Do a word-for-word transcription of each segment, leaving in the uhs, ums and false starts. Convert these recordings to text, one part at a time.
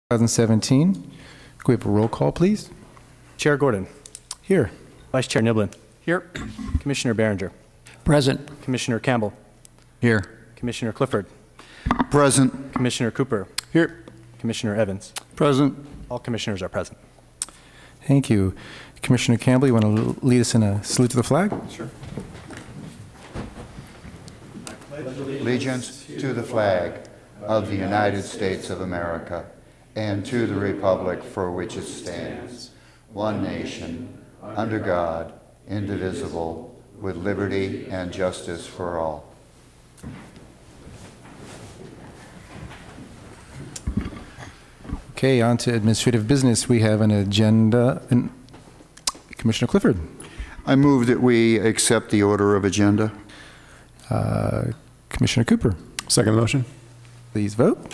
twenty seventeen. Can we have a roll call, please? Chair Gordon. Here. Vice Chair Niblin. Here. Commissioner Behringer. Present. Commissioner Campbell. Here. Commissioner Clifford. Present. Commissioner Cooper. Here. Commissioner Evans. Present. All commissioners are present. Thank you. Commissioner Campbell, you want to lead us in a salute to the flag? Sure. Allegiance to the flag of the United States of America and to the republic for which it stands, one nation, under God, indivisible, with liberty and justice for all. Okay, on to administrative business. We have an agenda. And Commissioner Clifford. I move that we accept the order of agenda. Uh, Commissioner Cooper. Second motion. Please vote.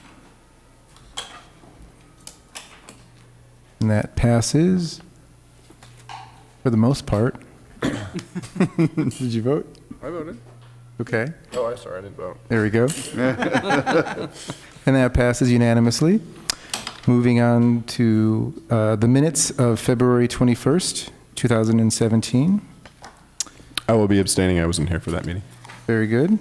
And that passes for the most part. Did you vote? I voted. Okay. Oh, I'm sorry, I didn't vote. There we go. And that passes unanimously. Moving on to uh, the minutes of February twenty-first, two thousand seventeen. I will be abstaining. I wasn't here for that meeting. Very good.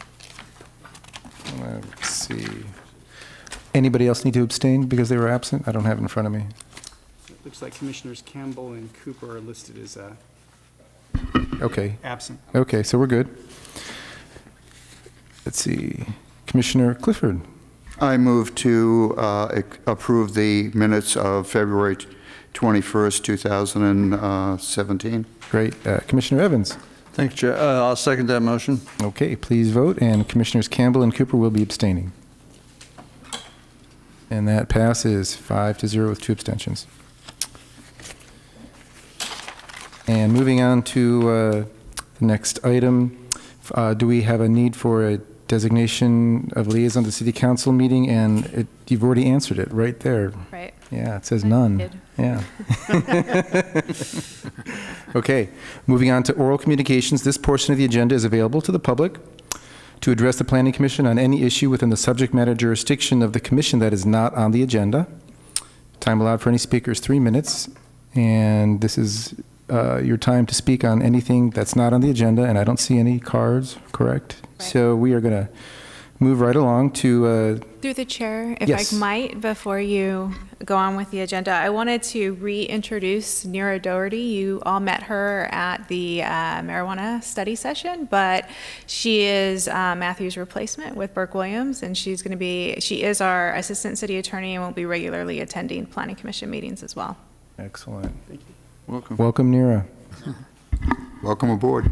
Let's see. Anybody else need to abstain because they were absent? I don't have it in front of me. It looks like Commissioners Campbell and Cooper are listed as uh, Okay. absent. Okay, so we're good. Let's see. Commissioner Clifford. I move to uh, ac- approve the minutes of February twenty-first, two thousand seventeen. Great. Uh, Commissioner Evans. Thanks, Chair. Uh, I'll second that motion. Okay, please vote. And Commissioners Campbell and Cooper will be abstaining. And that passes five to zero with two abstentions. And moving on to uh, the next item, uh, do we have a need for a designation of liaison to city council meeting? And it, you've already answered it right there. Right. Yeah, it says I none. did. Yeah. Okay, moving on to oral communications. This portion of the agenda is available to the public to address the Planning Commission on any issue within the subject matter jurisdiction of the commission that is not on the agenda. Time allowed for any speaker is three minutes. And this is uh, your time to speak on anything that's not on the agenda. And I don't see any cards, correct? Right. So we are going to move right along to... Uh, Through the chair, if yes. I might, before you go on with the agenda, I wanted to reintroduce Nira Doherty. You all met her at the uh, marijuana study session, but she is uh, Matthew's replacement with Burke Williams, and she's going to be, she is our assistant city attorney and will be regularly attending planning commission meetings as well. Excellent. Thank you. Welcome. Welcome, Nira. Welcome aboard.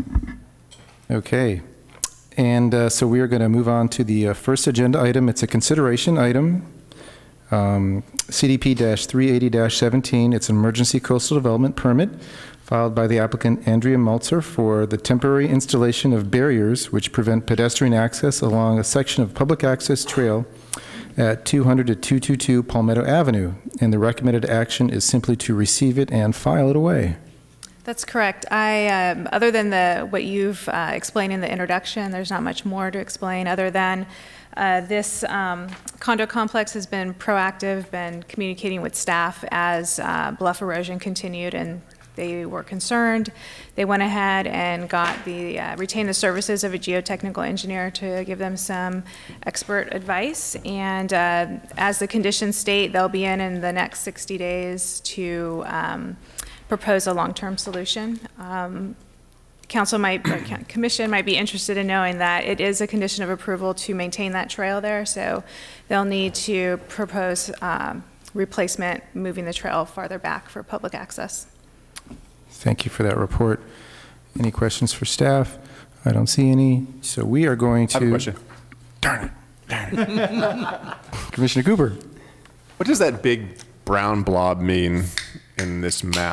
Okay. And uh, so we are going to move on to the uh, first agenda item. It's a consideration item, um, C D P three eighty seventeen. It's an emergency coastal development permit filed by the applicant Andrea Maltzer for the temporary installation of barriers which prevent pedestrian access along a section of public access trail at two hundred to two twenty-two Palmetto Avenue. And the recommended action is simply to receive it and file it away. That's correct. I, um, other than the what you've uh, explained in the introduction, there's not much more to explain other than uh, this um, condo complex has been proactive, been communicating with staff as uh, bluff erosion continued, and they were concerned. They went ahead and got the uh, retained the services of a geotechnical engineer to give them some expert advice. And uh, as the conditions state, they'll be in in the next sixty days to. Um, propose a long-term solution. Um, council might, or commission might be interested in knowing that it is a condition of approval to maintain that trail there, so they'll need to propose um, replacement, moving the trail farther back for public access. Thank you for that report. Any questions for staff? I don't see any, so we are going to... I have a question. Darn it, darn it. Commissioner Cooper. What does that big brown blob mean in this map?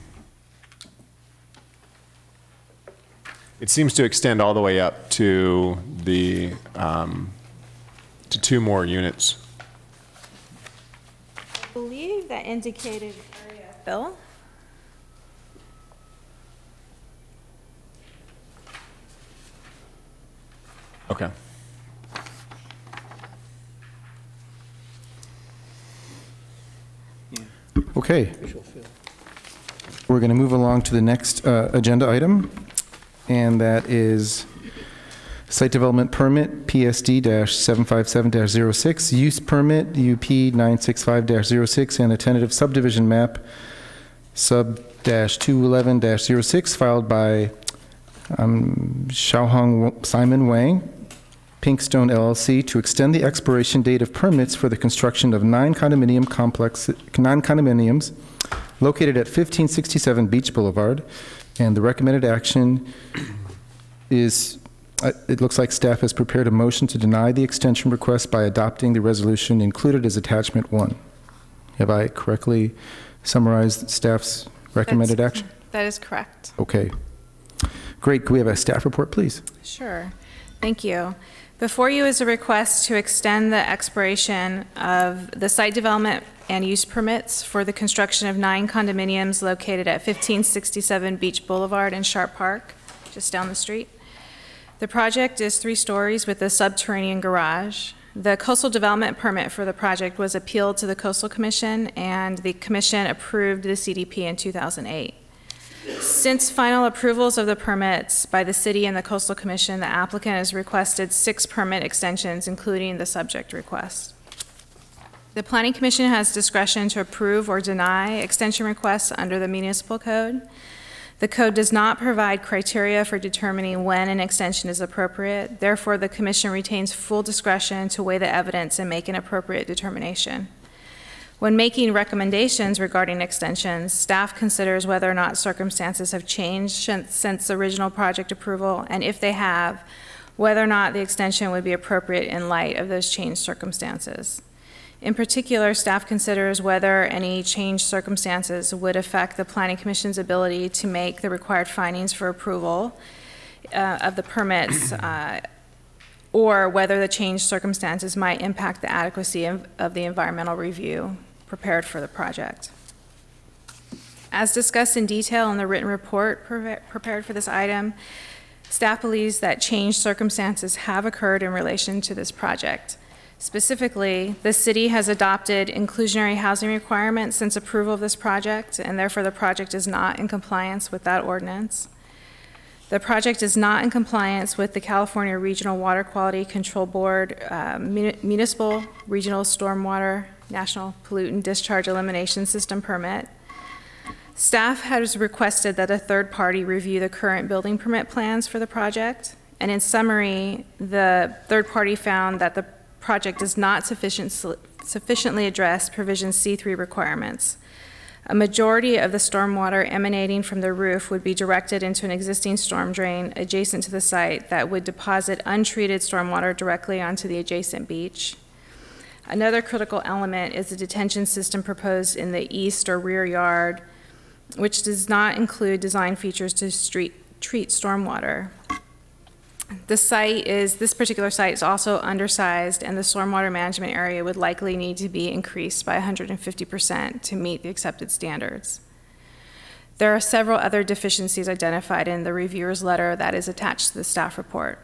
It seems to extend all the way up to the um, to two more units. I believe that indicated area fill. Okay. Okay. We're going to move along to the next uh, agenda item, and that is Site Development Permit, P S D seven five seven dash zero six, Use Permit, U P nine six five dash zero six, and a tentative subdivision map, sub two eleven dash zero six, filed by um, Xiaohong Simon Wang, Pinkstone L L C, to extend the expiration date of permits for the construction of nine condominium complex, nine condominiums located at fifteen sixty-seven Beach Boulevard. And the recommended action is, uh, it looks like staff has prepared a motion to deny the extension request by adopting the resolution included as attachment one. Have I correctly summarized staff's recommended That's, action? That is correct. Okay. Great. Can we have a staff report, please? Sure. Thank you. Before you is a request to extend the expiration of the site development and use permits for the construction of nine condominiums located at fifteen sixty-seven Beach Boulevard in Sharp Park, just down the street. The project is three stories with a subterranean garage. The coastal development permit for the project was appealed to the Coastal Commission, and the Commission approved the C D P in two thousand eight. Since final approvals of the permits by the City and the Coastal Commission, the applicant has requested six permit extensions, including the subject request. The Planning Commission has discretion to approve or deny extension requests under the Municipal Code. The code does not provide criteria for determining when an extension is appropriate. Therefore, the Commission retains full discretion to weigh the evidence and make an appropriate determination. When making recommendations regarding extensions, staff considers whether or not circumstances have changed since the original project approval, and if they have, whether or not the extension would be appropriate in light of those changed circumstances. In particular, staff considers whether any changed circumstances would affect the Planning Commission's ability to make the required findings for approval uh, of the permits, uh, or whether the changed circumstances might impact the adequacy of, of the environmental review prepared for the project. As discussed in detail in the written report pre prepared for this item, staff believes that changed circumstances have occurred in relation to this project. Specifically, the city has adopted inclusionary housing requirements since approval of this project, and therefore the project is not in compliance with that ordinance. The project is not in compliance with the California Regional Water Quality Control Board uh, Municipal Regional Stormwater National Pollutant Discharge Elimination System permit. Staff has requested that a third party review the current building permit plans for the project, and in summary, the third party found that the project does not sufficient, sufficiently address provision C three requirements. A majority of the stormwater emanating from the roof would be directed into an existing storm drain adjacent to the site that would deposit untreated stormwater directly onto the adjacent beach. Another critical element is the detention system proposed in the east or rear yard, which does not include design features to street, treat stormwater. The site is, this particular site is also undersized, and the stormwater management area would likely need to be increased by one hundred fifty percent to meet the accepted standards. There are several other deficiencies identified in the reviewer's letter that is attached to the staff report.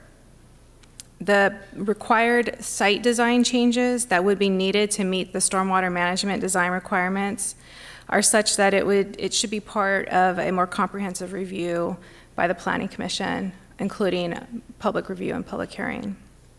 The required site design changes that would be needed to meet the stormwater management design requirements are such that it would, it should be part of a more comprehensive review by the Planning Commission, including public review and public hearing.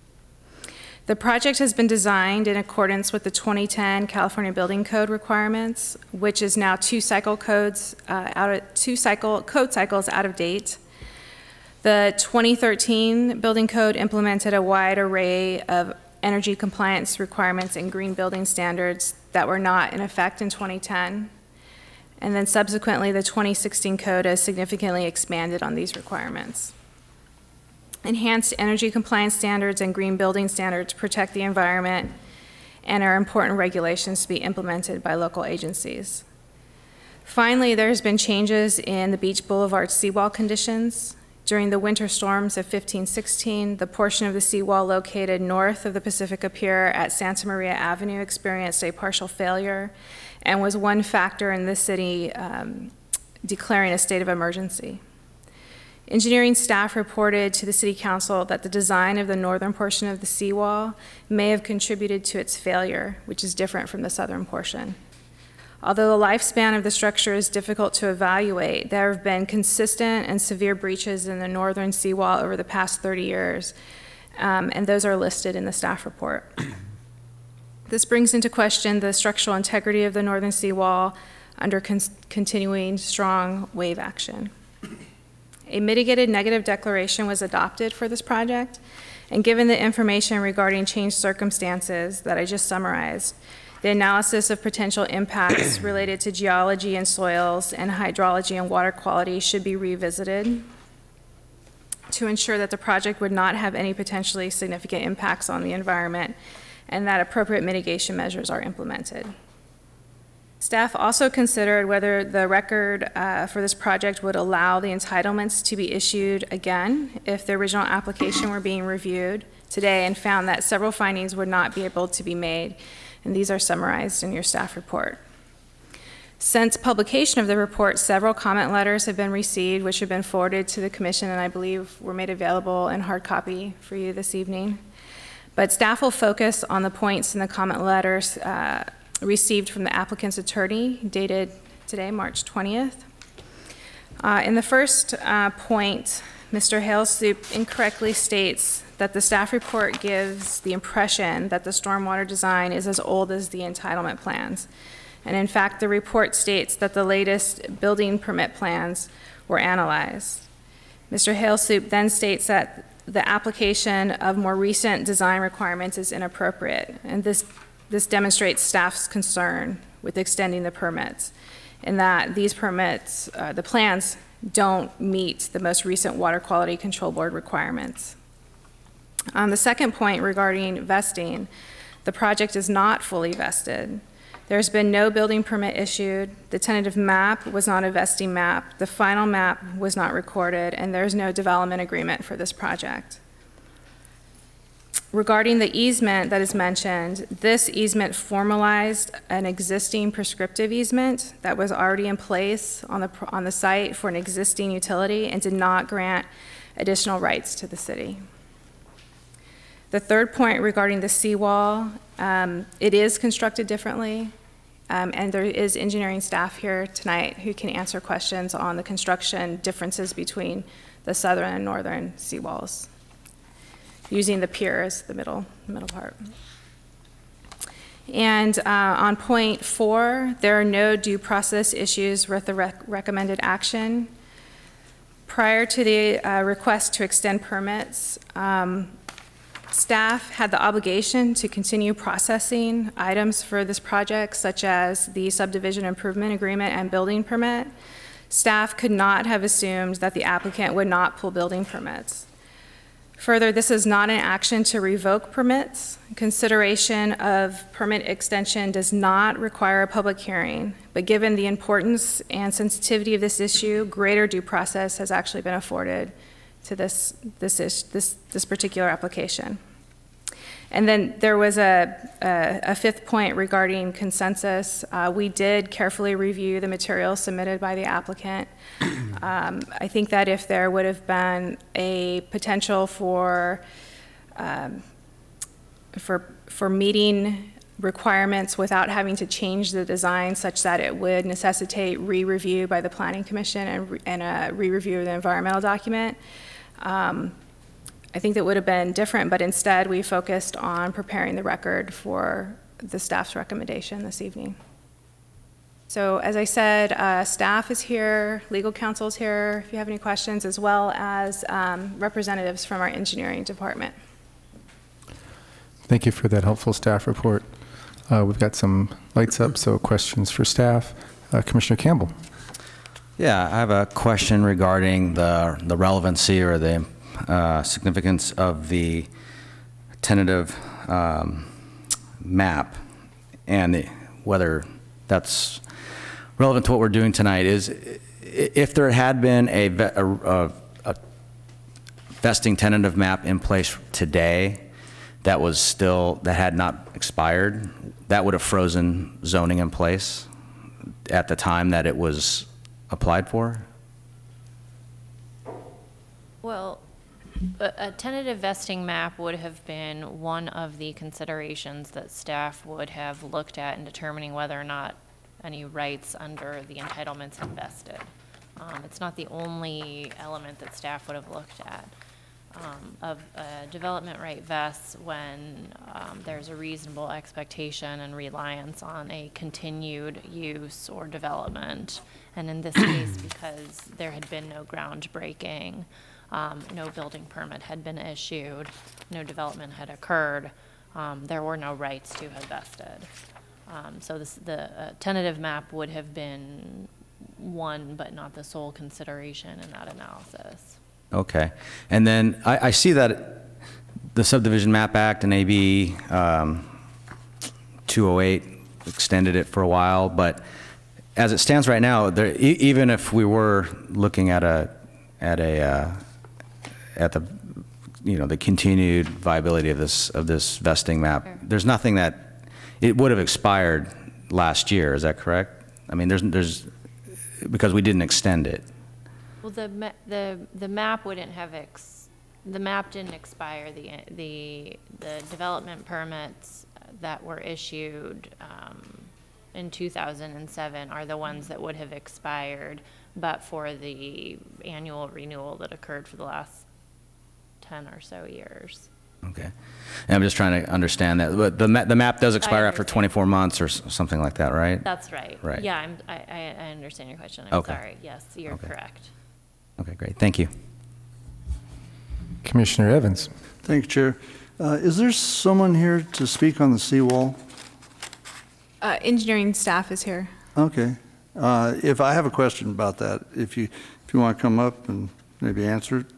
The project has been designed in accordance with the twenty ten California Building Code requirements, which is now two cycle codes uh, out of two cycle code cycles out of date. The twenty thirteen Building Code implemented a wide array of energy compliance requirements and green building standards that were not in effect in twenty ten. And then subsequently, the twenty sixteen code has significantly expanded on these requirements. Enhanced energy compliance standards and green building standards protect the environment and are important regulations to be implemented by local agencies. Finally, there has been changes in the Beach Boulevard seawall conditions. During the winter storms of fifteen sixteen, the portion of the seawall located north of the Pacifica Pier at Santa Maria Avenue experienced a partial failure and was one factor in the city um, declaring a state of emergency. Engineering staff reported to the City Council that the design of the northern portion of the seawall may have contributed to its failure, which is different from the southern portion. Although the lifespan of the structure is difficult to evaluate, there have been consistent and severe breaches in the northern seawall over the past thirty years, um, and those are listed in the staff report. This brings into question the structural integrity of the northern seawall under con continuing strong wave action. A mitigated negative declaration was adopted for this project, and given the information regarding changed circumstances that I just summarized, the analysis of potential impacts related to geology and soils and hydrology and water quality should be revisited to ensure that the project would not have any potentially significant impacts on the environment and that appropriate mitigation measures are implemented. Staff also considered whether the record uh, for this project would allow the entitlements to be issued again if the original application were being reviewed today, and found that several findings would not be able to be made, and these are summarized in your staff report. Since publication of the report, several comment letters have been received, which have been forwarded to the Commission, and I believe were made available in hard copy for you this evening. But staff will focus on the points in the comment letters uh, received from the applicant's attorney, dated today, March twentieth. Uh, in the first uh, point, Mister Halesoup incorrectly states that the staff report gives the impression that the stormwater design is as old as the entitlement plans. And in fact, the report states that the latest building permit plans were analyzed. Mister Halesoup then states that the application of more recent design requirements is inappropriate, and this, this demonstrates staff's concern with extending the permits, in that these permits, uh, the plans, don't meet the most recent Water Quality Control Board requirements. On the second point regarding vesting, the project is not fully vested. There's been no building permit issued, the tentative map was not a vesting map, the final map was not recorded, and there's no development agreement for this project. Regarding the easement that is mentioned, this easement formalized an existing prescriptive easement that was already in place on the, on the site for an existing utility and did not grant additional rights to the city. The third point regarding the seawall, um, it is constructed differently, um, and there is engineering staff here tonight who can answer questions on the construction differences between the southern and northern seawalls, using the pier as the middle, middle part. And uh, on point four, there are no due process issues with the rec recommended action. Prior to the uh, request to extend permits, um, staff had the obligation to continue processing items for this project, such as the subdivision improvement agreement and building permit. Staff could not have assumed that the applicant would not pull building permits. Further, this is not an action to revoke permits. Consideration of permit extension does not require a public hearing, but given the importance and sensitivity of this issue, greater due process has actually been afforded to this, this, ish, this, this particular application. And then there was a, a, a fifth point regarding consensus. Uh, we did carefully review the materials submitted by the applicant. Um, I think that if there would have been a potential for, um, for, for meeting requirements without having to change the design such that it would necessitate re-review by the Planning Commission and, re and a re-review of the environmental document, Um, I think that would have been different, but instead we focused on preparing the record for the staff's recommendation this evening. So as I said, uh, staff is here, legal counsel is here if you have any questions, as well as um, representatives from our engineering department. Thank you for that helpful staff report. Uh, we've got some lights up, so questions for staff. Uh, Commissioner Campbell. Yeah, I have a question regarding the, the relevancy or the uh, significance of the tentative um, map, and the, whether that's relevant to what we're doing tonight. Is if there had been a, a, a vesting tentative map in place today that was still, that had not expired, that would have frozen zoning in place at the time that it was applied for? Well, a, a tentative vesting map would have been one of the considerations that staff would have looked at in determining whether or not any rights under the entitlements had vested. Um, It's not the only element that staff would have looked at. Um, of uh, development right vests when um, there's a reasonable expectation and reliance on a continued use or development. And in this case, because there had been no groundbreaking, um, no building permit had been issued, no development had occurred, um, there were no rights to have vested. Um, so this, the uh, tentative map would have been one, but not the sole consideration in that analysis. Okay. And then I, I see that the Subdivision Map Act and A B um, two oh eight extended it for a while, but as it stands right now, there, e even if we were looking at a at a uh, at the you know the continued viability of this of this vesting map, sure. There's nothing that it would have expired last year. Is that correct? I mean, there's there's because we didn't extend it. Well, the ma the the map wouldn't have ex the map didn't expire. The the the development permits that were issued um, in two thousand seven are the ones that would have expired, but for the annual renewal that occurred for the last ten or so years. Okay, and I'm just trying to understand that. But the ma the map does expire after twenty-four months or s something like that, right? That's right. Right. Yeah, I'm, I I understand your question. I'm okay. sorry. Yes, you're okay. correct. Okay, great. Thank you. Commissioner Evans. Thank you, Chair. Uh, is there someone here to speak on the seawall? Uh, engineering staff is here. Okay. Uh, if I have a question about that, if you if you want to come up and maybe answer it.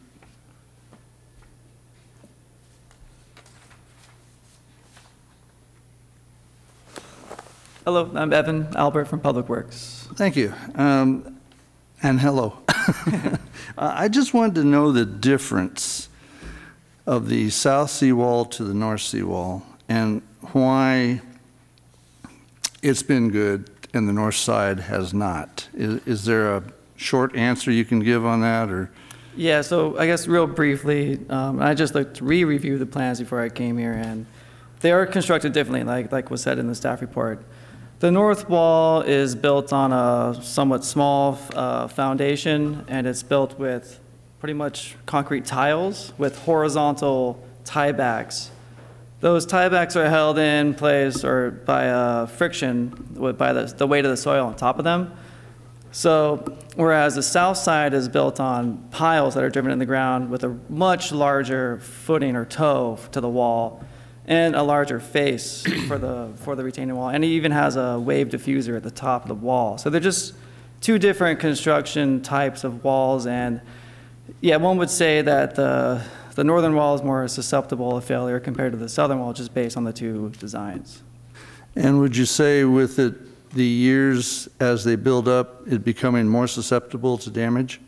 Hello, I'm Evan Albert from Public Works. Thank you. Um, and hello. I just wanted to know the difference of the south seawall to the north seawall and why it's been good and the north side has not. Is, is there a short answer you can give on that? Or? Yeah, so I guess real briefly, um, I just looked re-review the plans before I came here, and they are constructed differently, like, like was said in the staff report. The north wall is built on a somewhat small uh, foundation, and it's built with pretty much concrete tiles with horizontal tiebacks. Those tiebacks are held in place or by uh, friction with, by the, the weight of the soil on top of them. So whereas the south side is built on piles that are driven in the ground with a much larger footing or toe to the wall, and a larger face for the for the retaining wall, and it even has a wave diffuser at the top of the wall. So they're just two different construction types of walls, and yeah, one would say that the the northern wall is more susceptible to failure compared to the southern wall, just based on the two designs. And would you say with it, the years as they build up, it becoming more susceptible to damage?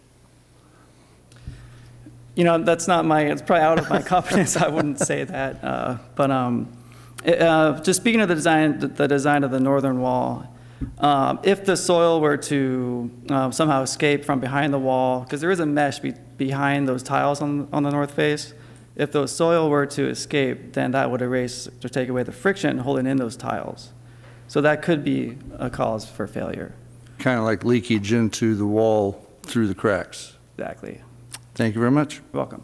You know, that's not my, it's probably out of my competence. I wouldn't say that. Uh, but um, it, uh, just speaking of the design, the, the design of the northern wall, um, if the soil were to uh, somehow escape from behind the wall, because there is a mesh be behind those tiles on, on the north face, if the soil were to escape, then that would erase or take away the friction holding in those tiles. So that could be a cause for failure. Kind of like leakage into the wall through the cracks. Exactly. Thank you very much. You're welcome.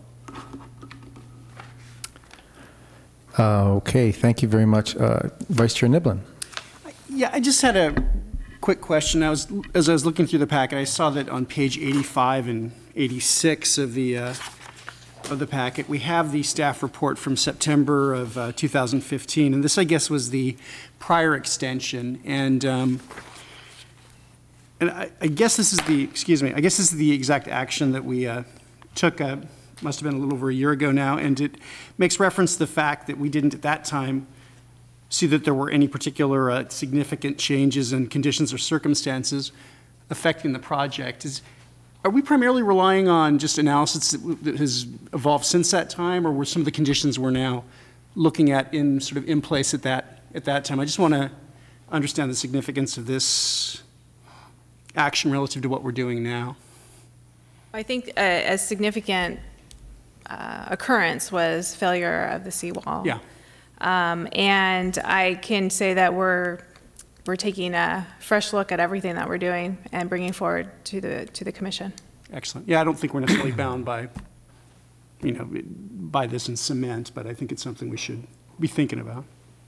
Uh, okay, thank you very much. Uh, Vice Chair Niblin. Yeah, I just had a quick question. I was, as I was looking through the packet, I saw that on page eighty-five and eighty-six of the uh, of the packet, we have the staff report from September of uh, two thousand fifteen, and this, I guess, was the prior extension. And um, and I, I guess this is the excuse me. I guess this is the exact action that we uh, took. Uh, must have been a little over a year ago now, and it makes reference to the fact that we didn't at that time see that there were any particular uh, significant changes in conditions or circumstances affecting the project. Is, are we primarily relying on just analysis that, that has evolved since that time, or were some of the conditions we're now looking at in sort of in place at that, at that time? I just want to understand the significance of this action relative to what we're doing now. I think a, a significant uh, occurrence was failure of the seawall. Yeah. Um, and I can say that we're we're taking a fresh look at everything that we're doing and bringing forward to the, to the commission. Excellent. Yeah, I don't think we're necessarily bound by, you know, by this in cement, but I think it's something we should be thinking about.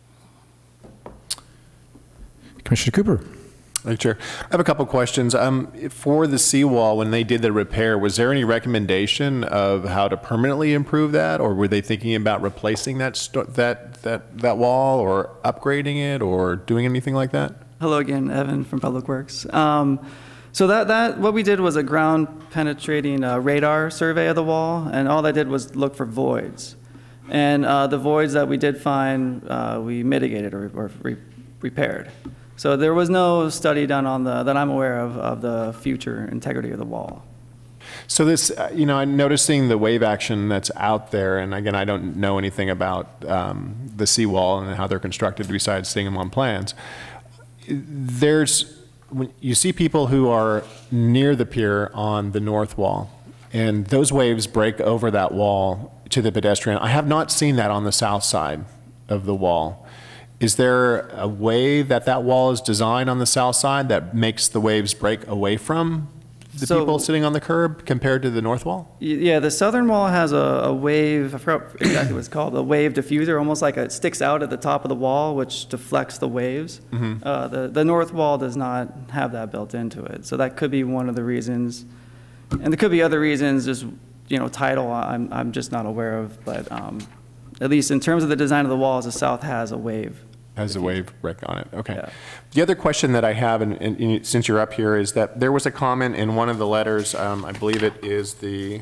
Commissioner Cooper. Thank you, Chair. I have a couple questions. Um, for the seawall, when they did the repair, was there any recommendation of how to permanently improve that, or were they thinking about replacing that st that that that wall, or upgrading it, or doing anything like that? Hello again, Evan from Public Works. Um, so that, that what we did was a ground penetrating uh, radar survey of the wall, and all that did was look for voids. And uh, the voids that we did find, uh, we mitigated or, or re repaired. So there was no study done on the, that I'm aware of, of the future integrity of the wall. So this, uh, you know, I'm noticing the wave action that's out there, and again, I don't know anything about um, the seawall and how they're constructed besides seeing them on plans. There's, when you see people who are near the pier on the north wall, and those waves break over that wall to the pedestrian. I have not seen that on the south side of the wall. Is there a way that that wall is designed on the south side that makes the waves break away from the So- people sitting on the curb compared to the north wall? Y- Yeah, the southern wall has a, a wave, I forgot exactly what it's called, a wave diffuser, almost like it sticks out at the top of the wall, which deflects the waves. Uh, the, the north wall does not have that built into it. So that could be one of the reasons. And there could be other reasons, just, you know, tidal, I'm, I'm just not aware of. But um, at least in terms of the design of the walls, the south has a wave. Has a wave break on it, okay. Yeah. The other question that I have, and, and, and since you're up here, is that there was a comment in one of the letters, um, I believe it is the,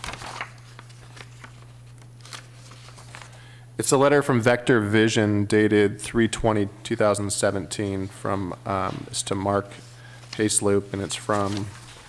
it's a letter from Vector Vision dated three twenty two thousand seventeen from, um, it's to Mark Paceloop, and it's from,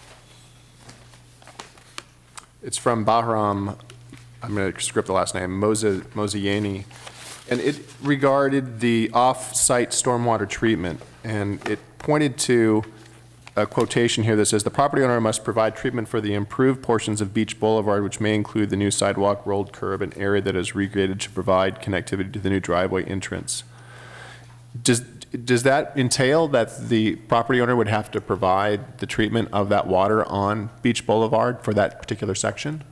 it's from Bahram, I'm going to script the last name, Moza, Moziani. And it regarded the off-site stormwater treatment, and it pointed to a quotation here that says, the property owner must provide treatment for the improved portions of Beach Boulevard, which may include the new sidewalk, rolled curb, and area that is regraded to provide connectivity to the new driveway entrance. Does, does that entail that the property owner would have to provide the treatment of that water on Beach Boulevard for that particular section?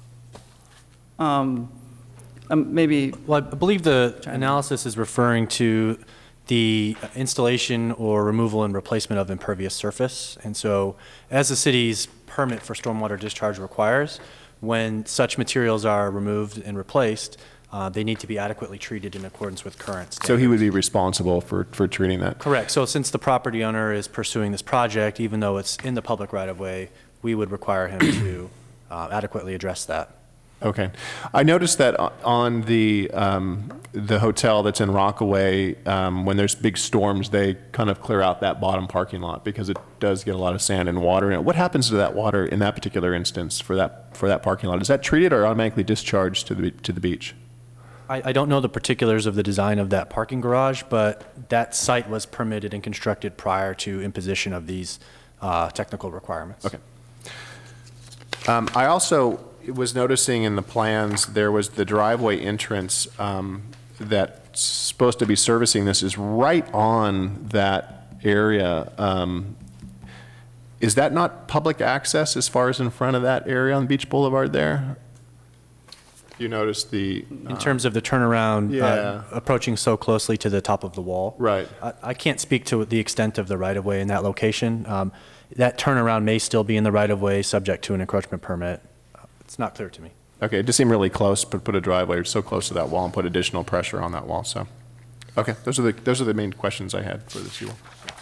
Um, um, maybe. Well, I believe the analysis is referring to the installation or removal and replacement of impervious surface. And so as the city's permit for stormwater discharge requires, when such materials are removed and replaced, uh, they need to be adequately treated in accordance with current standards. So he would be responsible for, for treating that? Correct. So since the property owner is pursuing this project, even though it's in the public right-of-way, we would require him to uh, adequately address that. Okay. I noticed that on the um, the hotel that's in Rockaway, um, when there's big storms, they kind of clear out that bottom parking lot because it does get a lot of sand and water in it. What happens to that water in that particular instance for that for that parking lot? Is that treated or automatically discharged to the to the beach? I, I don't know the particulars of the design of that parking garage, but that site was permitted and constructed prior to imposition of these uh, technical requirements. Okay. Um, I also was noticing in the plans there was the driveway entrance um, that's supposed to be servicing this is right on that area. Um, is that not public access as far as in front of that area on Beach Boulevard there? You noticed the... In terms of the turnaround, yeah. uh, approaching so closely to the top of the wall. Right. I, I can't speak to the extent of the right-of-way in that location. Um, that turnaround may still be in the right-of-way subject to an encroachment permit. It's not clear to me. Okay, it just seemed really close, but put a driveway so close to that wall and put additional pressure on that wall, so. Okay, those are the, those are the main questions I had for the seawall.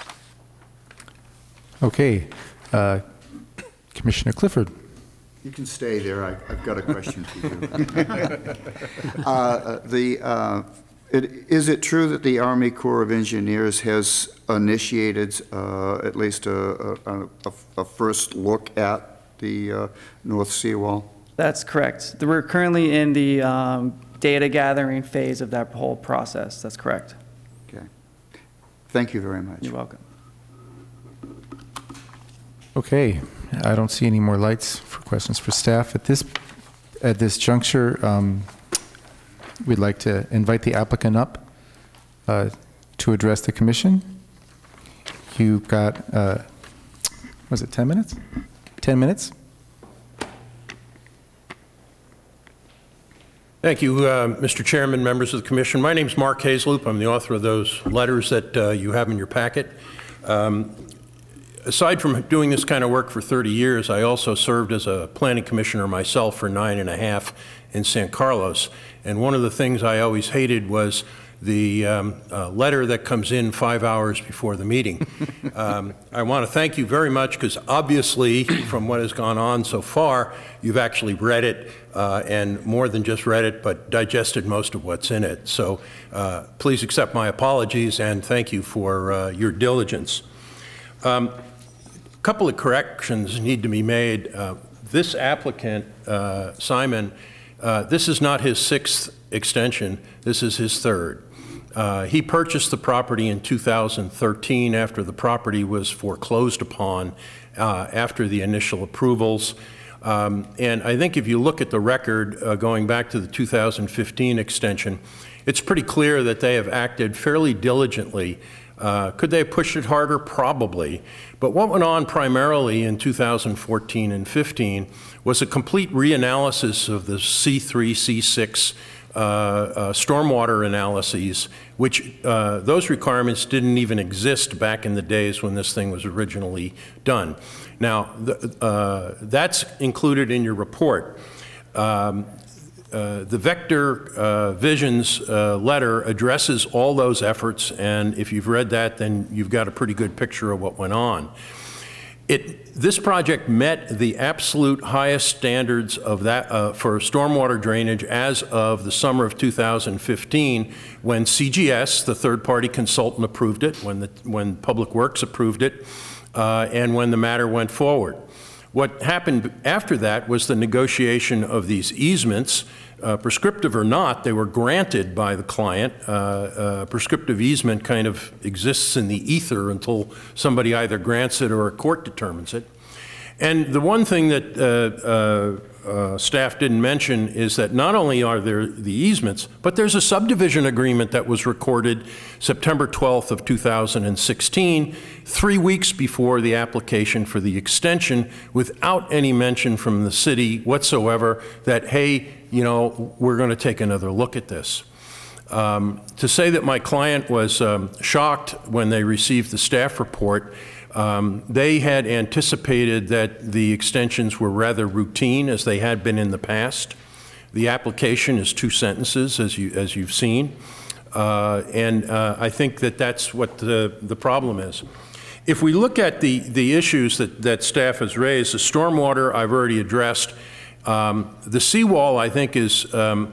Okay. Uh, Commissioner Clifford. You can stay there. I, I've got a question for you. uh, the, uh, it, is it true that the Army Corps of Engineers has initiated uh, at least a, a, a, a first look at the uh, North Seawall? That's correct. We're currently in the um, data gathering phase of that whole process. That's correct. Okay. Thank you very much. You're welcome. Okay. I don't see any more lights for questions for staff. At this, at this juncture, um, we'd like to invite the applicant up uh, to address the commission. you've got, uh, was it ten minutes? ten minutes? Thank you, uh, Mister Chairman, members of the Commission. My name is Mark Hazeloop. I'm the author of those letters that uh, you have in your packet. Um, aside from doing this kind of work for thirty years, I also served as a planning commissioner myself for nine and a half in San Carlos. And one of the things I always hated was the um, uh, letter that comes in five hours before the meeting. um, I want to thank you very much, because obviously from what has gone on so far, you've actually read it, uh, and more than just read it, but digested most of what's in it. So uh, please accept my apologies, and thank you for uh, your diligence. Um, a couple of corrections need to be made. Uh, this applicant, uh, Simon, uh, this is not his sixth extension, this is his third. Uh, he purchased the property in two thousand thirteen after the property was foreclosed upon uh, after the initial approvals. Um, and I think if you look at the record uh, going back to the two thousand fifteen extension, it's pretty clear that they have acted fairly diligently. Uh, could they have pushed it harder? Probably. But what went on primarily in two thousand fourteen and fifteen was a complete reanalysis of the C three, C six Uh, uh, stormwater analyses, which uh, those requirements didn't even exist back in the days when this thing was originally done. Now, the, uh, that's included in your report. Um, uh, the Vector uh, Visions uh, letter addresses all those efforts, and if you've read that, then you've got a pretty good picture of what went on. It, this project met the absolute highest standards of that uh, for stormwater drainage as of the summer of two thousand fifteen, when C G S, the third-party consultant, approved it, when, the, when Public Works approved it, uh, and when the matter went forward. What happened after that was the negotiation of these easements. Uh, prescriptive or not, they were granted by the client. Uh, uh, prescriptive easement kind of exists in the ether until somebody either grants it or a court determines it. And the one thing that uh, uh, uh, staff didn't mention is that not only are there the easements, but there's a subdivision agreement that was recorded September twelfth of two thousand sixteen, three weeks before the application for the extension, without any mention from the city whatsoever that, hey, you know, we're going to take another look at this. Um, to say that my client was um, shocked when they received the staff report, um, they had anticipated that the extensions were rather routine, as they had been in the past. The application is two sentences, as, you, as you've seen, uh, and uh, I think that that's what the, the problem is. If we look at the, the issues that, that staff has raised, the stormwater I've already addressed. Um, the seawall, I think, is, um,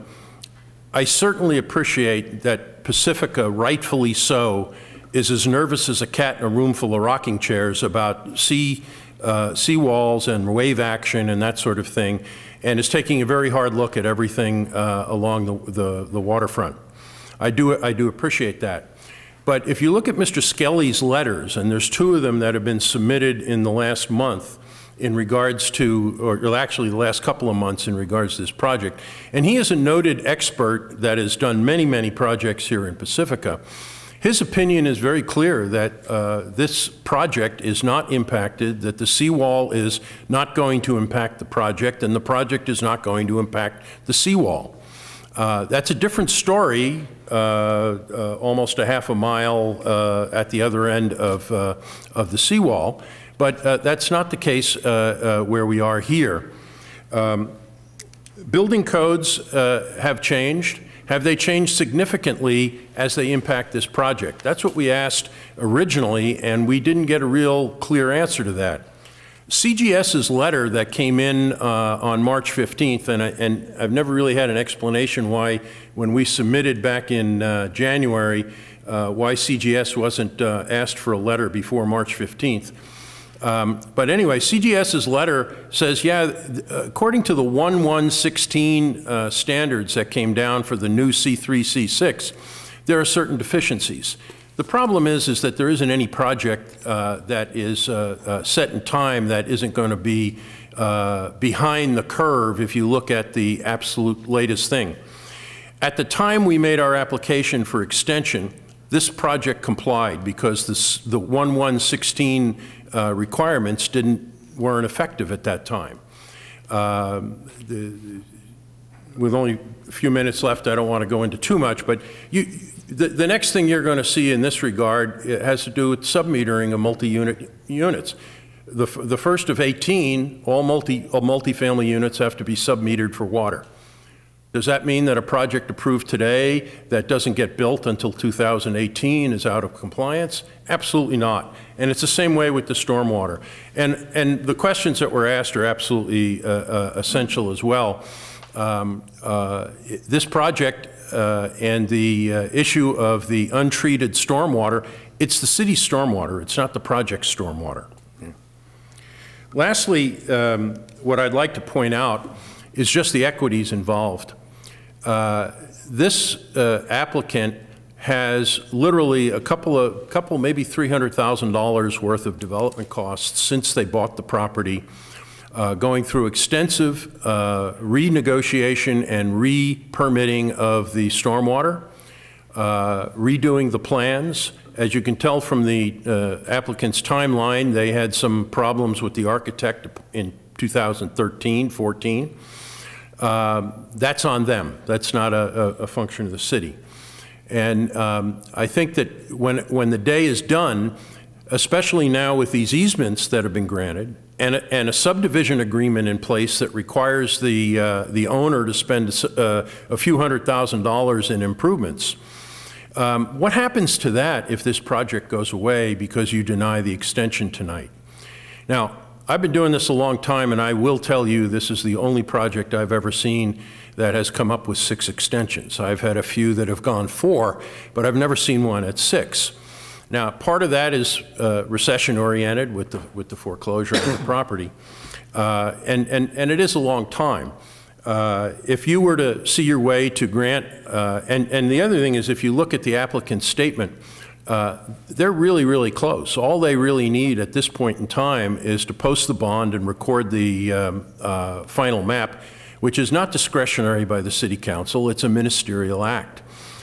I certainly appreciate that Pacifica, rightfully so, is as nervous as a cat in a room full of rocking chairs about sea, uh, seawalls and wave action and that sort of thing, and is taking a very hard look at everything uh, along the, the, the waterfront. I do, I do appreciate that. But if you look at Mister Skelly's letters, and there's two of them that have been submitted in the last month, in regards to, or actually the last couple of months in regards to this project. And he is a noted expert that has done many, many projects here in Pacifica. His opinion is very clear that uh, this project is not impacted, that the seawall is not going to impact the project, and the project is not going to impact the seawall. Uh, that's a different story, uh, uh, almost a half a mile uh, at the other end of, uh, of the seawall. But uh, that's not the case uh, uh, where we are here. Um, building codes uh, have changed. Have they changed significantly as they impact this project? That's what we asked originally, and we didn't get a real clear answer to that. CGS's letter that came in uh, on March fifteenth, and, I, and I've never really had an explanation why, when we submitted back in uh, January, uh, why C G S wasn't uh, asked for a letter before March fifteenth. Um, but anyway, CGS's letter says, yeah, according to the one one sixteen uh, standards that came down for the new C three, C six, there are certain deficiencies. The problem is, is that there isn't any project uh, that is uh, uh, set in time that isn't going to be uh, behind the curve if you look at the absolute latest thing. At the time we made our application for extension, this project complied because this, the one one sixteen uh, requirements didn't, weren't effective at that time. Um, the, with only a few minutes left, I don't want to go into too much, but you, the, the next thing you're going to see in this regard, it has to do with submetering of multi-unit units. The, the first of eighteen, all multi, all multifamily units have to be submetered for water. Does that mean that a project approved today that doesn't get built until two thousand eighteen is out of compliance? Absolutely not. And it's the same way with the stormwater. And, and the questions that were asked are absolutely uh, uh, essential as well. Um, uh, this project uh, and the uh, issue of the untreated stormwater, it's the city's stormwater, it's not the project's stormwater. Yeah. Lastly, um, what I'd like to point out is just the equities involved. Uh, this uh, applicant has literally a couple of, couple maybe three hundred thousand dollars worth of development costs since they bought the property, uh, going through extensive uh, renegotiation and re-permitting of the stormwater, uh, redoing the plans. As you can tell from the uh, applicant's timeline, they had some problems with the architect in two thousand thirteen, fourteen. Um, that's on them. That's not a, a, a function of the city. And um, I think that when, when the day is done, especially now with these easements that have been granted, and a, and a subdivision agreement in place that requires the, uh, the owner to spend a, a few hundred thousand dollars in improvements, um, what happens to that if this project goes away because you deny the extension tonight? Now, I've been doing this a long time, and I will tell you this is the only project I've ever seen that has come up with six extensions. I've had a few that have gone four, but I've never seen one at six. Now, part of that is uh, recession-oriented with the, with the foreclosure of the property, uh, and, and, and it is a long time. Uh, if you were to see your way to grant, uh, and, and the other thing is if you look at the applicant's statement, Uh, they're really, really close. All they really need at this point in time is to post the bond and record the um, uh, final map, which is not discretionary by the City Council. It's a ministerial act.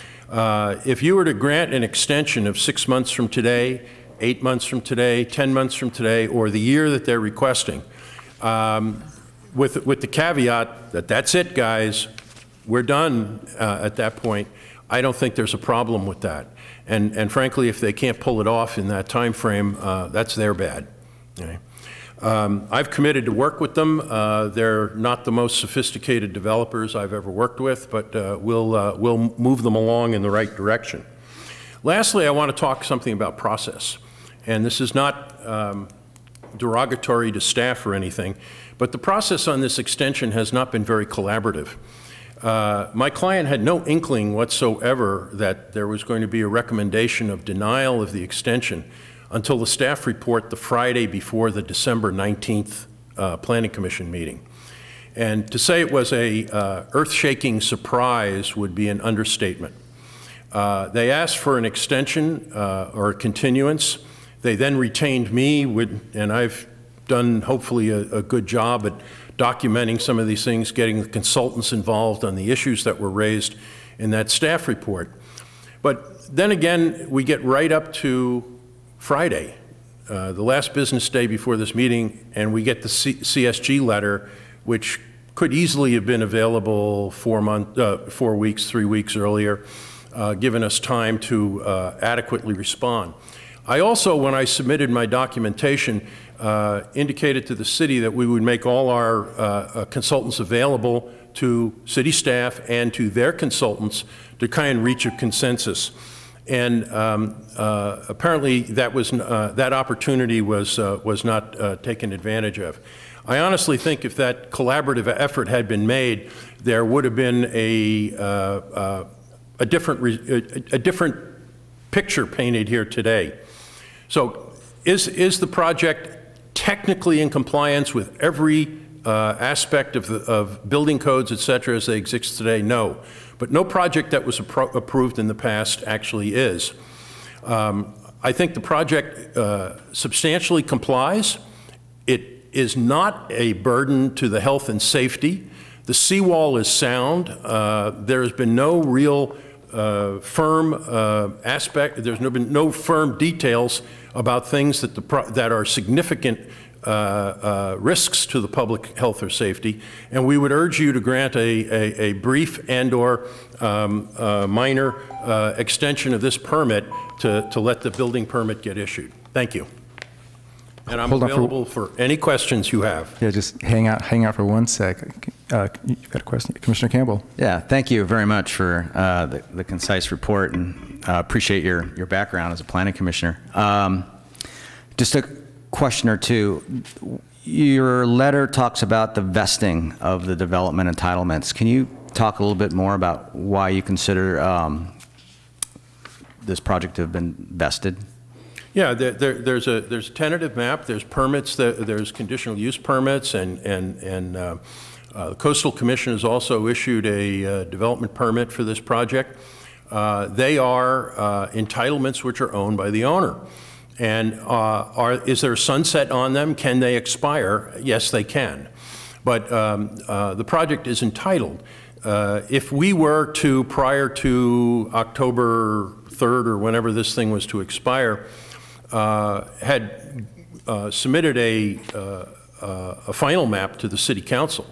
Uh, if you were to grant an extension of six months from today, eight months from today, ten months from today, or the year that they're requesting, um, with, with the caveat that that's it, guys, we're done uh, at that point, I don't think there's a problem with that. And, and frankly, if they can't pull it off in that time frame, uh, that's their bad. Okay. Um, I've committed to work with them. Uh, they're not the most sophisticated developers I've ever worked with, but uh, we'll, uh, we'll move them along in the right direction. Lastly, I want to talk something about process. And this is not um, derogatory to staff or anything, but the process on this extension has not been very collaborative. Uh, my client had no inkling whatsoever that there was going to be a recommendation of denial of the extension until the staff report the Friday before the December nineteenth uh, Planning Commission meeting. And to say it was a uh, earth-shaking surprise would be an understatement. Uh, they asked for an extension uh, or a continuance. They then retained me, with, and I've done hopefully a, a good job at documenting some of these things, getting the consultants involved on the issues that were raised in that staff report. But then again, we get right up to Friday, uh, the last business day before this meeting, and we get the C CSG letter, which could easily have been available four, month, uh, four weeks, three weeks earlier, uh, giving us time to uh, adequately respond. I also, when I submitted my documentation, uh, indicated to the city that we would make all our uh, uh, consultants available to city staff and to their consultants to kind of reach a consensus. And um, uh, apparently that, was, uh, that opportunity was, uh, was not uh, taken advantage of. I honestly think if that collaborative effort had been made, there would have been a, uh, uh, a, different, re a, a different picture painted here today. So is, is the project technically in compliance with every uh, aspect of, the, of building codes, et cetera, as they exist today? No. But no project that was appro approved in the past actually is. Um, I think the project uh, substantially complies. It is not a burden to the health and safety. The seawall is sound. Uh, there has been no real uh, firm uh, aspect, there's no, been no firm details about things that, the pro that are significant uh, uh, risks to the public health or safety, and we would urge you to grant a, a, a brief and or um, uh, minor uh, extension of this permit to, to let the building permit get issued. Thank you. And I'm Hold on available for, for any questions you have. Yeah, just hang out, hang out for one sec. Uh, you've got a question, Commissioner Campbell. Yeah, thank you very much for uh, the, the concise report, and uh, appreciate your, your background as a planning commissioner. Um, just a question or two. Your letter talks about the vesting of the development entitlements. Can you talk a little bit more about why you consider um, this project to have been vested? Yeah, there, there, there's a there's a tentative map. There's permits. That, there's conditional use permits, and and and uh, uh, the Coastal Commission has also issued a uh, development permit for this project. Uh, they are uh, entitlements which are owned by the owner. And uh, are, is there a sunset on them? Can they expire? Yes, they can. But um, uh, the project is entitled. Uh, if we were to, prior to October third or whenever this thing was to expire, uh, had uh, submitted a, uh, uh, a final map to the City Council,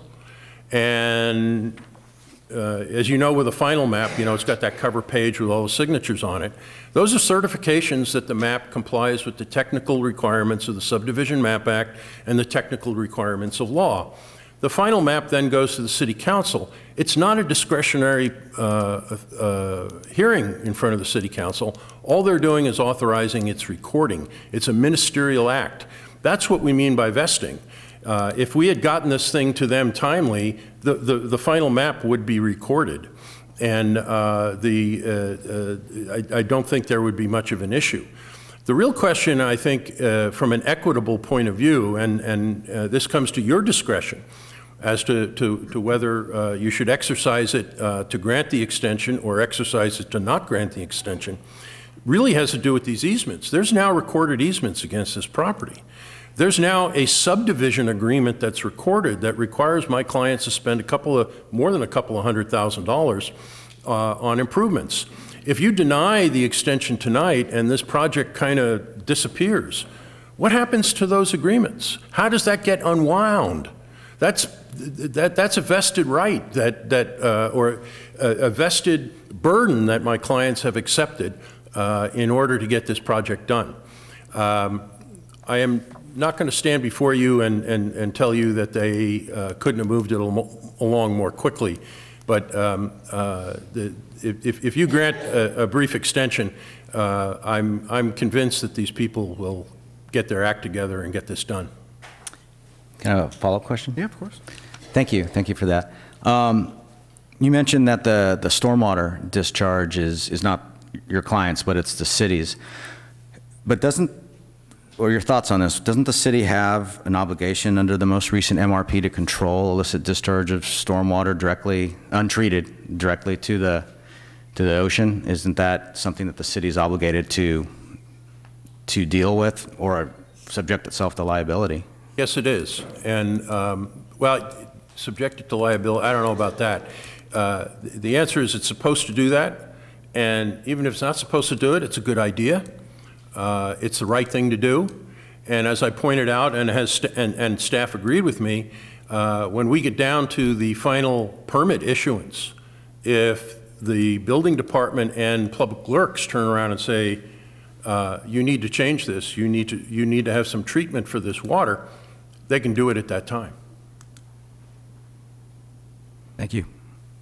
and Uh, as you know, with a final map, you know, it's got that cover page with all the signatures on it. Those are certifications that the map complies with the technical requirements of the Subdivision Map Act and the technical requirements of law. The final map then goes to the City Council. It's not a discretionary uh, uh, hearing in front of the City Council. All they're doing is authorizing its recording. It's a ministerial act. That's what we mean by vesting. Uh, if we had gotten this thing to them timely, the, the, the final map would be recorded. And uh, the, uh, uh, I, I don't think there would be much of an issue. The real question, I think, uh, from an equitable point of view, and, and uh, this comes to your discretion as to, to, to whether uh, you should exercise it uh, to grant the extension or exercise it to not grant the extension, really has to do with these easements. There's now recorded easements against this property. There's now a subdivision agreement that's recorded that requires my clients to spend a couple of, more than a couple of hundred thousand dollars uh, on improvements. If you deny the extension tonight and this project kind of disappears, what happens to those agreements? How does that get unwound? That's, that, that's a vested right that, that, uh, or a, a vested burden that my clients have accepted uh, in order to get this project done. Um, I am not going to stand before you and, and, and tell you that they uh, couldn't have moved it al along more quickly. But um, uh, the, if, if you grant a, a brief extension, uh, I'm, I'm convinced that these people will get their act together and get this done. Can I have a follow-up question? Yeah, of course. Thank you. Thank you for that. Um, you mentioned that the, the stormwater discharge is, is not your clients, but it's the city's. But doesn't Or your thoughts on this, doesn't the city have an obligation under the most recent M R P to control illicit discharge of stormwater directly, untreated, directly to the, to the ocean? Isn't that something that the city is obligated to, to deal with or subject itself to liability? Yes, it is. And, um, well, subjected to liability, I don't know about that. Uh, the answer is it's supposed to do that. And even if it's not supposed to do it, it's a good idea. Uh, it's the right thing to do. And as I pointed out, and, has st and, and staff agreed with me, uh, when we get down to the final permit issuance, if the building department and public works turn around and say, uh, you need to change this, you need to, you need to have some treatment for this water, they can do it at that time. Thank you.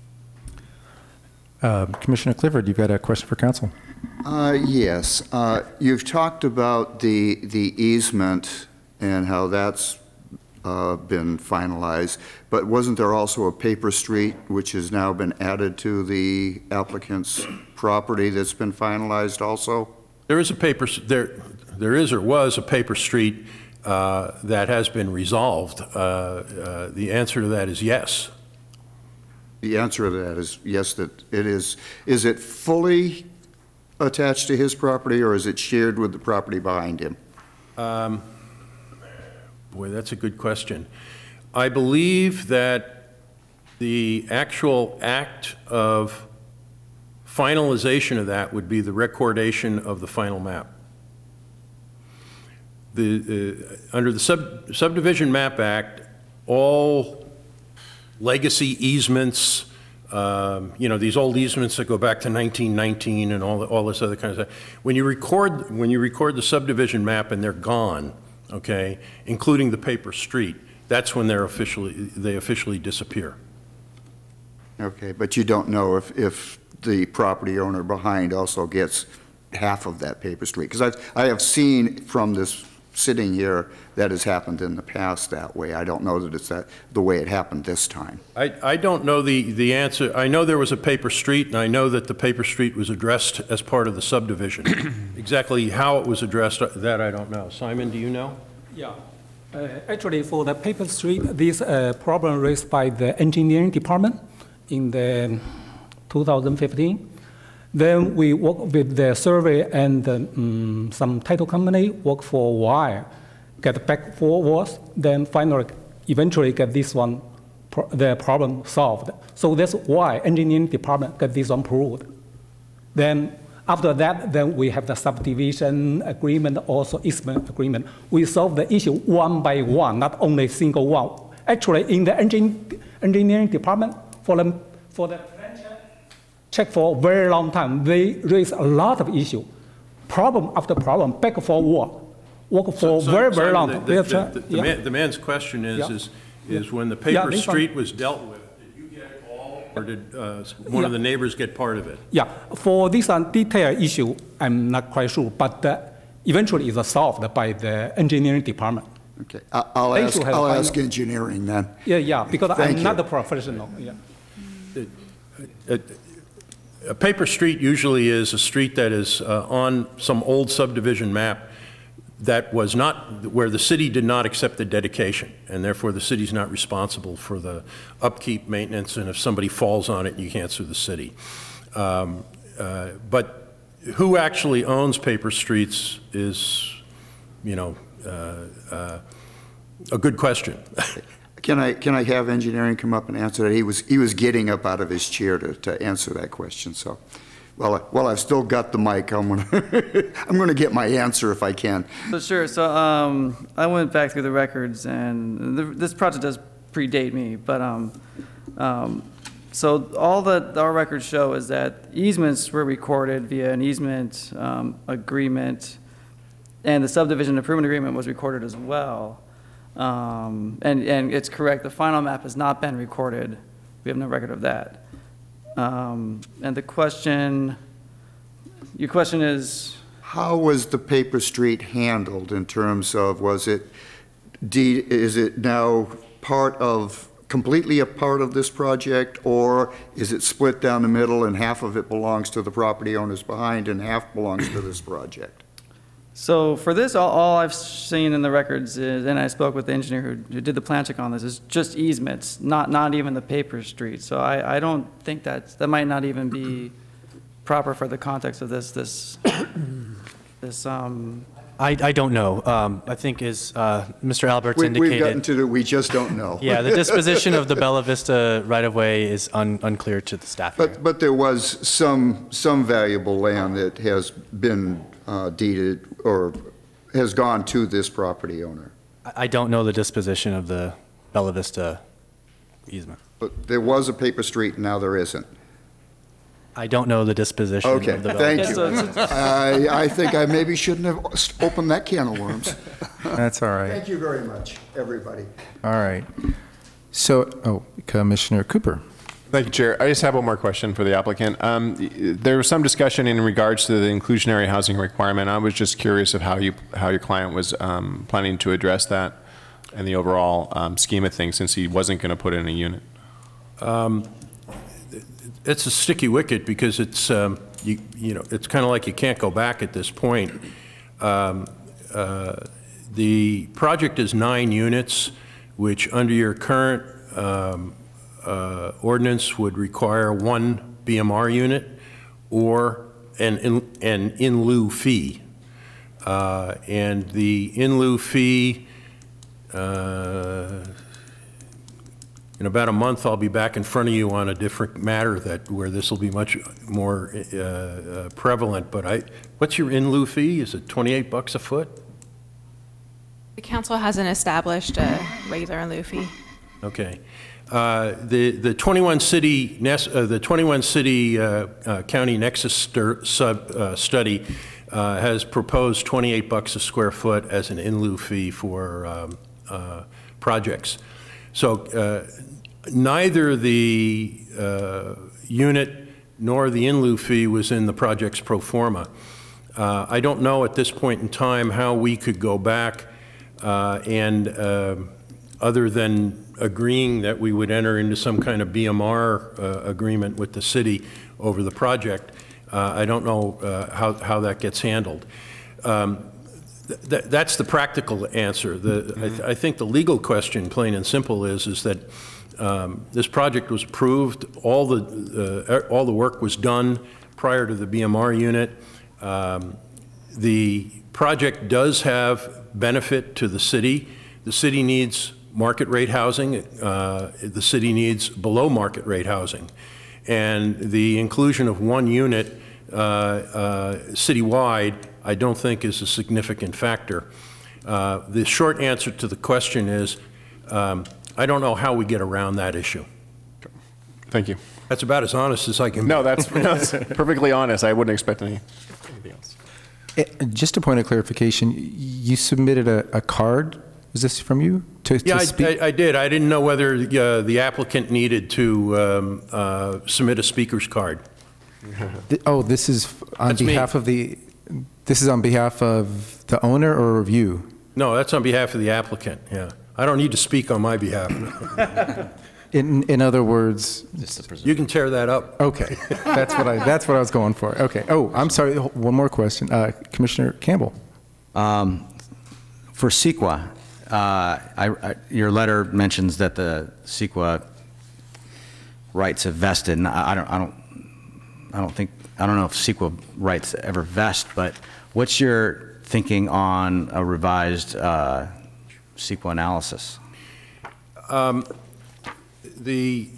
Uh, Commissioner Clifford, you've got a question for council. Uh, yes. Uh, you've talked about the, the easement and how that's uh, been finalized, but wasn't there also a paper street which has now been added to the applicant's property that's been finalized also? There is a paper, there, there is or was a paper street uh, that has been resolved. Uh, uh, the answer to that is yes. The answer to that is yes, that it is. Is it fully attached to his property, or is it shared with the property behind him? Um, boy, that's a good question. I believe that the actual act of finalization of that would be the recordation of the final map. The, uh, under the Sub Subdivision Map Act, all legacy easements, um, you know, these old easements that go back to nineteen nineteen and all, all this other kind of stuff, when you record, when you record the subdivision map and they're gone, okay, including the paper street, that's when they're officially, they officially disappear. Okay, but you don't know if, if the property owner behind also gets half of that paper street? Because I have seen from this sitting here that has happened in the past that way. I don't know that it's that the way it happened this time. I, I don't know the, the answer. I know there was a paper street, and I know that the paper street was addressed as part of the subdivision. Exactly how it was addressed, that I don't know. Simon, do you know? Yeah. Uh, actually, for the paper street, this uh, problem raised by the engineering department in the two thousand fifteen. Then we work with the survey and um, some title company, work for a while, get back forwards, then finally, eventually get this one, pro the problem solved. So that's why engineering department got this one approved. Then after that, then we have the subdivision agreement, also easement agreement. We solve the issue one by one, not only single one. Actually, in the engin engineering department, for the, for the check for a very long time. They raise a lot of issues, problem after problem, back forward, work for So- so- very, very Simon, long the- time. the- We the- have- the- the yeah. man- The man's question is, Yeah. is, is when the Yeah, paper this one- street was dealt with, did you get it all, or did uh, one of Yeah. the neighbors get part of it? Yeah, for this one detailed issue, I'm not quite sure, but uh, eventually it's solved by the engineering department. Okay, I- I'll They ask, should have I'll final- ask engineering then. Yeah, yeah, because Thank I'm not you. a professional. Yeah. A- A paper street usually is a street that is uh, on some old subdivision map that was not, where the city did not accept the dedication, and therefore the city's not responsible for the upkeep, maintenance, and if somebody falls on it, you can't sue the city. Um, uh, But who actually owns paper streets is, you know, uh, uh, a good question. Can I, can I have engineering come up and answer that? He was, he was getting up out of his chair to, to answer that question, so. Well, I- well, I've still got the mic, I'm gonna, I'm gonna get my answer if I can. So sure, so um, I went back through the records, and the, this project does predate me, but um, um, so all that our records show is that easements were recorded via an easement um, agreement, and the subdivision improvement agreement was recorded as well. Um, and, and it's correct, the final map has not been recorded. We have no record of that. Um, and the question, your question is? How was the paper street handled in terms of, was it, de- is it now part of, completely a part of this project, or is it split down the middle and half of it belongs to the property owners behind and half belongs to this project? So for this, all, all I've seen in the records is, and I spoke with the engineer who, who did the plan check on this, is just easements, not, not even the paper street. So I, I don't think that, that might not even be proper for the context of this, this, this, um. I, I don't know. Um, I think as uh, Mister Alberts We- indicated. We've gotten to the, we just don't know. Yeah, the disposition of the Bella Vista right-of-way is un, unclear to the staff here. But, but there was some, some valuable land that has been uh, deeded or has gone to this property owner. I I don't know the disposition of the Bella Vista easement. But there was a paper street, now there isn't. I don't know the disposition Okay, of the Bella thank Vista. you. I, I think I maybe shouldn't have opened that can of worms. That's all right. Thank you very much, everybody. All right. So, oh, Commissioner Cooper. Thank you, Chair. I just have one more question for the applicant. Um, there was some discussion in regards to the inclusionary housing requirement. I was just curious of how you, how your client was um, planning to address that and the overall um, scheme of things, since he wasn't going to put in a unit. Um, It's a sticky wicket because it's, um, you, you know, it's kind of like you can't go back at this point. Um, uh, The project is nine units, which under your current um, uh, ordinance would require one B M R unit or an in, an in lieu fee. Uh, and the in lieu fee uh, in about a month, I'll be back in front of you on a different matter that, where this will be much more uh, uh, prevalent. But I, what's your in lieu fee? Is it twenty-eight bucks a foot? The council hasn't established a regular in lieu fee. Okay. Uh, the the twenty-one city uh, the twenty-one city uh, uh, county nexus stir, sub uh, study uh, has proposed twenty-eight bucks a square foot as an in lieu fee for um, uh, projects. So uh, neither the uh, unit nor the in lieu fee was in the project's pro forma. Uh, I don't know at this point in time how we could go back uh, and uh, other than agreeing that we would enter into some kind of B M R uh, agreement with the city over the project. Uh, I don't know uh, how, how that gets handled. Um, th that's the practical answer. The, mm-hmm. I, th I think the legal question, plain and simple, is, is that um, this project was approved, all the, uh, all the work was done prior to the B M R unit. Um, the project does have benefit to the city. The city needs market rate housing. Uh, the city needs below market rate housing. And the inclusion of one unit uh, uh, citywide, I don't think is a significant factor. Uh, the short answer to the question is, um, I don't know how we get around that issue. Thank you. That's about as honest as I can be. No, that's, that's perfectly honest. I wouldn't expect any, anything else. Just a point of clarification, you submitted a, a card. Was this from you? To, yeah, to I, speak? I, I did. I didn't know whether uh, the applicant needed to um, uh, submit a speaker's card. The, oh, this is on That's behalf me. of the. This is on behalf of the owner or of you? No, that's on behalf of the applicant. Yeah, I don't need to speak on my behalf. In in other words, you can tear that up. Okay, that's what I that's what I was going for. Okay. Oh, I'm sorry. One more question, uh, Commissioner Campbell. Um, for C E Q A. Uh, I, I, your letter mentions that the C E Q A rights have vested, and I, I don't, I don't, I don't think, I don't know if C E Q A rights ever vest. But what's your thinking on a revised uh, C E Q A analysis? Um, the,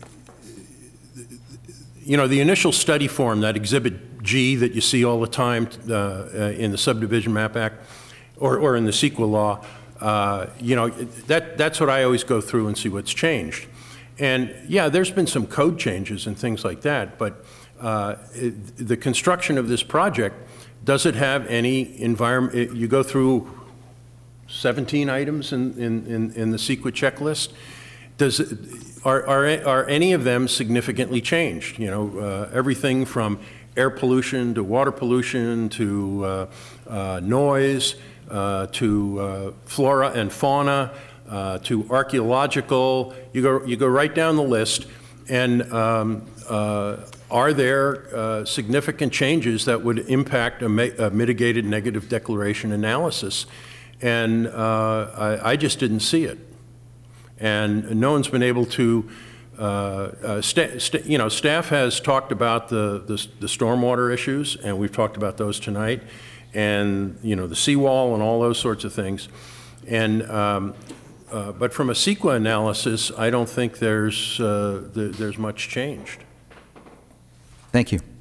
you know, the initial study form, that Exhibit G that you see all the time uh, uh, in the Subdivision Map Act, or, or in the C E Q A law. Uh, you know, that, that's what I always go through and see what's changed. And yeah, there's been some code changes and things like that, but uh, it, the construction of this project, does it have any environment? You go through seventeen items in, in, in, in the C E Q A checklist. Does it, are, are, are any of them significantly changed? You know, uh, everything from air pollution to water pollution to uh, uh, noise, Uh, to uh, flora and fauna, uh, to archaeological. You go, you go right down the list, and um, uh, are there uh, significant changes that would impact a, a mitigated negative declaration analysis? And uh, I, I just didn't see it. And no one's been able to, uh, uh, sta sta you know, staff has talked about the, the, the stormwater issues, and we've talked about those tonight, and you know, the seawall and all those sorts of things. And um, uh, but from a C E Q A analysis, I don't think there's uh, the, there's much changed. Thank you.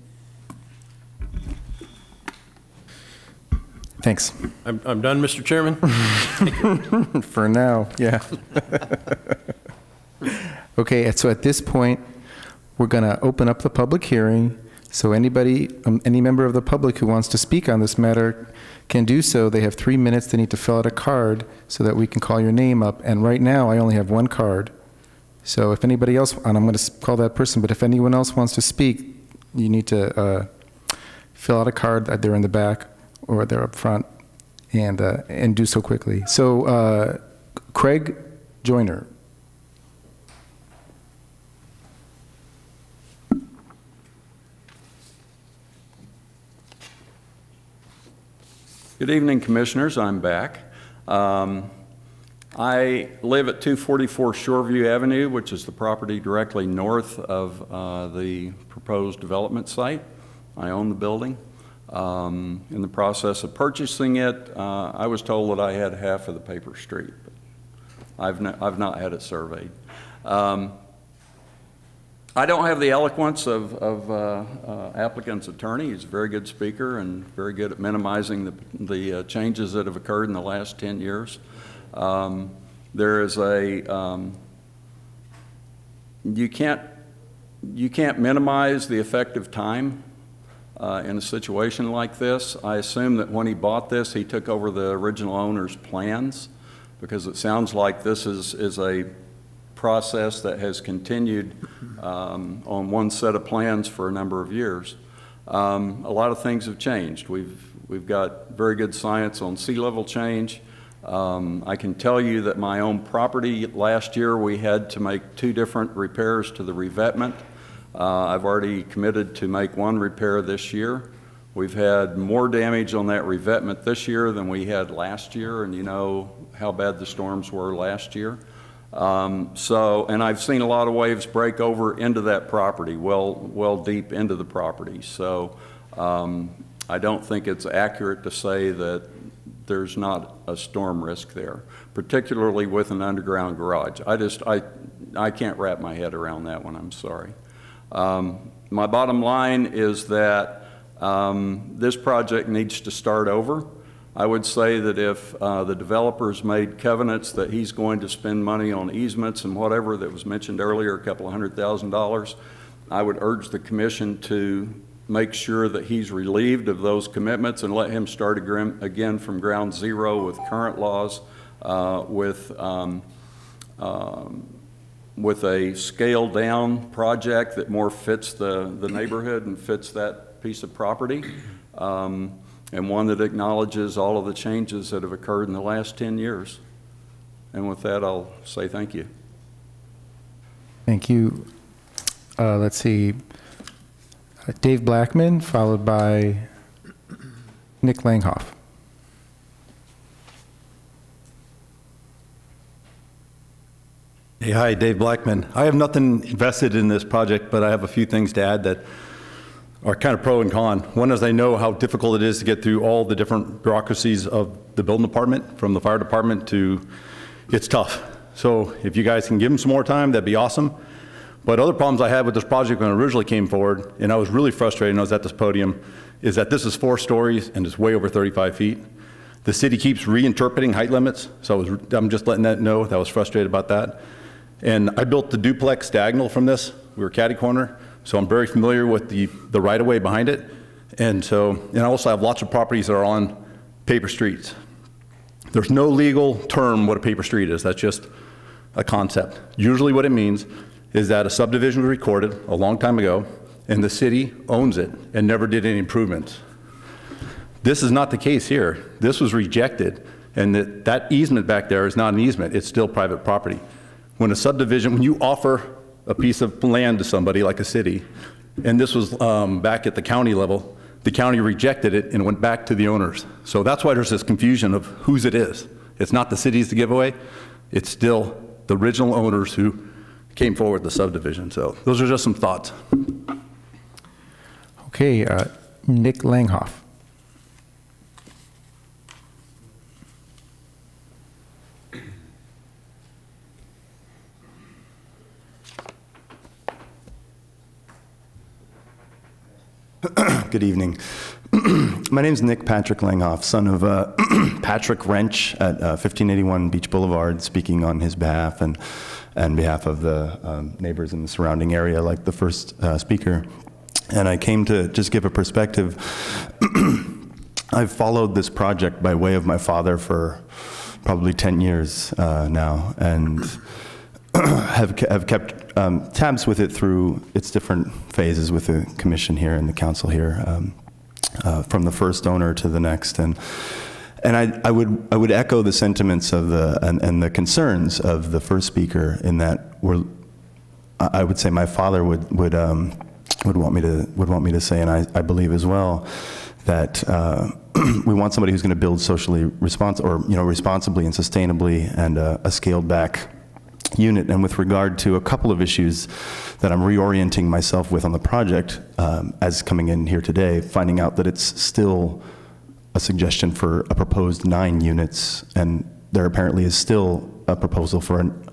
Thanks. I'm, I'm done, Mister Chairman. For now, yeah. Okay, so at this point, we're going to open up the public hearing. So anybody, um, any member of the public who wants to speak on this matter can do so. They have three minutes. They need to fill out a card so that we can call your name up. And right now, I only have one card. So if anybody else, and I'm going to call that person, but if anyone else wants to speak, you need to uh, fill out a card. They're in the back or they're up front, and uh, and do so quickly. So uh, Craig Joyner. Good evening, Commissioners. I'm back. Um, I live at two forty-four Shoreview Avenue, which is the property directly north of uh, the proposed development site. I own the building. Um, in the process of purchasing it, uh, I was told that I had half of the paper street. But I've, no, I've not had it surveyed. Um, I don't have the eloquence of, of uh, uh, applicant's attorney. He's a very good speaker and very good at minimizing the, the uh, changes that have occurred in the last ten years. Um, there is a, um, you can't, you can't minimize the effective time uh, in a situation like this. I assume that when he bought this, he took over the original owner's plans, because it sounds like this is, is a process that has continued um, on one set of plans for a number of years. Um, a lot of things have changed. We've, we've got very good science on sea level change. Um, I can tell you that my own property last year, we had to make two different repairs to the revetment. Uh, I've already committed to make one repair this year. We've had more damage on that revetment this year than we had last year, and you know how bad the storms were last year. Um, so, and I've seen a lot of waves break over into that property, well, well deep into the property. So um, I don't think it's accurate to say that there's not a storm risk there, particularly with an underground garage. I just, I, I can't wrap my head around that one, I'm sorry. Um, my bottom line is that um, this project needs to start over. I would say that if uh, the developer's made covenants that he's going to spend money on easements and whatever that was mentioned earlier, a couple of hundred thousand dollars, I would urge the commission to make sure that he's relieved of those commitments and let him start again from ground zero with current laws, uh, with, um, um, with a scaled down project that more fits the, the neighborhood and fits that piece of property. Um, and one that acknowledges all of the changes that have occurred in the last ten years. And with that, I'll say thank you. Thank you. Uh, let's see. Uh, Dave Blackman, followed by Nick Langhoff. Hey, hi, Dave Blackman. I have nothing invested in this project, but I have a few things to add that are kind of pro and con. One is I know how difficult it is to get through all the different bureaucracies of the building department, from the fire department to, it's tough. So if you guys can give them some more time, that'd be awesome. But other problems I had with this project when it originally came forward, and I was really frustrated when I was at this podium, is that this is four stories and it's way over thirty-five feet. The city keeps reinterpreting height limits, so I was, I'm just letting that know that I was frustrated about that. And I built the duplex diagonal from this. We were catty corner. So I'm very familiar with the, the right-of-way behind it. And so, and I also have lots of properties that are on paper streets. There's no legal term what a paper street is. That's just a concept. Usually what it means is that a subdivision was recorded a long time ago and the city owns it and never did any improvements. This is not the case here. This was rejected, and that, that easement back there is not an easement. It's still private property. When a subdivision, when you offer a piece of land to somebody like a city, and this was um, back at the county level, the county rejected it and went back to the owners. So that's why there's this confusion of whose it is. It's not the city's the giveaway, it's still the original owners who came forward with the subdivision. So those are just some thoughts. Okay, uh, Nick Langhoff. Good evening. My name is Nick Patrick Langhoff, son of uh, Patrick Wrench at uh, fifteen eighty-one Beach Boulevard, speaking on his behalf and on behalf of the um, neighbors in the surrounding area, like the first uh, speaker. And I came to just give a perspective. I've followed this project by way of my father for probably ten years uh, now, and have, have kept um, tabs with it through its different phases with the commission here and the council here, um, uh, from the first owner to the next. And and I, I would I would echo the sentiments of the and, and the concerns of the first speaker, in that we're, I would say my father would would um, would want me to would want me to say, and I, I believe as well, that uh, we want somebody who's going to build socially responsible, or you know, responsibly and sustainably, and uh, a scaled back unit. And with regard to a couple of issues that I'm reorienting myself with on the project, um, as coming in here today, finding out that it's still a suggestion for a proposed nine units, and there apparently is still a proposal for an,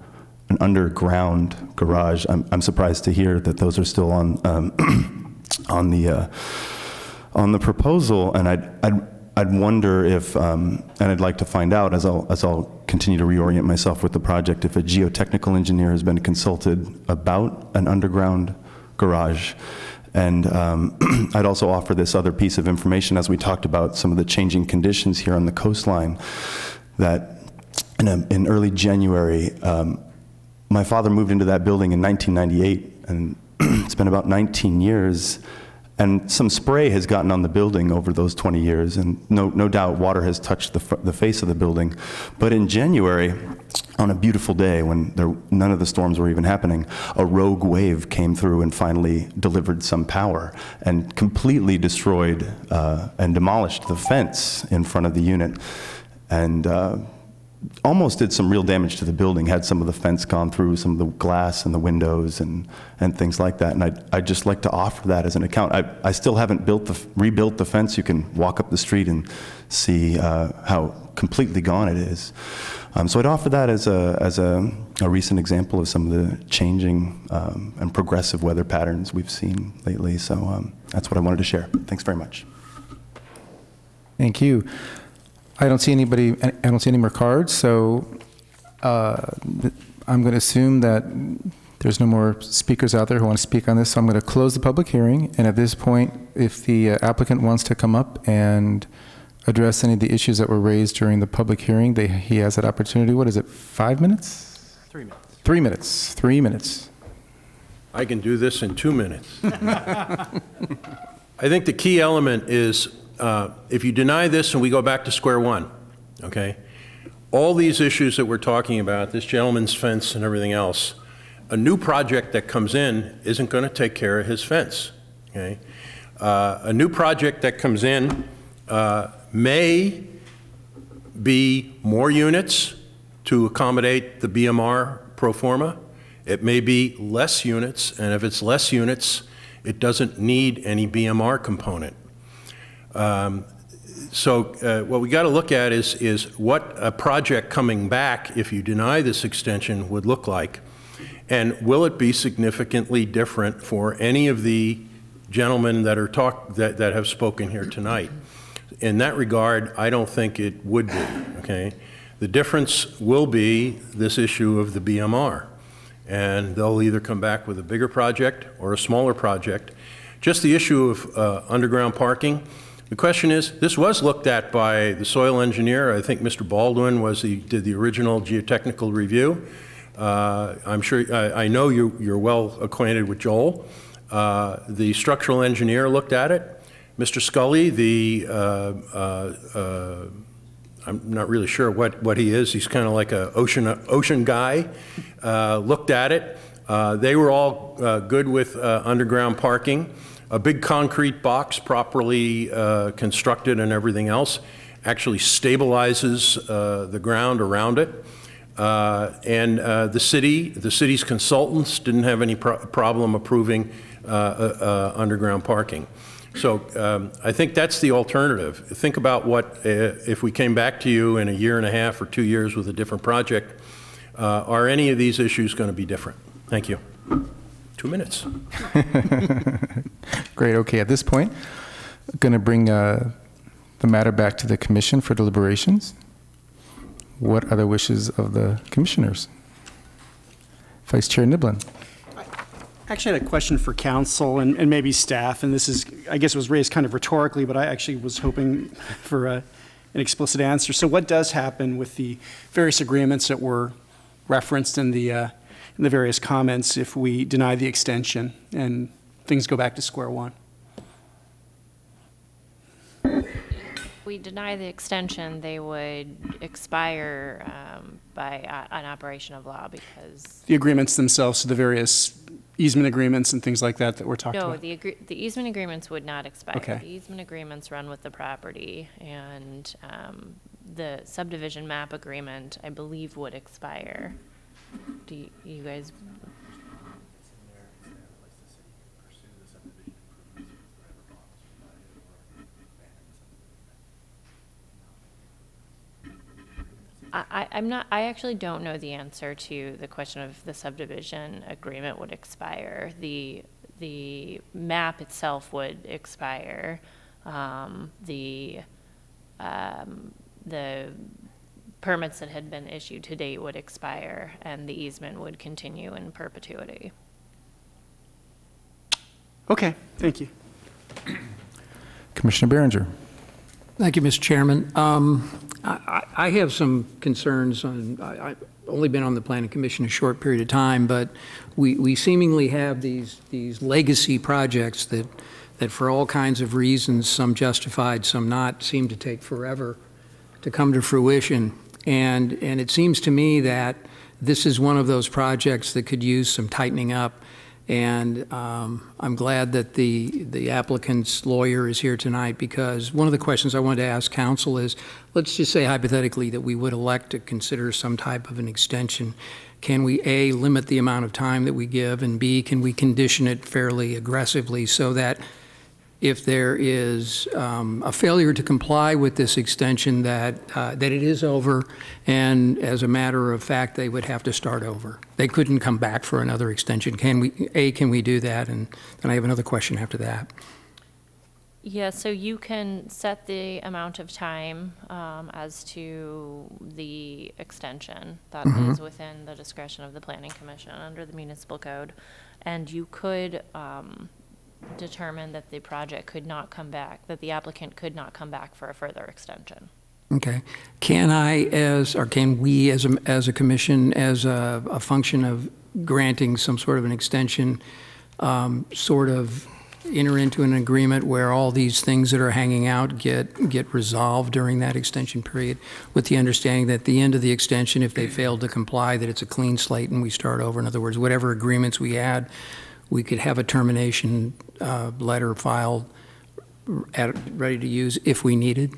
an underground garage. I'm, I'm surprised to hear that those are still on um, on the uh, on the proposal, and I'd, I'd I'd wonder if, um, and I'd like to find out as I'll as I'll continue to reorient myself with the project, if a geotechnical engineer has been consulted about an underground garage. And um, I'd also offer this other piece of information as we talked about some of the changing conditions here on the coastline, that in, a, in early January, um, my father moved into that building in nineteen ninety-eight, and it's been about nineteen years, and some spray has gotten on the building over those twenty years, and no, no doubt water has touched the, the face of the building. But in January, on a beautiful day when there, none of the storms were even happening, a rogue wave came through and finally delivered some power and completely destroyed uh, and demolished the fence in front of the unit. And uh, almost did some real damage to the building, had some of the fence gone through, some of the glass and the windows and, and things like that. And I'd, I'd just like to offer that as an account. I, I still haven't built the, rebuilt the fence. You can walk up the street and see uh, how completely gone it is. Um, so I'd offer that as a, as a, a recent example of some of the changing um, and progressive weather patterns we've seen lately. So um, that's what I wanted to share. Thanks very much. Thank you. I don't see anybody, I don't see any more cards, so uh, I'm going to assume that there's no more speakers out there who want to speak on this, so I'm going to close the public hearing, and at this point, if the uh, applicant wants to come up and address any of the issues that were raised during the public hearing, they, he has that opportunity. What is it, five minutes? Three minutes. Three minutes, three minutes. I can do this in two minutes. I think the key element is Uh, if you deny this and we go back to square one, okay, all these issues that we're talking about, this gentleman's fence and everything else, a new project that comes in isn't going to take care of his fence, okay? Uh, a new project that comes in uh, may be more units to accommodate the B M R pro forma. It may be less units, and if it's less units, it doesn't need any B M R component. Um, so uh, what we got to look at is, is what a project coming back, if you deny this extension, would look like. And will it be significantly different for any of the gentlemen that, are talk, that, that have spoken here tonight? In that regard, I don't think it would be, okay? The difference will be this issue of the B M R. And they'll either come back with a bigger project or a smaller project. Just the issue of uh, underground parking. The question is, this was looked at by the soil engineer. I think Mister Baldwin was the, did the original geotechnical review. Uh, I'm sure, I, I know you, you're well acquainted with Joel. Uh, the structural engineer looked at it. Mister Scully, the, uh, uh, uh, I'm not really sure what, what he is. He's kind of like an ocean, ocean guy, uh, looked at it. Uh, they were all uh, good with uh, underground parking. A big concrete box properly uh, constructed and everything else actually stabilizes uh, the ground around it. Uh, and uh, the city, the city's consultants didn't have any pro problem approving uh, uh, uh, underground parking. So um, I think that's the alternative. Think about what, uh, if we came back to you in a year and a half or two years with a different project, uh, are any of these issues going to be different? Thank you. Two minutes. Great. Okay. At this point, I'm going to bring uh, the matter back to the commission for deliberations. What are the wishes of the commissioners? Vice Chair Niblin. I actually had a question for council and, and maybe staff, and this is, I guess it was raised kind of rhetorically, but I actually was hoping for a, an explicit answer. So what does happen with the various agreements that were referenced in the uh, in the various comments if we deny the extension and things go back to square one? If we deny the extension, they would expire um, by uh, an operation of law because... The agreements themselves, so the various easement agreements and things like that that we're talking no, about? No, the, agree the easement agreements would not expire. Okay. The easement agreements run with the property, and um, the subdivision map agreement, I believe, would expire. Do you, you guys? I, I'm not, I actually don't know the answer to the question of the subdivision agreement would expire. The, the map itself would expire. Um, the, um, the permits that had been issued to date would expire, and the easement would continue in perpetuity. Okay, thank you. Commissioner Behringer. Thank you, Mister Chairman. Um, I, I have some concerns on, I, I've only been on the Planning Commission a short period of time, but we, we seemingly have these, these legacy projects that, that for all kinds of reasons, some justified, some not, seem to take forever to come to fruition. And, and it seems to me that this is one of those projects that could use some tightening up. And um, I'm glad that the, the applicant's lawyer is here tonight, because one of the questions I wanted to ask counsel is, let's just say hypothetically that we would elect to consider some type of an extension. Can we, A, limit the amount of time that we give, and B, can we condition it fairly aggressively so that if there is um, a failure to comply with this extension, that uh, that it is over, and as a matter of fact, they would have to start over. They couldn't come back for another extension. Can we, A, can we do that? And then I have another question after that. Yeah, so you can set the amount of time um, as to the extension. That Mm-hmm. is within the discretion of the Planning Commission under the municipal code. And you could um, determine that the project could not come back, that the applicant could not come back for a further extension. Okay. Can I, as, or can we as a, as a commission, as a, a function of granting some sort of an extension, um, sort of enter into an agreement where all these things that are hanging out get, get resolved during that extension period, with the understanding that at the end of the extension, if they fail to comply, that it's a clean slate and we start over? In other words, whatever agreements we had, we could have a termination uh, letter filed at, ready to use if we needed?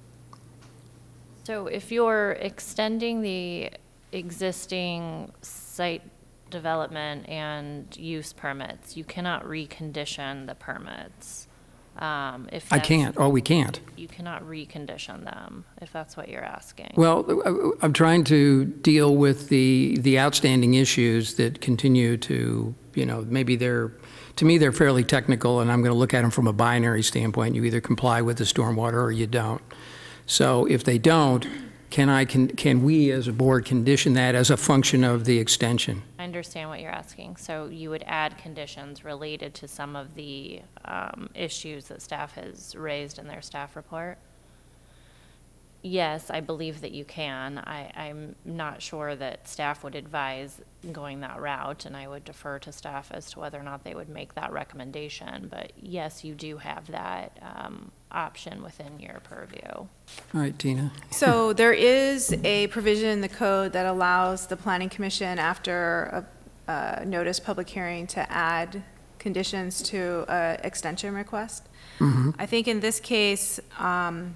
So if you're extending the existing site development and use permits, you cannot recondition the permits. Um, if I that's- can't. Oh, we can't. You cannot recondition them, if that's what you're asking. Well, I'm trying to deal with the, the outstanding issues that continue to, you know, maybe they're, to me, they're fairly technical, and I'm going to look at them from a binary standpoint. You either comply with the stormwater or you don't. So if they don't, can I, can, can we as a board condition that as a function of the extension? I understand what you're asking. So you would add conditions related to some of the um, issues that staff has raised in their staff report? Yes, I believe that you can. I, I'm not sure that staff would advise going that route, and I would defer to staff as to whether or not they would make that recommendation. But yes, you do have that um, option within your purview. All right, Tina. So there is a provision in the code that allows the Planning Commission, after a, a notice public hearing, to add conditions to an extension request. Mm-hmm. I think in this case, um,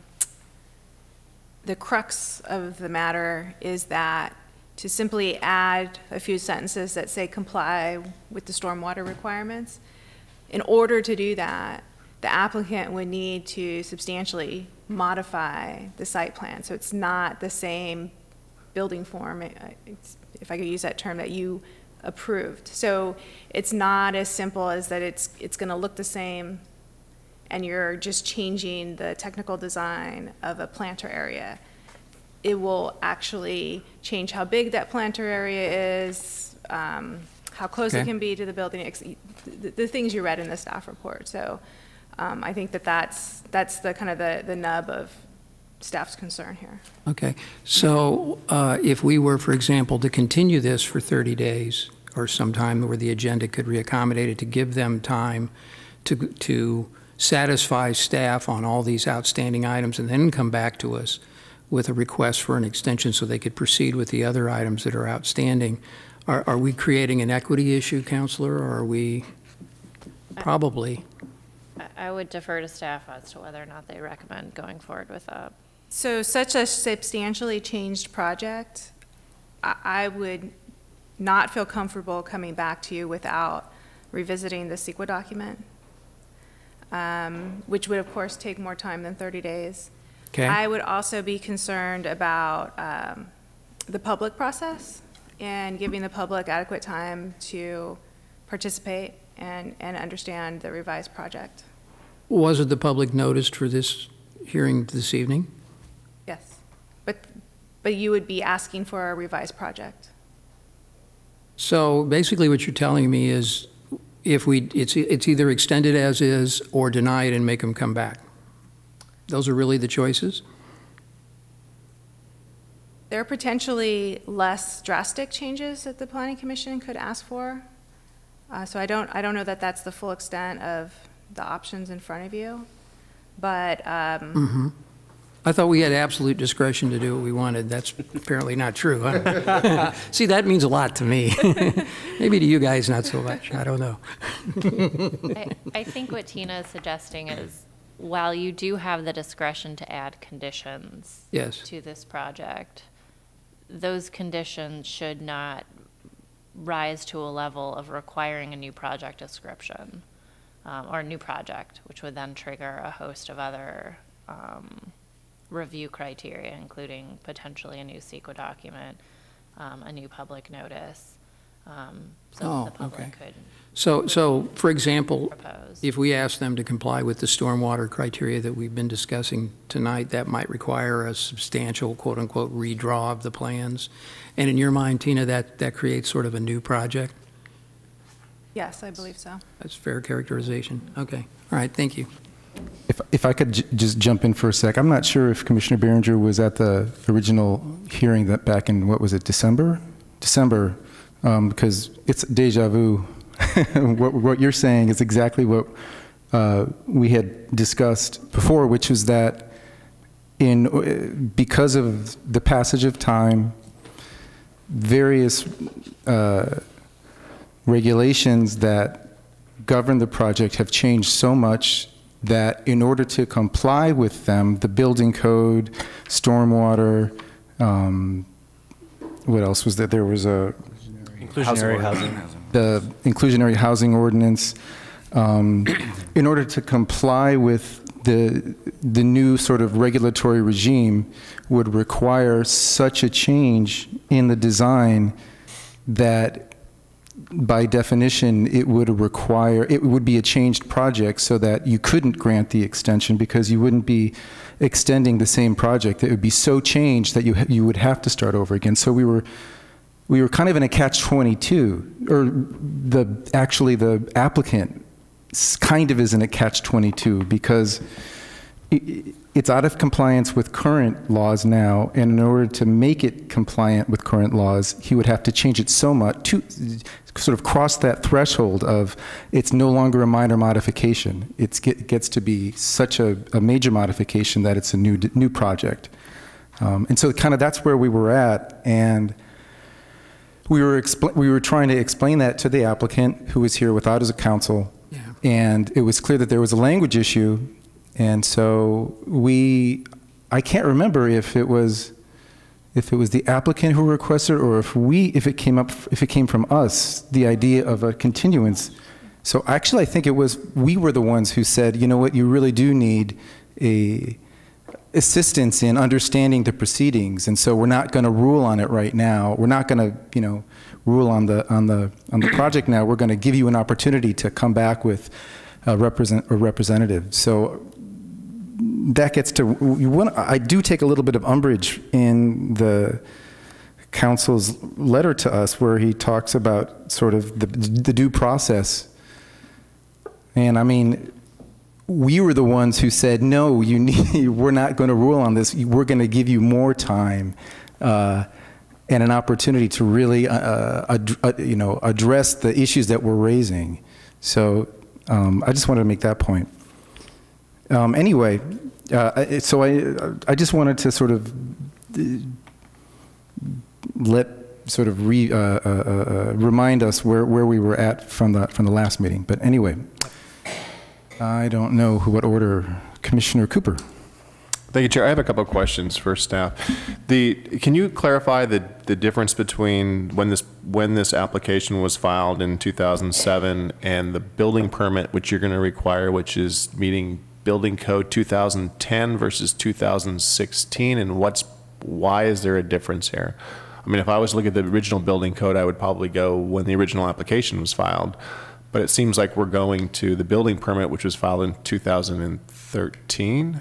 the crux of the matter is that to simply add a few sentences that say comply with the stormwater requirements, in order to do that, the applicant would need to substantially modify the site plan. So it's not the same building form, it's, if I could use that term, that you approved. So it's not as simple as that it's, it's going to look the same and you're just changing the technical design of a planter area. It will actually change how big that planter area is, um, how close Okay. it can be to the building, the, the things you read in the staff report. So um, I think that that's, that's the kind of the, the nub of staff's concern here. Okay. So uh, if we were, for example, to continue this for thirty days or some time where the agenda could reaccommodate it, to give them time to, to satisfy staff on all these outstanding items and then come back to us with a request for an extension so they could proceed with the other items that are outstanding. Are, are we creating an equity issue, Counselor, or are we probably? I, I would defer to staff as to whether or not they recommend going forward with that. So such a substantially changed project, I, I would not feel comfortable coming back to you without revisiting the CEQA document. Um, which would, of course, take more time than thirty days. Okay. I would also be concerned about um, the public process and giving the public adequate time to participate and, and understand the revised project. Was the public noticed for this hearing this evening? Yes, but, but you would be asking for a revised project. So basically what you're telling me is if we, it's, it's either extended as is or deny it and make them come back. Those are really the choices? There are potentially less drastic changes that the Planning Commission could ask for. Uh, so I don't, I don't know that that's the full extent of the options in front of you, but um, mm-hmm. I thought we had absolute discretion to do what we wanted. That's apparently not true. Huh? See, that means a lot to me. Maybe to you guys, not so much. I don't know. I, I think what Tina is suggesting is, while you do have the discretion to add conditions yes. to this project, those conditions should not rise to a level of requiring a new project description um, or a new project, which would then trigger a host of other um, review criteria, including potentially a new CEQA document, um, a new public notice, um, so oh, that the public okay. could So, so for example, propose. If we ask them to comply with the stormwater criteria that we've been discussing tonight, that might require a substantial, quote-unquote, redraw of the plans. And in your mind, Tina, that, that creates sort of a new project? Yes, I believe so. That's fair characterization. Okay. All right. Thank you. If, if I could j just jump in for a sec, I'm not sure if Commissioner Behringer was at the original hearing that back in, what was it, December? December, um, because it's deja vu. what, what you're saying is exactly what uh, we had discussed before, which was that in, because of the passage of time, various uh, regulations that govern the project have changed so much that in order to comply with them, the building code, stormwater, um, what else was there? There was a inclusionary housing. The inclusionary housing ordinance. Um, in order to comply with the the new sort of regulatory regime, would require such a change in the design that, by definition, it would require, it would be a changed project so that you couldn't grant the extension because you wouldn't be extending the same project. It would be so changed that you, you would have to start over again. So we were, we were kind of in a catch twenty-two, or the, actually the applicant kind of is in a catch twenty-two because it, it's out of compliance with current laws now, and in order to make it compliant with current laws, he would have to change it so much to sort of cross that threshold of it's no longer a minor modification. It's get, it gets to be such a, a major modification that it's a new new project. Um, and so kind of that's where we were at, and we were expl we were trying to explain that to the applicant who was here without his counsel, yeah. And it was clear that there was a language issue, and so we, I can't remember if it was if it was the applicant who requested or if we, if it came up, if it came from us, the idea of a continuance. So actually I think it was, we were the ones who said, you know what, you really do need a assistance in understanding the proceedings, and so we're not going to rule on it right now. We're not going to, you know, rule on the on the on the project now. We're going to give you an opportunity to come back with a represent a representative. So that gets to, you want, I do take a little bit of umbrage in the council's letter to us where he talks about sort of the, the due process. And I mean, we were the ones who said, no, you need, we're not going to rule on this. We're going to give you more time uh, and an opportunity to really, uh, ad uh, you know, address the issues that we're raising. So um, I just wanted to make that point. Um, anyway, uh, so I, I just wanted to sort of let sort of re, uh, uh, uh, remind us where, where we were at from the, from the last meeting. But anyway, I don't know who, what order. Commissioner Cooper. Thank you, Chair. I have a couple of questions for staff. The, can you clarify the, the difference between when this, when this application was filed in two thousand seven and the building permit which you're going to require, which is meeting Building Code two thousand ten versus two thousand sixteen, and what's, why is there a difference here? I mean, if I was to look at the original building code, I would probably go when the original application was filed. But it seems like we're going to the building permit, which was filed in two thousand thirteen.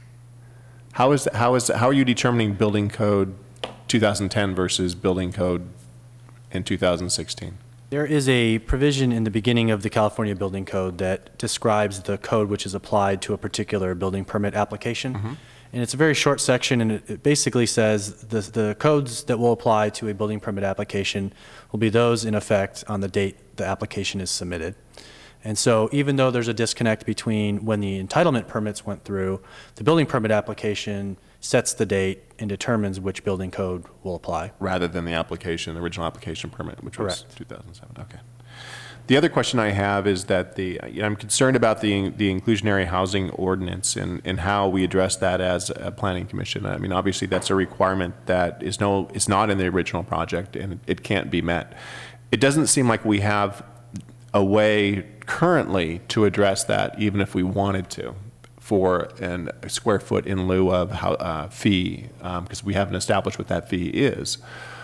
How is, how is, how are you determining building code two thousand ten versus building code in two thousand sixteen? There is a provision in the beginning of the California Building Code that describes the code which is applied to a particular building permit application. Mm-hmm. And it's a very short section, and it, it basically says the, the codes that will apply to a building permit application will be those in effect on the date the application is submitted. And so even though there's a disconnect between when the entitlement permits went through, the building permit application sets the date and determines which building code will apply. Rather than the application, the original application permit, which Correct. was two thousand seven. Okay. The other question I have is that the, you know, I'm concerned about the, the inclusionary housing ordinance and, and how we address that as a planning commission. I mean, obviously that's a requirement that is no, is not in the original project and it can't be met. It doesn't seem like we have a way currently to address that, even if we wanted to, for an, a square foot in lieu of how, uh, fee, because um, we haven't established what that fee is.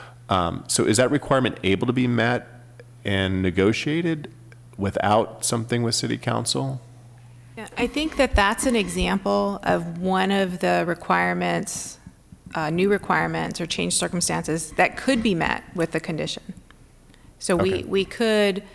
Um, so is that requirement able to be met and negotiated without something with City Council? Yeah, I think that that's an example of one of the requirements, uh, new requirements or changed circumstances that could be met with the condition. So Okay. we, we could,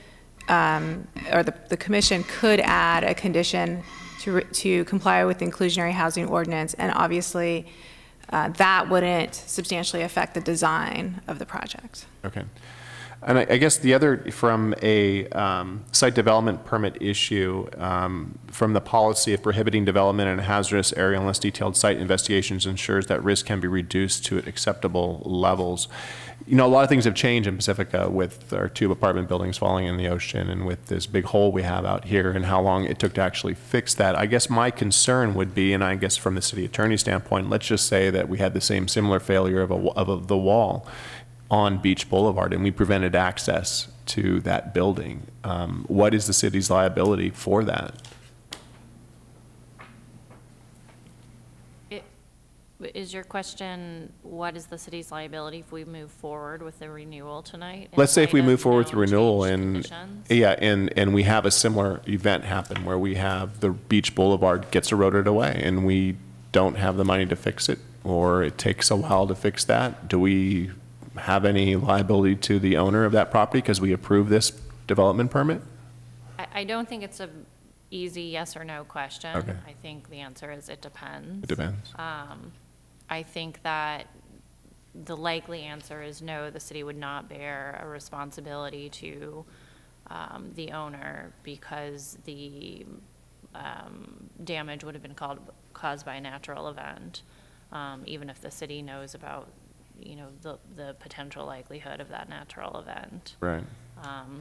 um, or the, the commission could add a condition to, to comply with the inclusionary housing ordinance, and obviously uh, that wouldn't substantially affect the design of the project. Okay. And I, I guess the other, from a um, site development permit issue, um, from the policy of prohibiting development in a hazardous area unless detailed site investigations ensures that risk can be reduced to acceptable levels. You know, a lot of things have changed in Pacifica with our two apartment buildings falling in the ocean and with this big hole we have out here and how long it took to actually fix that. I guess my concern would be, and I guess from the city attorney's standpoint, let's just say that we had the same similar failure of, a, of a, the wall on Beach Boulevard and we prevented access to that building. Um, what is the city's liability for that? It, is your question, what is the city's liability if we move forward with the renewal tonight? Let's say if we move forward with the known renewal changed and, conditions? yeah, and, and we have a similar event happen where we have the Beach Boulevard gets eroded away and we don't have the money to fix it, or it takes a while to fix that, do we have any liability to the owner of that property because we approve this development permit? I, I don't think it's a easy yes or no question. Okay. I think the answer is it depends. It depends. Um, I think that the likely answer is no, the city would not bear a responsibility to um, the owner because the um, damage would have been called, caused by a natural event, um, even if the city knows about you know, the, the potential likelihood of that natural event. Right. Um,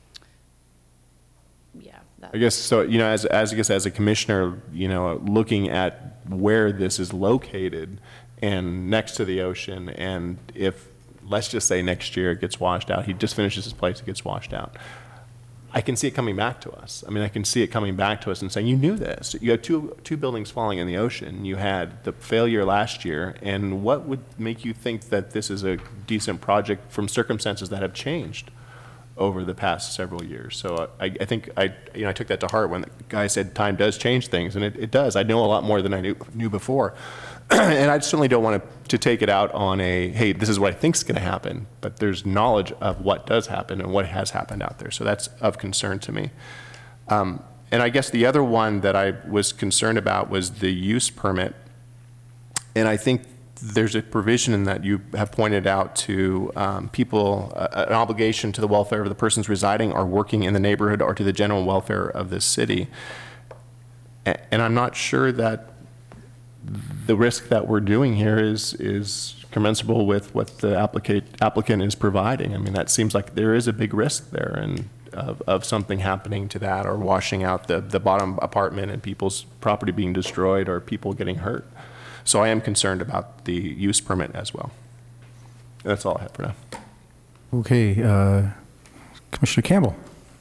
yeah. That, I guess, so, you know, as, as I guess as a commissioner, you know, looking at where this is located and next to the ocean, and if, let's just say next year it gets washed out, he just finishes his place, it gets washed out. I can see it coming back to us. I mean, I can see it coming back to us and saying, you knew this. You had two, two buildings falling in the ocean. You had the failure last year. And what would make you think that this is a decent project from circumstances that have changed over the past several years? So I, I think I, you know, I took that to heart when the guy said time does change things, and it, it does. I know a lot more than I knew, knew before. And I certainly don't want to, to take it out on a, hey, this is what I think is going to happen, but there's knowledge of what does happen and what has happened out there. So that's of concern to me. Um, and I guess the other one that I was concerned about was the use permit. And I think there's a provision in that you have pointed out to um, people, uh, an obligation to the welfare of the persons residing or working in the neighborhood or to the general welfare of the city. A- and I'm not sure that the risk that we're doing here is is commensurable with what the applicant applicant is providing. I mean, that seems like there is a big risk there, and of, of something happening to that, or washing out the the bottom apartment and people's property being destroyed, or people getting hurt. So I am concerned about the use permit as well. That's all I have for now. Okay, uh, Commissioner Campbell.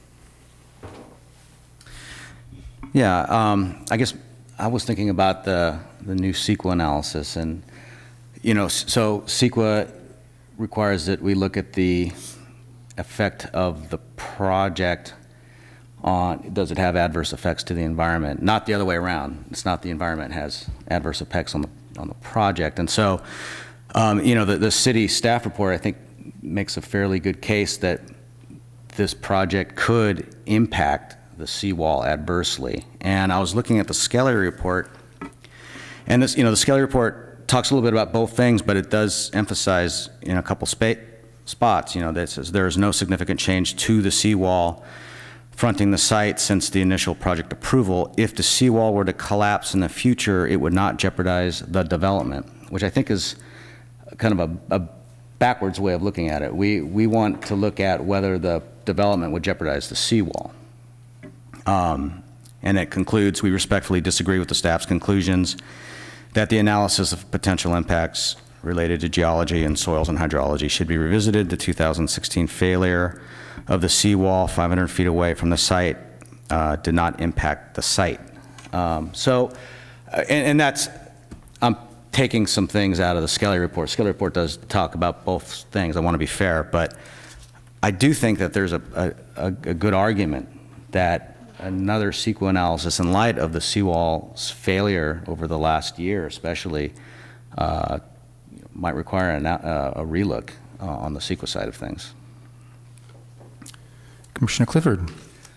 Yeah, um, I guess I was thinking about the, the new C E Q A analysis, and, you know, so C E Q A requires that we look at the effect of the project on, does it have adverse effects to the environment? Not the other way around. It's not the environment has adverse effects on the, on the project. And so, um, you know, the, the city staff report, I think, makes a fairly good case that this project could impact the seawall adversely. And I was looking at the Skelly report, and this, you know, the Skelly report talks a little bit about both things, but it does emphasize in a couple spa spots, you know, that says there is no significant change to the seawall fronting the site since the initial project approval. If the seawall were to collapse in the future, it would not jeopardize the development, which I think is kind of a, a backwards way of looking at it. We, we want to look at whether the development would jeopardize the seawall. Um, and it concludes, we respectfully disagree with the staff's conclusions that the analysis of potential impacts related to geology and soils and hydrology should be revisited. The two thousand sixteen failure of the seawall five hundred feet away from the site uh, did not impact the site. Um, so, uh, and, and that's, I'm taking some things out of the Skelly report. Skelly report does talk about both things. I want to be fair, but I do think that there's a, a, a good argument that another S E Q A analysis in light of the seawall's failure over the last year especially uh, might require an, uh, a relook uh, on the S E Q A side of things. Commissioner Clifford.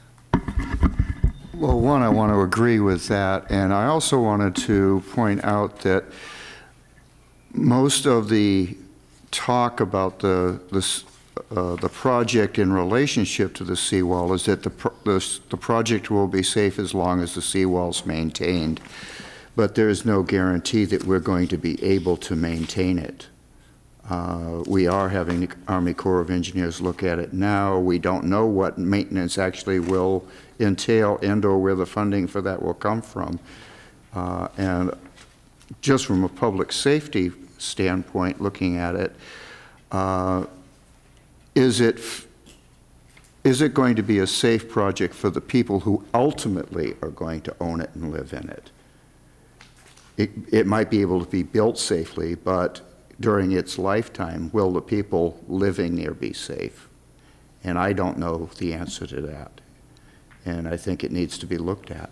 Well, one, I want to agree with that, and I also wanted to point out that most of the talk about the, the Uh, the project in relationship to the seawall is that the, pro the, the project will be safe as long as the seawall is maintained, but there is no guarantee that we're going to be able to maintain it. Uh, we are having the Army Corps of Engineers look at it now. We don't know what maintenance actually will entail and or where the funding for that will come from. Uh, and just from a public safety standpoint, looking at it, uh, Is it, is it going to be a safe project for the people who ultimately are going to own it and live in it? It, it might be able to be built safely, but during its lifetime, will the people living there be safe? And I don't know the answer to that. And I think it needs to be looked at.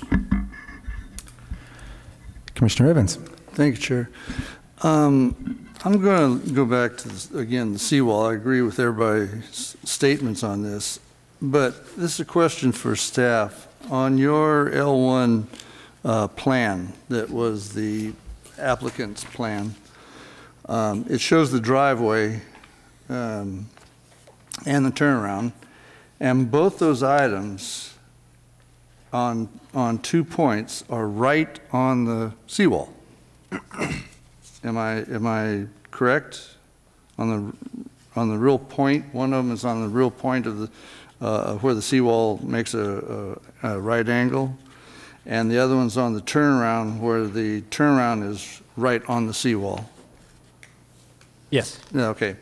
Commissioner Evans. Thank you, Chair. Um, I'm going to go back to, this, again, the seawall. I agree with everybody's statements on this, but this is a question for staff. On your L one uh, plan that was the applicant's plan, um, it shows the driveway um, and the turnaround, and both those items on, on two points are right on the seawall. Am I, am I correct on the, on the real point? One of them is on the real point of the, uh, where the seawall makes a, a, a right angle, and the other one's on the turnaround where the turnaround is right on the seawall. Yes. Yeah, okay.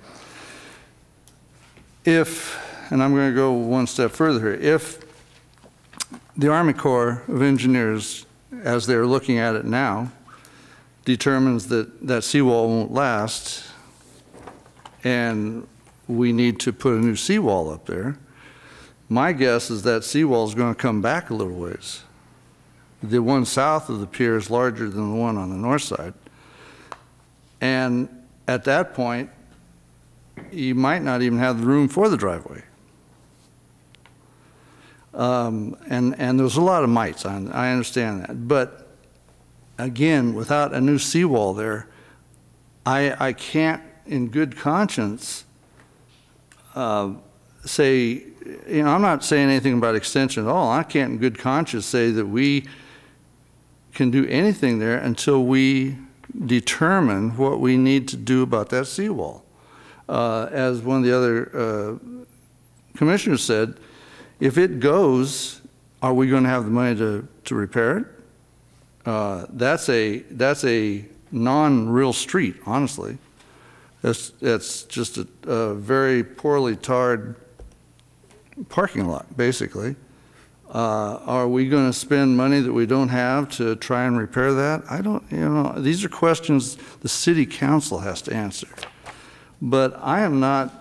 If, and I'm going to go one step further here, if the Army Corps of Engineers, as they're looking at it now, determines that that seawall won't last and we need to put a new seawall up there, my guess is that seawall is going to come back a little ways. The one south of the pier is larger than the one on the north side. And at that point, you might not even have the room for the driveway. Um, and, and there's a lot of mites, I, I understand that. But again, without a new seawall there, I, I can't, in good conscience, uh, say, you know, I'm not saying anything about extension at all. I can't, in good conscience, say that we can do anything there until we determine what we need to do about that seawall. Uh, as one of the other uh, commissioners said, if it goes, are we going to have the money to, to repair it? Uh, that's a that's a non-real street, honestly. That's that's just a, a very poorly tarred parking lot, basically. Uh, are we going to spend money that we don't have to try and repair that? I don't. You know, these are questions the city council has to answer. but I am not,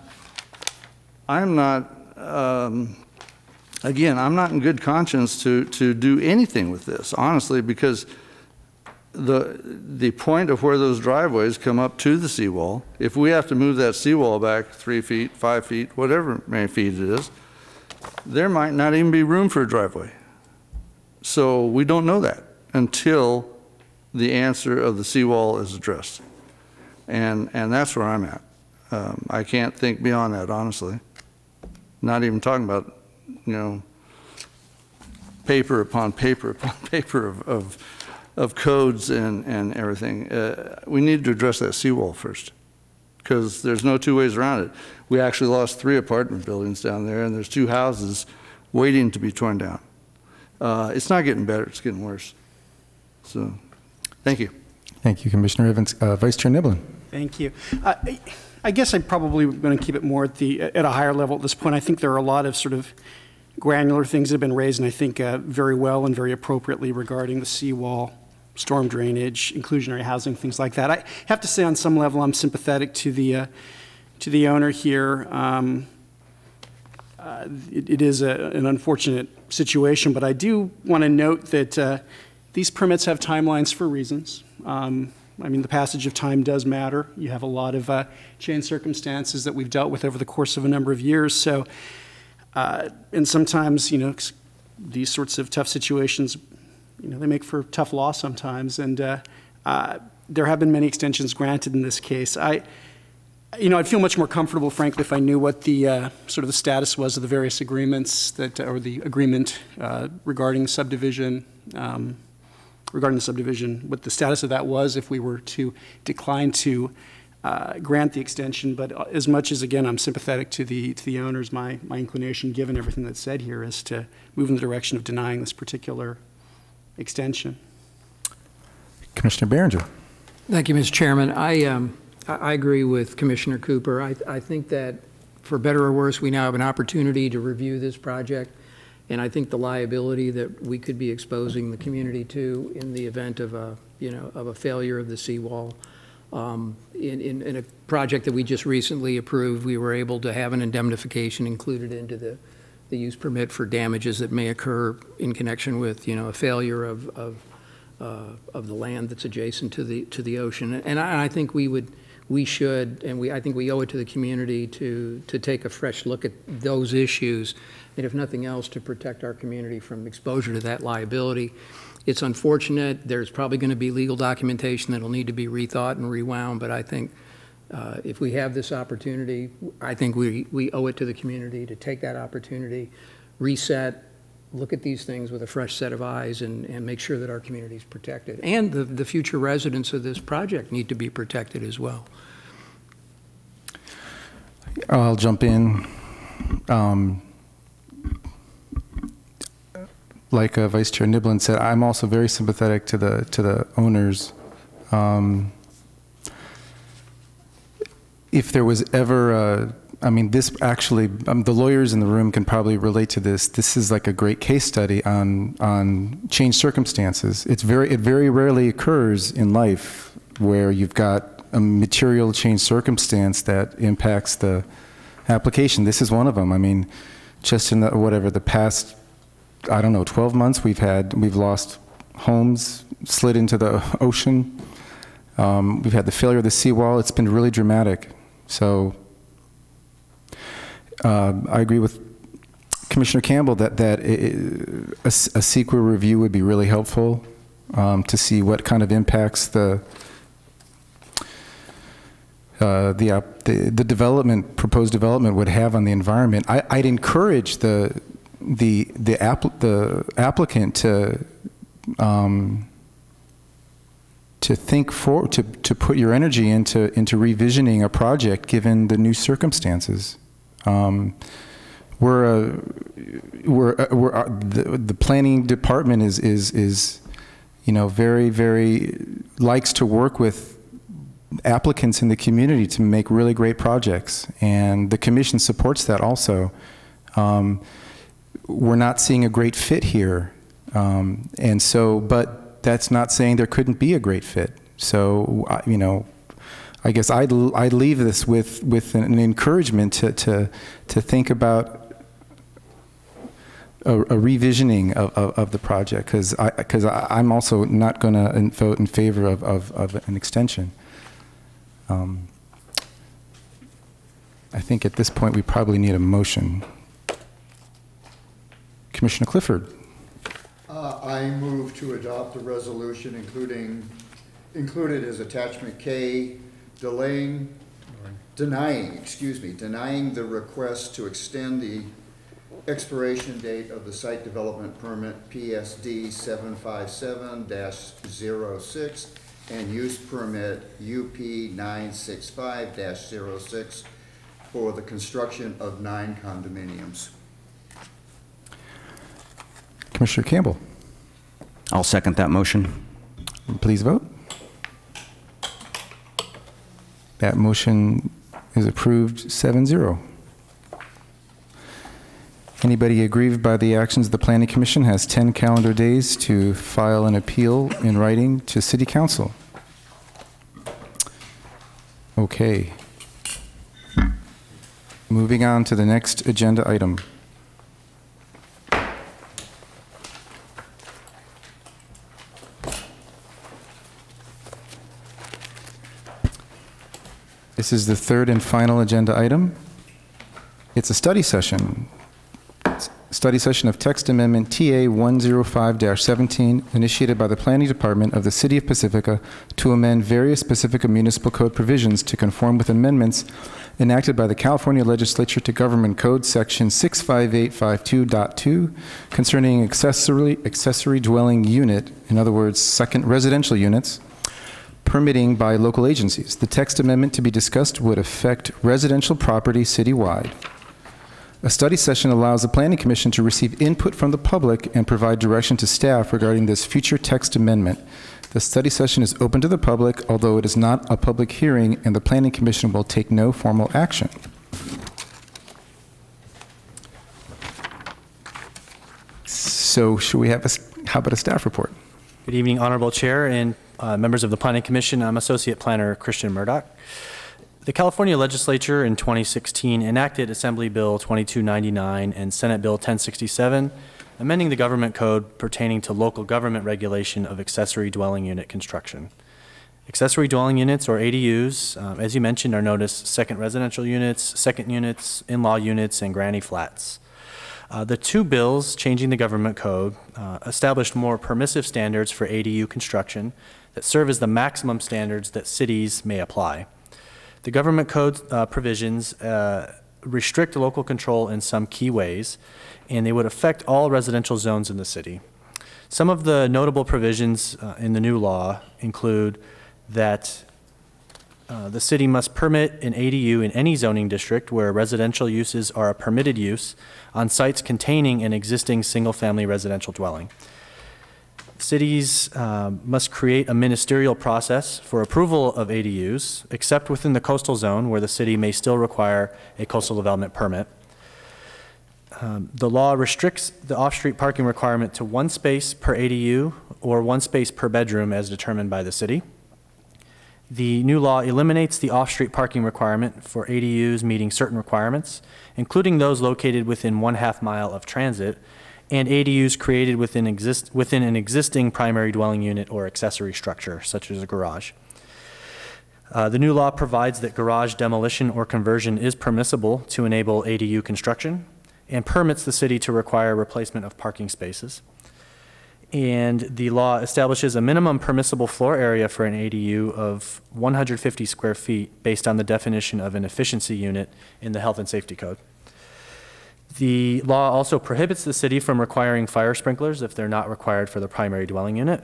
I am not, um, again, I'm not in good conscience to, to do anything with this, honestly, because the, the point of where those driveways come up to the seawall, if we have to move that seawall back three feet, five feet, whatever many feet it is, there might not even be room for a driveway. So we don't know that until the answer of the seawall is addressed. And, and that's where I'm at. Um, I can't think beyond that, honestly. Not even talking about, you know, paper upon paper upon paper of, of, of codes and, and everything. Uh, we need to address that seawall first, because there's no two ways around it. We actually lost three apartment buildings down there, and there's two houses waiting to be torn down. Uh, it's not getting better, it's getting worse. So, thank you. Thank you, Commissioner Evans. Uh, Vice Chair Niblin. Thank you. Uh, I, I guess I'm probably going to keep it more at the at a higher level at this point. I think there are a lot of sort of granular things that have been raised, and I think uh, very well and very appropriately regarding the seawall, storm drainage, inclusionary housing, things like that. I have to say, on some level, I'm sympathetic to the uh, to the owner here. Um, uh, it, it is a, an unfortunate situation, but I do want to note that uh, these permits have timelines for reasons. Um, I mean, the passage of time does matter. You have a lot of uh, chain circumstances that we've dealt with over the course of a number of years. So, uh, and sometimes, you know, these sorts of tough situations, you know, they make for tough law sometimes. And uh, uh, there have been many extensions granted in this case. I, you know, I'd feel much more comfortable, frankly, if I knew what the uh, sort of the status was of the various agreements that, or the agreement uh, regarding subdivision. Um, regarding the subdivision, what the status of that was if we were to decline to uh, grant the extension. But as much as, again, I'm sympathetic to the to the owners, my, my inclination, given everything that's said here, is to move in the direction of denying this particular extension. Commissioner Behringer. Thank you, Mister Chairman. I, um, I agree with Commissioner Cooper. I, I think that, for better or worse, we now have an opportunity to review this project. And I think the liability that we could be exposing the community to in the event of a, you know, of a failure of the seawall. Um, in, in, in a project that we just recently approved, we were able to have an indemnification included into the, the use permit for damages that may occur in connection with, you know, a failure of, of, uh, of the land that's adjacent to the, to the ocean. And I, I think we would, we should, and we, I think we owe it to the community to, to take a fresh look at those issues, and if nothing else, to protect our community from exposure to that liability. It's unfortunate. There's probably going to be legal documentation that will need to be rethought and rewound, but I think uh, if we have this opportunity, I think we, we owe it to the community to take that opportunity, reset, look at these things with a fresh set of eyes, and, and make sure that our community is protected. And the, the future residents of this project need to be protected as well. I'll jump in. Um, like uh, Vice Chair Niblin said, I'm also very sympathetic to the to the owners. Um, if there was ever a, I mean, this actually, um, the lawyers in the room can probably relate to this. This is like a great case study on on changed circumstances. It's very, it very rarely occurs in life where you've got a material change circumstance that impacts the application. This is one of them. I mean, just in the, whatever, the past, I don't know, twelve months, we've had, we've lost homes, slid into the ocean. Um, we've had the failure of the seawall. It's been really dramatic. So uh, I agree with Commissioner Campbell that, that it, a, a C E Q A review would be really helpful um, to see what kind of impacts the Uh, the, uh, the the development, proposed development, would have on the environment. I, I'd encourage the the the, app, the applicant to um, to think for to to put your energy into into revisioning a project given the new circumstances. Um, we're a, we're a, we're a, the the planning department is is is you know very very likes to work with applicants in the community to make really great projects, and the commission supports that also. Um, we're not seeing a great fit here, um, and so, but that's not saying there couldn't be a great fit. So, you know, I guess I'd, I'd leave this with, with an encouragement to, to, to think about a, a revisioning of, of, of the project, because I, because I'm also not going to vote in favor of, of, of an extension. Um, I think at this point we probably need a motion. Commissioner Clifford. Uh, I move to adopt the resolution including included as attachment K, delaying, denying, excuse me, denying the request to extend the expiration date of the site development permit P S D seven five seven dash zero six and use permit U P nine six five dash zero six for the construction of nine condominiums. Commissioner Campbell. I'll second that motion. Please vote. That motion is approved seven zero. Anybody aggrieved by the actions of the Planning Commission has ten calendar days to file an appeal in writing to City Council. Okay. Moving on to the next agenda item. This is the third and final agenda item. It's a study session. Study session of text amendment T A one oh five dash seventeen initiated by the Planning Department of the City of Pacifica to amend various Pacifica Municipal Code provisions to conform with amendments enacted by the California Legislature to Government Code Section six five eight five two point two concerning accessory, accessory dwelling unit, in other words, second residential units, permitting by local agencies. The text amendment to be discussed would affect residential property citywide. A study session allows the Planning Commission to receive input from the public and provide direction to staff regarding this future text amendment. The study session is open to the public, although it is not a public hearing, and the Planning Commission will take no formal action. So should we have a, how about a staff report? Good evening, Honorable Chair and uh, members of the Planning Commission. I'm Associate Planner Christian Murdoch. The California Legislature in twenty sixteen enacted Assembly Bill twenty-two ninety-nine and Senate Bill ten sixty-seven, amending the government code pertaining to local government regulation of accessory dwelling unit construction. Accessory dwelling units, or A D Us, um, as you mentioned, are known as second residential units, second units, in-law units, and granny flats. Uh, the two bills changing the government code uh, established more permissive standards for A D U construction that serve as the maximum standards that cities may apply. The government code uh, provisions uh, restrict local control in some key ways, and they would affect all residential zones in the city. Some of the notable provisions uh, in the new law include that uh, the city must permit an A D U in any zoning district where residential uses are a permitted use on sites containing an existing single-family residential dwelling. Cities uh, must create a ministerial process for approval of A D Us, except within the coastal zone where the city may still require a coastal development permit. Um, the law restricts the off-street parking requirement to one space per A D U or one space per bedroom as determined by the city. The new law eliminates the off-street parking requirement for A D Us meeting certain requirements, including those located within one half mile of transit, and A D Us created within, exist, within an existing primary dwelling unit or accessory structure, such as a garage. Uh, the new law provides that garage demolition or conversion is permissible to enable A D U construction and permits the city to require replacement of parking spaces. And the law establishes a minimum permissible floor area for an A D U of one hundred fifty square feet based on the definition of an efficiency unit in the Health and Safety Code. The law also prohibits the city from requiring fire sprinklers if they're not required for the primary dwelling unit.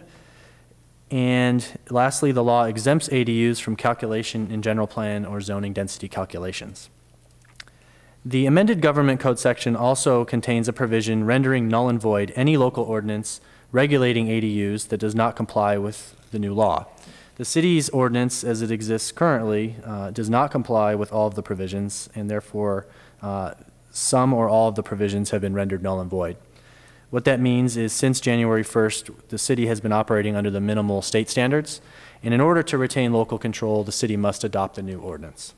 And lastly, the law exempts A D Us from calculation in general plan or zoning density calculations. The amended government code section also contains a provision rendering null and void any local ordinance regulating A D Us that does not comply with the new law. The city's ordinance as it exists currently uh, does not comply with all of the provisions, and therefore uh, some or all of the provisions have been rendered null and void. What that means is since January first, the city has been operating under the minimal state standards, and in order to retain local control, the city must adopt a new ordinance.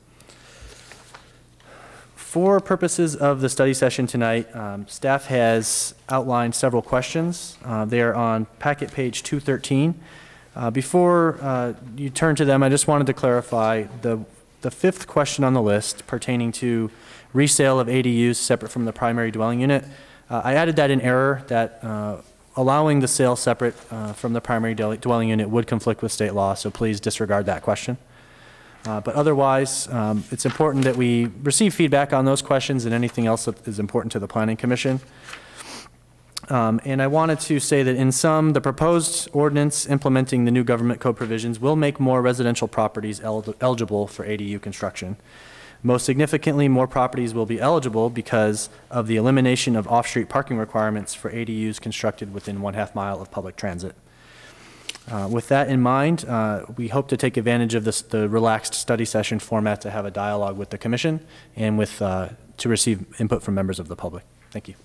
For purposes of the study session tonight, um, staff has outlined several questions. Uh, they are on packet page two thirteen. Uh, before uh, you turn to them, I just wanted to clarify the, the fifth question on the list pertaining to resale of A D Us separate from the primary dwelling unit. Uh, I added that in error, that uh, allowing the sale separate uh, from the primary dwelling unit would conflict with state law, so please disregard that question. Uh, but otherwise, um, it's important that we receive feedback on those questions and anything else that is important to the Planning Commission. Um, and I wanted to say that in sum, the proposed ordinance implementing the new government code provisions will make more residential properties el eligible for A D U construction. Most significantly, more properties will be eligible because of the elimination of off-street parking requirements for A D Us constructed within one half mile of public transit. Uh, with that in mind, uh, we hope to take advantage of this, the relaxed study session format to have a dialogue with the Commission and with, uh, to receive input from members of the public. Thank you.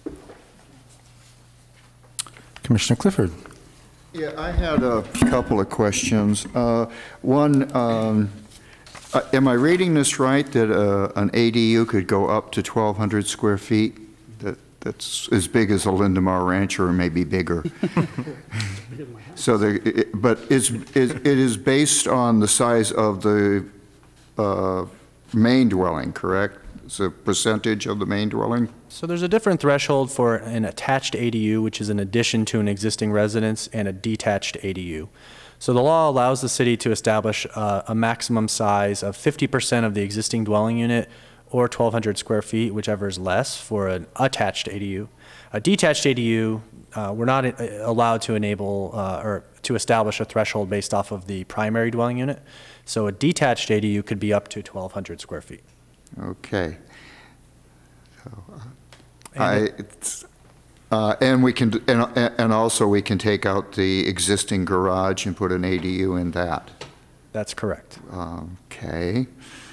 Commissioner Clifford. Yeah, I had a couple of questions. Uh, one, um, uh, am I reading this right, that uh, an A D U could go up to twelve hundred square feet? That, that's as big as a Lindemar Ranch or maybe bigger. So, the, it, but it's, it, it is based on the size of the uh, main dwelling, correct? It's a percentage of the main dwelling? So there's a different threshold for an attached A D U, which is an addition to an existing residence, and a detached A D U. So the law allows the city to establish uh, a maximum size of fifty percent of the existing dwelling unit or twelve hundred square feet, whichever is less, for an attached A D U. A detached A D U, uh, we're not allowed to enable uh, or to establish a threshold based off of the primary dwelling unit. So a detached A D U could be up to twelve hundred square feet. Okay. So, uh, I, it's, uh, and we can, and, and also we can take out the existing garage and put an A D U in that. That's correct. Okay.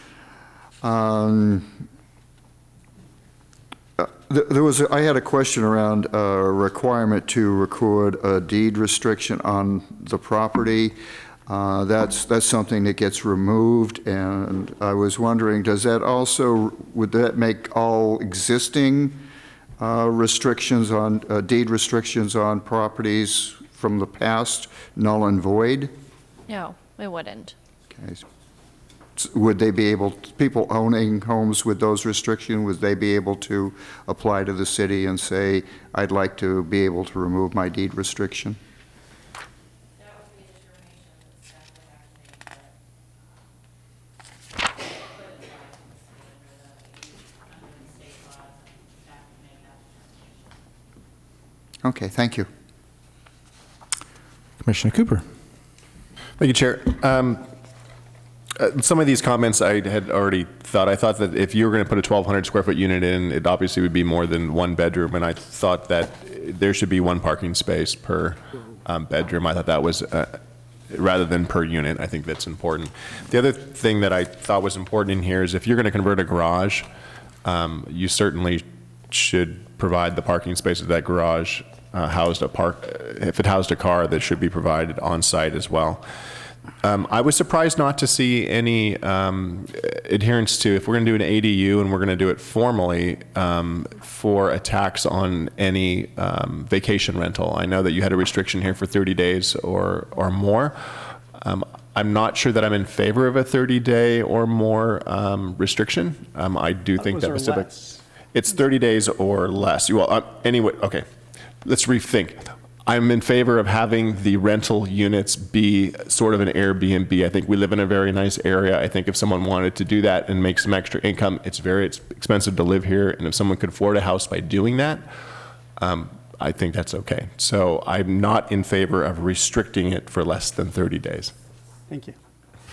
Um, uh, th there was, a, I had a question around a requirement to record a deed restriction on the property. Uh, that's, that's something that gets removed, and I was wondering, does that also, would that make all existing uh, restrictions on, uh, deed restrictions on properties from the past null and void? No, it wouldn't. Okay. Would they be able, to, people owning homes with those restrictions, would they be able to apply to the city and say, I'd like to be able to remove my deed restriction? Okay, thank you. Commissioner Cooper. Thank you, Chair. Um, uh, some of these comments I had already thought. I thought that if you were going to put a twelve hundred square foot unit in, it obviously would be more than one bedroom, and I thought that there should be one parking space per um, bedroom. I thought that was, uh, rather than per unit, I think that's important. The other thing that I thought was important in here is if you're going to convert a garage, um, you certainly should provide the parking space of that garage uh, housed a park. If it housed a car, that should be provided on site as well. Um, I was surprised not to see any um, adherence to, if we're going to do an A D U and we're going to do it formally, um, for a tax on any um, vacation rental. I know that you had a restriction here for thirty days or or more. Um, I'm not sure that I'm in favor of a thirty day or more um, restriction. Um, I do think that Pacific. It's thirty days or less. Well, uh, anyway, okay. Let's rethink. I'm in favor of having the rental units be sort of an Airbnb. I think we live in a very nice area. I think if someone wanted to do that and make some extra income, it's very it's expensive to live here. And if someone could afford a house by doing that, um, I think that's okay. So I'm not in favor of restricting it for less than thirty days. Thank you.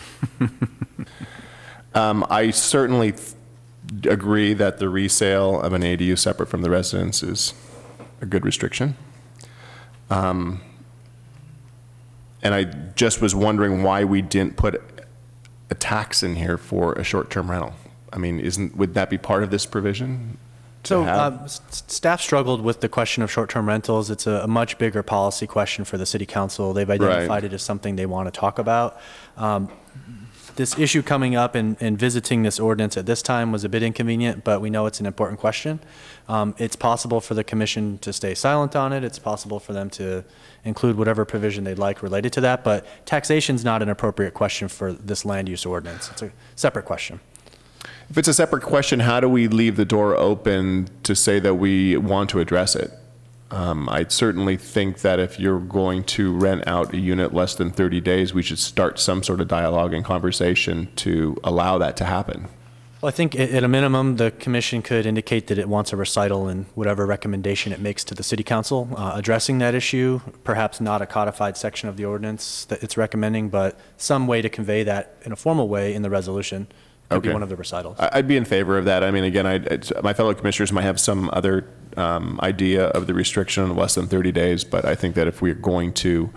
um, I certainly agree that the resale of an A D U separate from the residence is a good restriction. Um, and I just was wondering why we didn't put a tax in here for a short-term rental. I mean, isn't, would that be part of this provision So have? uh, s- staff struggled with the question of short-term rentals. It's a, a much bigger policy question for the city council. They've identified Right. it as something they want to talk about. Um, this issue coming up and, and visiting this ordinance at this time was a bit inconvenient, but we know it's an important question. Um, it's possible for the commission to stay silent on it. It's possible for them to include whatever provision they'd like related to that, but taxation's not an appropriate question for this land use ordinance. It's a separate question. If it's a separate question, how do we leave the door open to say that we want to address it? Um, I certainly think that if you're going to rent out a unit less than thirty days, we should start some sort of dialogue and conversation to allow that to happen. Well, I think at at a minimum, the commission could indicate that it wants a recital in whatever recommendation it makes to the city council uh, addressing that issue, perhaps not a codified section of the ordinance that it's recommending, but some way to convey that in a formal way in the resolution could be Okay. one of the recitals. I- I'd be in favor of that. I mean, again, I, it's- my fellow commissioners might have some other um, idea of the restriction of less than thirty days, but I think that if we're going to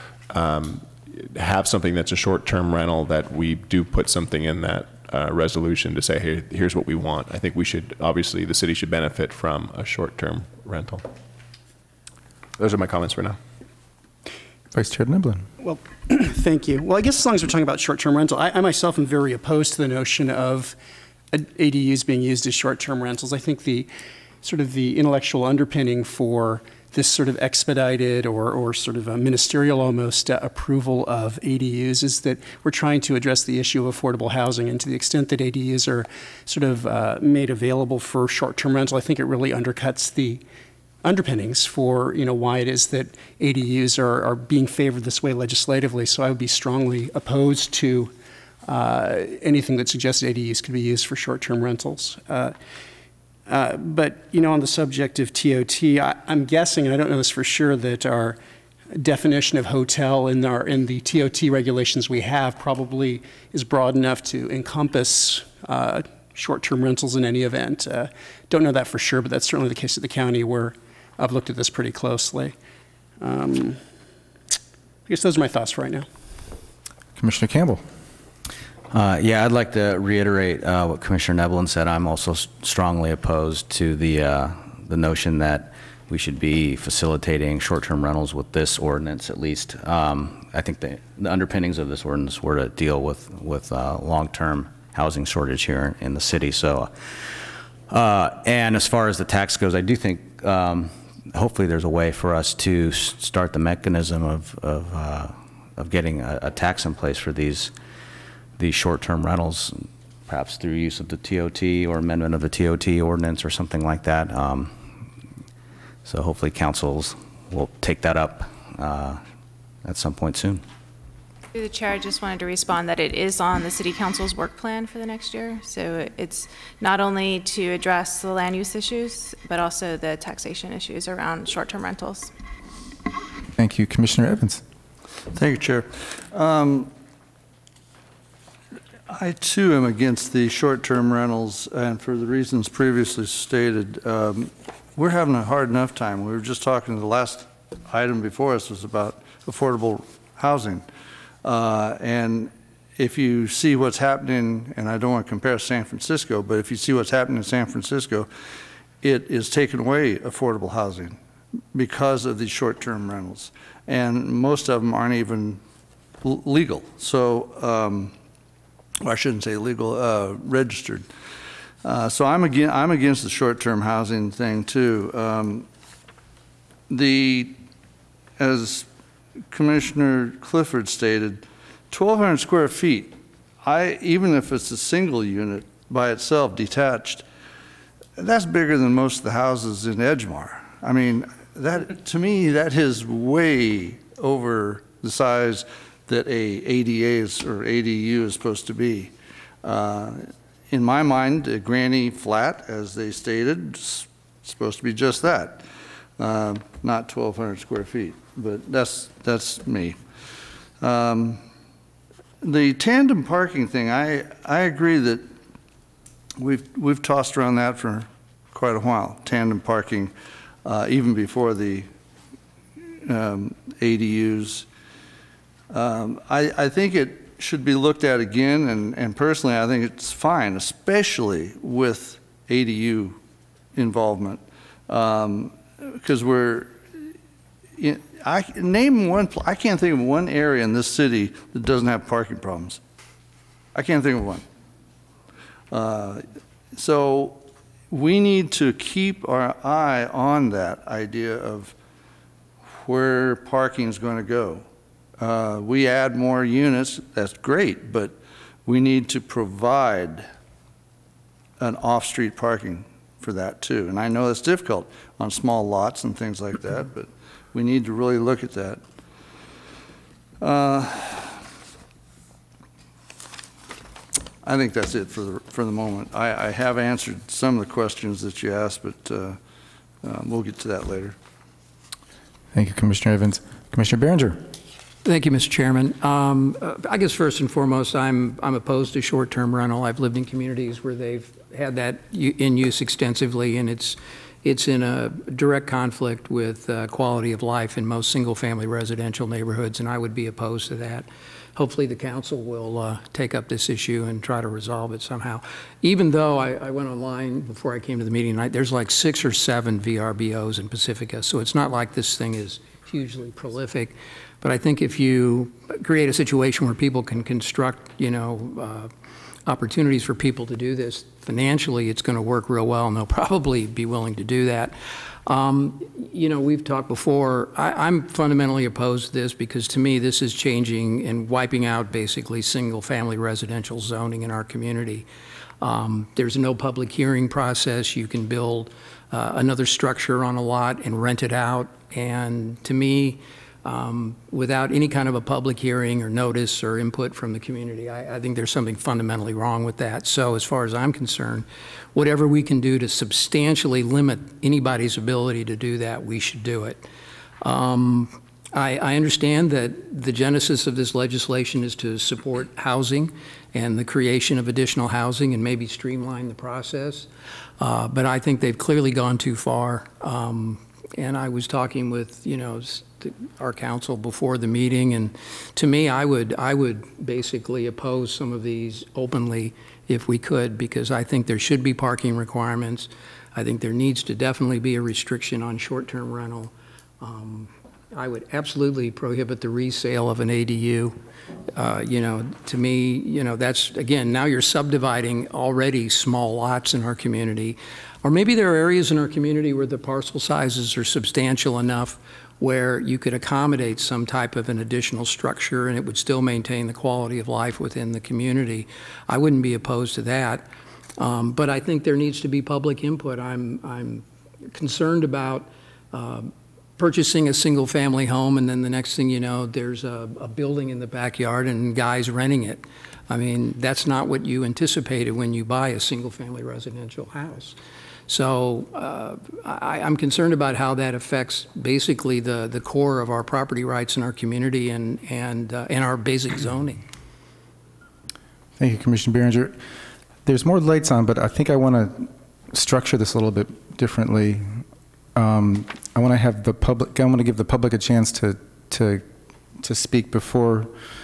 um, have something that's a short-term rental, that we do put something in that uh, resolution to say, hey, here's what we want. I think we should, obviously, the city should benefit from a short-term rental. Those are my comments for now. Vice Chair Niblin. Well, thank you. Well, I guess as long as we're talking about short-term rental, I, I myself am very opposed to the notion of A D Us being used as short-term rentals. I think the sort of the intellectual underpinning for this sort of expedited or, or sort of a ministerial almost uh, approval of A D Us is that we're trying to address the issue of affordable housing, and to the extent that A D Us are sort of uh, made available for short-term rental, I think it really undercuts the underpinnings for, you know, why it is that A D Us are, are being favored this way legislatively. So I would be strongly opposed to uh, anything that suggests A D Us could be used for short-term rentals. Uh, uh, but, you know, on the subject of T O T, I, I'm guessing, and I don't know this for sure, that our definition of hotel in, our, in the T O T regulations we have probably is broad enough to encompass uh, short-term rentals in any event. Uh, don't know that for sure, but that's certainly the case at the county, where I've looked at this pretty closely. Um, I guess those are my thoughts for right now. Commissioner Campbell. Uh, yeah, I'd like to reiterate uh, what Commissioner Neblin said. I'm also s- strongly opposed to the uh, the notion that we should be facilitating short-term rentals with this ordinance, at least. Um, I think the, the underpinnings of this ordinance were to deal with, with uh, long-term housing shortage here in the city. So, uh, and as far as the tax goes, I do think um, hopefully there's a way for us to s- start the mechanism of, of, uh, of getting a, a tax in place for these these short-term rentals, perhaps through use of the T O T or amendment of the T O T ordinance or something like that. Um, so hopefully councils will take that up uh, at some point soon. Through the chair, I just wanted to respond that it is on the city council's work plan for the next year. So it's not only to address the land use issues, but also the taxation issues around short-term rentals. Thank you. Commissioner Evans. Thank you, Chair. Um, I, too, am against the short-term rentals, and for the reasons previously stated. Um, we're having a hard enough time. We were just talking, the last item before us was about affordable housing. Uh, and if you see what's happening, and I don't want to compare San Francisco, but if you see what's happening in San Francisco, it is taking away affordable housing because of these short-term rentals. And most of them aren't even l- legal. So, um, I shouldn't say legal, uh, registered. Uh, so I'm against, I'm against the short-term housing thing too. Um, the, as Commissioner Clifford stated, twelve hundred square feet, I, even if it's a single unit by itself, detached, that's bigger than most of the houses in Edgemar. I mean, that, to me, that is way over the size that a A D A is, or A D U is supposed to be. Uh, in my mind, a granny flat, as they stated, is supposed to be just that, uh, not twelve hundred square feet. But that's that's me. Um, the tandem parking thing, I I agree that we've we've tossed around that for quite a while. Tandem parking, uh, even before the um, A D Us. Um, I, I think it should be looked at again, and, and personally I think it's fine, especially with A D U involvement. Because we're, in, I name one, I can't think of one area in this city that doesn't have parking problems. I can't think of one. Uh, so we need to keep our eye on that idea of where parking is going to go. Uh, we add more units, that's great, but we need to provide an off-street parking for that too. And I know that's difficult on small lots and things like that, but we need to really look at that. Uh, I think that's it for the, for the moment. I, I have answered some of the questions that you asked, but uh, uh, we'll get to that later. Thank you, Commissioner Evans. Commissioner Behringer. Thank you, Mister Chairman. Um, uh, I guess first and foremost, I'm, I'm opposed to short-term rental. I've lived in communities where they've had that in use extensively, and it's, it's in a direct conflict with uh, quality of life in most single-family residential neighborhoods, and I would be opposed to that. Hopefully the council will uh, take up this issue and try to resolve it somehow. Even though I, I went online before I came to the meeting tonight, there's like six or seven V R B Os in Pacifica, so it's not like this thing is hugely prolific. But I think if you create a situation where people can construct, you know, uh, opportunities for people to do this, financially it's going to work real well, and they'll probably be willing to do that. Um, you know, we've talked before, I, I'm fundamentally opposed to this because to me this is changing and wiping out basically single-family residential zoning in our community. Um, there's no public hearing process. You can build uh, another structure on a lot and rent it out, and to me, Um, without any kind of a public hearing or notice or input from the community. I, I think there's something fundamentally wrong with that. So as far as I'm concerned, whatever we can do to substantially limit anybody's ability to do that, we should do it. Um, I, I understand that the genesis of this legislation is to support housing and the creation of additional housing and maybe streamline the process. Uh, but I think they've clearly gone too far. Um, and I was talking with, you know, our council before the meeting, and to me, I would I would basically oppose some of these openly if we could, because I think there should be parking requirements. I think there needs to definitely be a restriction on short-term rental. Um, I would absolutely prohibit the resale of an A D U. Uh, you know, to me, you know, that's, again, now you're subdividing already small lots in our community. Or maybe there are areas in our community where the parcel sizes are substantial enough where you could accommodate some type of an additional structure and it would still maintain the quality of life within the community. I wouldn't be opposed to that. Um, but I think there needs to be public input. I'm, I'm concerned about uh, purchasing a single family home and then the next thing you know, there's a, a building in the backyard and guys renting it. I mean, that's not what you anticipated when you buy a single family residential house. So uh, I, I'm concerned about how that affects basically the, the core of our property rights in our community and, and, uh, and our basic zoning. Thank you, Commissioner Behringer. There's more lights on, but I think I want to structure this a little bit differently. Um, I want to have the public, I want to give the public a chance to, to, to speak before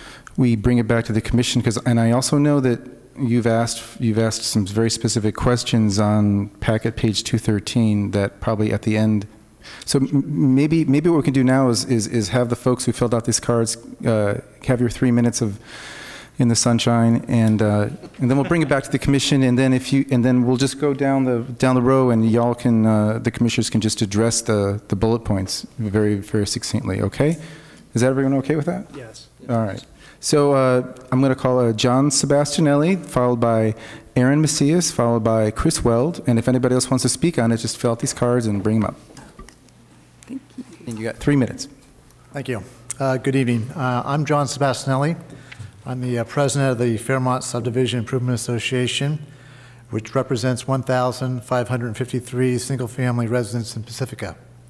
we bring it back to the commission, because, and I also know that You've asked you've asked some very specific questions on packet page two thirteen that probably at the end. So maybe maybe what we can do now is is, is have the folks who filled out these cards uh, have your three minutes of in the sunshine, and uh, and then we'll bring it back to the commission, and then if you and then we'll just go down the down the row, and y'all can uh, the commissioners can just address the the bullet points very very succinctly. Okay, is that everyone okay with that? Yes. All right. So uh, I'm going to call uh, John Sebastianelli, followed by Aaron Macias, followed by Chris Weld. And if anybody else wants to speak on it, just fill out these cards and bring them up. Thank you. And you got three minutes. Thank you. Uh, good evening. Uh, I'm John Sebastianelli. I'm the uh, president of the Fairmont Subdivision Improvement Association, which represents one thousand five hundred fifty-three single-family residents in Pacifica.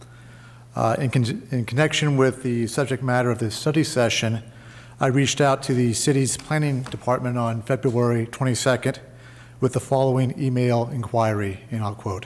Uh, in, con in connection with the subject matter of this study session, I reached out to the city's planning department on February twenty-second with the following email inquiry, and I'll quote.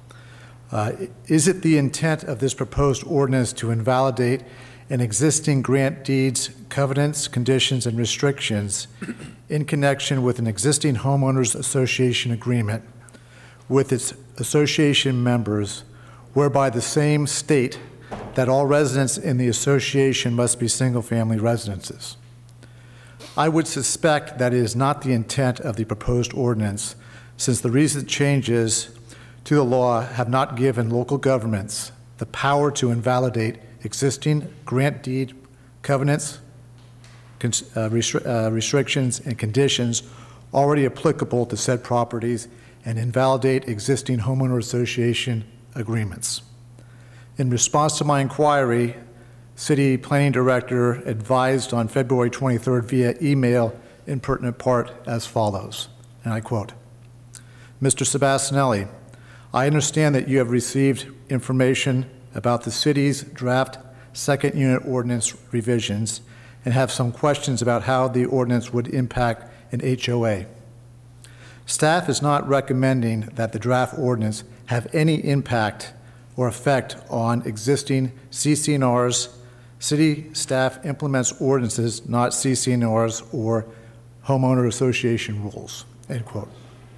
Uh, is it the intent of this proposed ordinance to invalidate an existing grant deeds, covenants, conditions, and restrictions in connection with an existing homeowners association agreement with its association members, whereby the same state that all residents in the association must be single-family residences. I would suspect that it is not the intent of the proposed ordinance, since the recent changes to the law have not given local governments the power to invalidate existing grant deed covenants, uh, restri uh, restrictions, and conditions already applicable to said properties and invalidate existing homeowner association agreements. In response to my inquiry, City Planning Director advised on February twenty-third via email in pertinent part as follows, and I quote, Mister Sebastianelli, I understand that you have received information about the city's draft second unit ordinance revisions and have some questions about how the ordinance would impact an H O A. Staff is not recommending that the draft ordinance have any impact or effect on existing C C N Rs. City staff implements ordinances, not C C N Rs or homeowner association rules, end quote.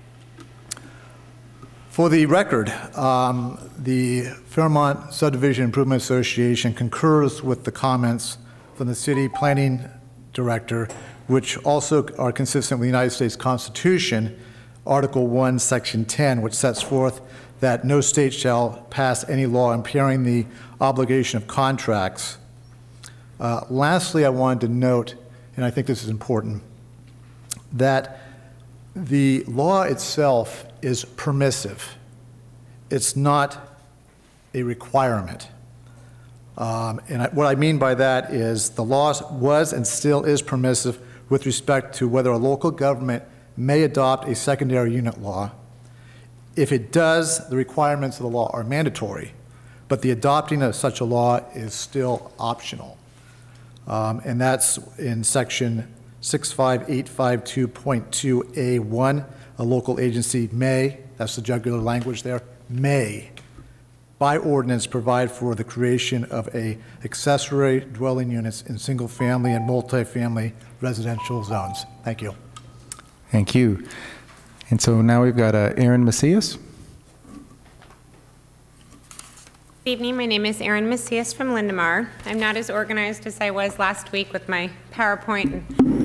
For the record, um, the Fairmont Subdivision Improvement Association concurs with the comments from the City Planning Director, which also are consistent with the United States Constitution, Article one, Section ten, which sets forth that no state shall pass any law impairing the obligation of contracts. Uh, lastly, I wanted to note, and I think this is important, that the law itself is permissive. It's not a requirement. Um, and I, what I mean by that is the law was and still is permissive with respect to whether a local government may adopt a secondary unit law. If it does, the requirements of the law are mandatory, but the adopting of such a law is still optional. Um, and that's in section six five eight five two point two A one, a local agency may, that's the jugular language there, may, by ordinance, provide for the creation of a accessory dwelling units in single-family and multifamily residential zones. Thank you. Thank you. And so now we've got uh, Erin Macias. Good evening. My name is Erin Macias from Lindemar. I'm not as organized as I was last week with my PowerPoint,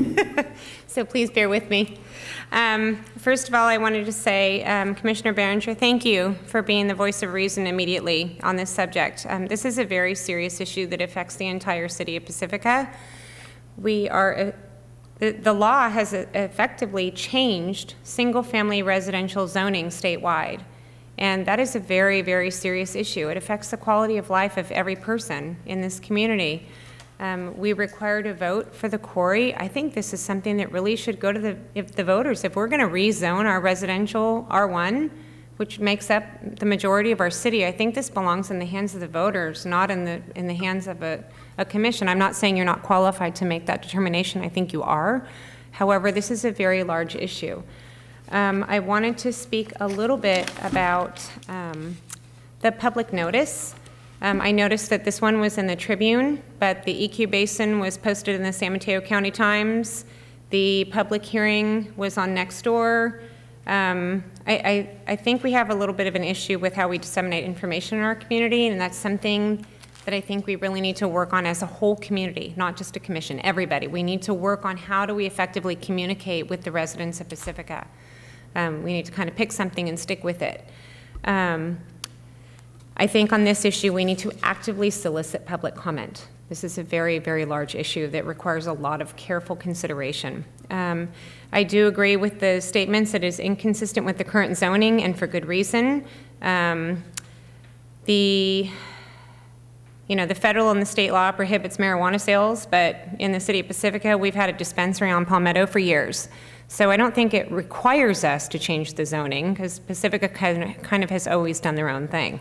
so please bear with me. Um, first of all, I wanted to say, um, Commissioner Behringer, thank you for being the voice of reason immediately on this subject. Um, this is a very serious issue that affects the entire city of Pacifica. We are, uh, the, the law has uh, effectively changed single-family residential zoning statewide. And that is a very, very serious issue. It affects the quality of life of every person in this community. Um, we required a vote for the quarry. I think this is something that really should go to the, if the voters. If we're going to rezone our residential R one, which makes up the majority of our city, I think this belongs in the hands of the voters, not in the, in the hands of a, a commission. I'm not saying you're not qualified to make that determination. I think you are. However, this is a very large issue. Um, I wanted to speak a little bit about um, the public notice. Um, I noticed that this one was in the Tribune, but the E Q Basin was posted in the San Mateo County Times. The public hearing was on Nextdoor. Um, I, I, I think we have a little bit of an issue with how we disseminate information in our community, and that's something that I think we really need to work on as a whole community, not just a commission, everybody. We need to work on how do we effectively communicate with the residents of Pacifica. Um, we need to kind of pick something and stick with it. Um, I think on this issue, we need to actively solicit public comment. This is a very, very large issue that requires a lot of careful consideration. Um, I do agree with the statements that it is inconsistent with the current zoning, and for good reason. Um, the, you know, the federal and the state law prohibits marijuana sales, but in the city of Pacifica, we've had a dispensary on Palmetto for years. So I don't think it requires us to change the zoning, because Pacifica kind of has always done their own thing.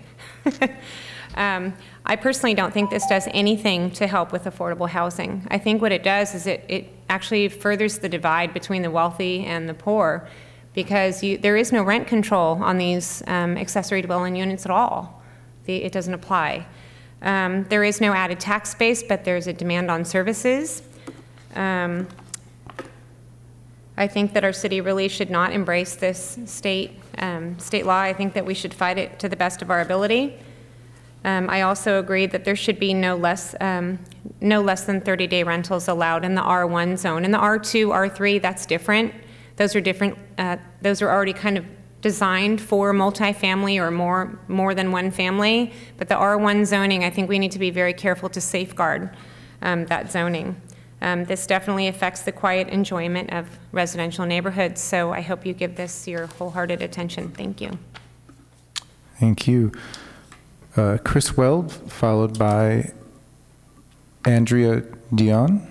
um, I personally don't think this does anything to help with affordable housing. I think what it does is it, it actually furthers the divide between the wealthy and the poor, because you, there is no rent control on these um, accessory dwelling units at all. The, it doesn't apply. Um, there is no added tax base, but there's a demand on services. Um, I think that our city really should not embrace this state um, state law. I think that we should fight it to the best of our ability. Um, I also agree that there should be no less, um, no less than thirty day rentals allowed in the R one zone. In the R two, R three, that's different. Those are different, uh, those are already kind of designed for multifamily or more, more than one family. But the R one zoning, I think we need to be very careful to safeguard um, that zoning. Um, this definitely affects the quiet enjoyment of residential neighborhoods, so I hope you give this your wholehearted attention. Thank you. Thank you. Uh, Chris Weld, followed by Andrea Dion.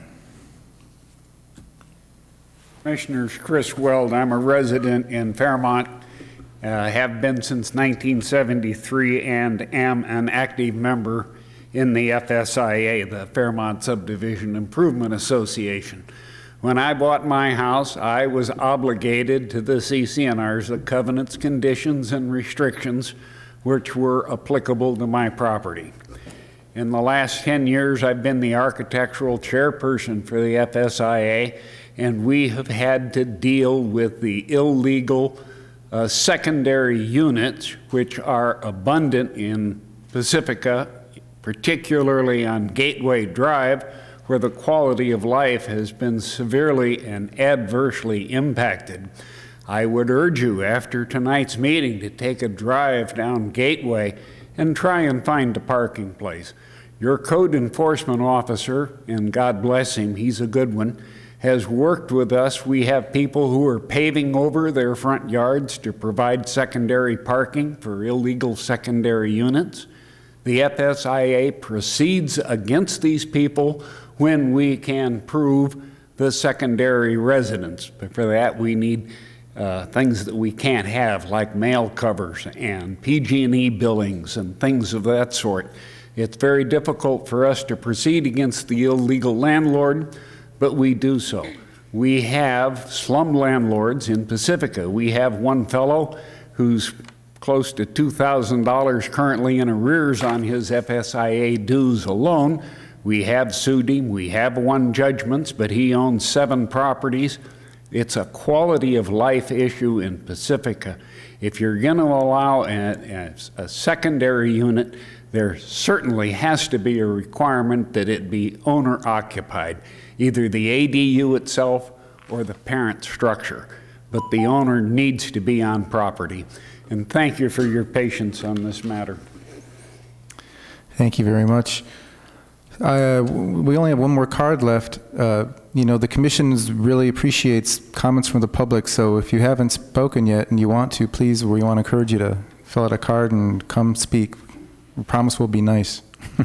Commissioners, Chris Weld. I'm a resident in Fairmont, uh, have been since nineteen seventy-three, and am an active member in the F S I A, the Fairmont Subdivision Improvement Association. When I bought my house, I was obligated to the C C N Rs, the covenants, conditions, and restrictions which were applicable to my property. In the last ten years, I've been the architectural chairperson for the F S I A, and we have had to deal with the illegal uh, secondary units, which are abundant in Pacifica, particularly on Gateway Drive, where the quality of life has been severely and adversely impacted. I would urge you after tonight's meeting to take a drive down Gateway and try and find a parking place. Your code enforcement officer, and God bless him, he's a good one, has worked with us. We have people who are paving over their front yards to provide secondary parking for illegal secondary units. The F S I A proceeds against these people when we can prove the secondary residence. But for that, we need uh, things that we can't have, like mail covers and P G and E billings and things of that sort. It's very difficult for us to proceed against the illegal landlord, but we do so. We have slum landlords in Pacifica. We have one fellow who's close to two thousand dollars currently in arrears on his F S I A dues alone. We have sued him. We have won judgments, but he owns seven properties. It's a quality of life issue in Pacifica. If you're going to allow a, a, a secondary unit, there certainly has to be a requirement that it be owner occupied, either the A D U itself or the parent structure. But the owner needs to be on property. And thank you for your patience on this matter. Thank you very much. Uh, we only have one more card left. Uh, you know, the commission really appreciates comments from the public, so if you haven't spoken yet and you want to, please, we want to encourage you to fill out a card and come speak. We promise we'll be nice.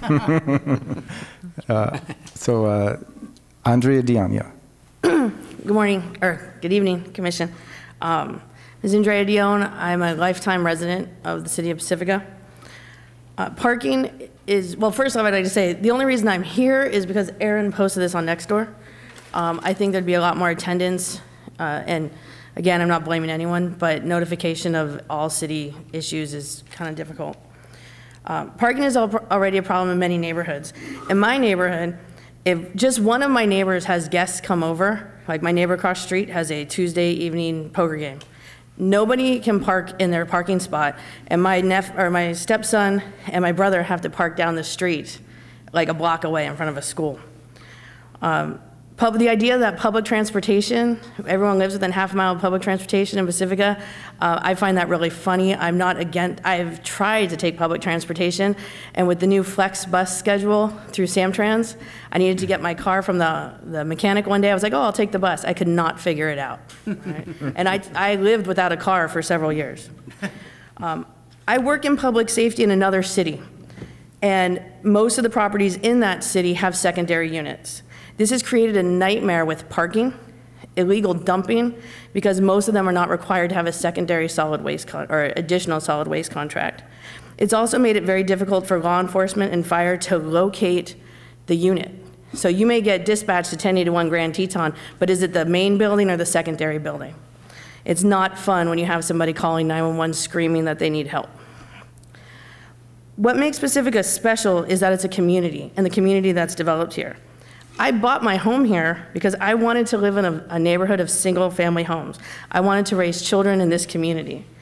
uh, so, uh, Andrea Dion, yeah. Good morning, or good evening, Commission. Um, Miz Andrea Dion, I'm a lifetime resident of the city of Pacifica. Uh, parking is, well, first off, I'd like to say, the only reason I'm here is because Aaron posted this on Nextdoor. Um, I think there'd be a lot more attendance, uh, and again, I'm not blaming anyone, but notification of all city issues is kind of difficult. Uh, parking is al already a problem in many neighborhoods. In my neighborhood, if just one of my neighbors has guests come over, like my neighbor across the street has a Tuesday evening poker game, nobody can park in their parking spot, and my nep or my stepson and my brother have to park down the street, like a block away in front of a school. Um, Pub the idea that public transportation, everyone lives within half a mile of public transportation in Pacifica, uh, I find that really funny. I'm not against, I've tried to take public transportation, and with the new flex bus schedule through Samtrans, I needed to get my car from the, the mechanic one day. I was like, oh, I'll take the bus. I could not figure it out. Right? And I, I lived without a car for several years. Um, I work in public safety in another city, and most of the properties in that city have secondary units. This has created a nightmare with parking, illegal dumping, because most of them are not required to have a secondary solid waste con or additional solid waste contract. It's also made it very difficult for law enforcement and fire to locate the unit. So you may get dispatched to ten eighty-one Grand Teton, but is it the main building or the secondary building? It's not fun when you have somebody calling nine one one screaming that they need help. What makes Pacifica special is that it's a community, and the community that's developed here. I bought my home here because I wanted to live in a, a neighborhood of single family homes. I wanted to raise children in this community.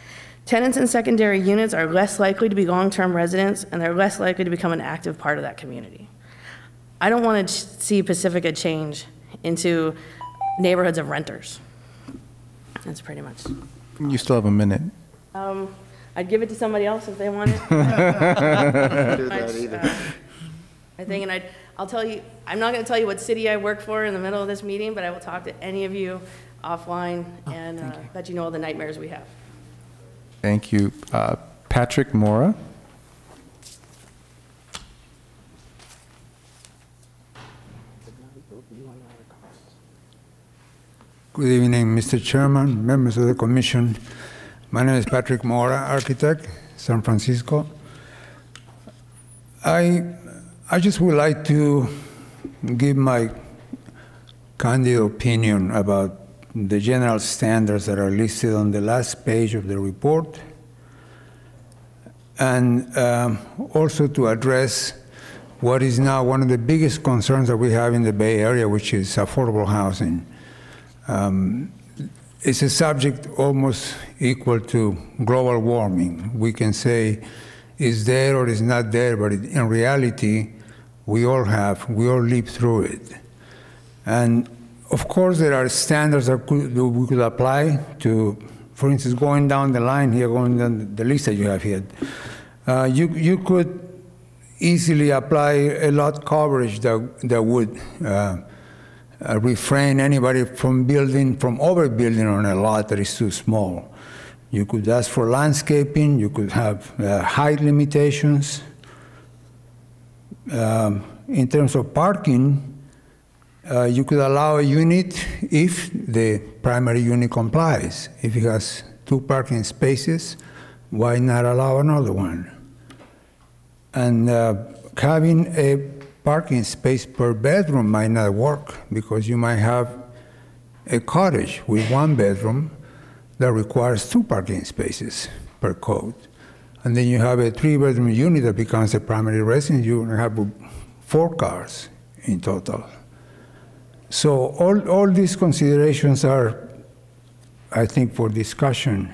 Tenants in secondary units are less likely to be long-term residents, and they're less likely to become an active part of that community. I don't want to see Pacifica change into neighborhoods of renters. That's pretty much. You still have a minute. Um, I'd give it to somebody else if they want it. Do that either. Uh, I think, and I'd, I'll tell you, I'm not going to tell you what city I work for in the middle of this meeting, but I will talk to any of you offline and uh, let you know all the nightmares we have. Thank you. Uh, Patrick Mora. Good evening, Mister Chairman, members of the Commission. My name is Patrick Mora, architect, San Francisco. I, I just would like to give my candid opinion about the general standards that are listed on the last page of the report, and um, also to address what is now one of the biggest concerns that we have in the Bay Area, which is affordable housing. Um, it's a subject almost equal to global warming. We can say it's there or it's not there, but it, in reality, we all have, we all live through it. And of course, there are standards that, could, that we could apply to, for instance, going down the line here, going down the list that you have here. Uh, you, you could easily apply a lot coverage that, that would uh, uh, refrain anybody from building, from overbuilding on a lot that is too small. You could ask for landscaping, you could have uh, height limitations. Um, in terms of parking, Uh, you could allow a unit if the primary unit complies. If it has two parking spaces, why not allow another one? And uh, having a parking space per bedroom might not work because you might have a cottage with one bedroom that requires two parking spaces per code. And then you have a three-bedroom unit that becomes a primary residence. You have four cars in total. So all, all these considerations are, I think, for discussion.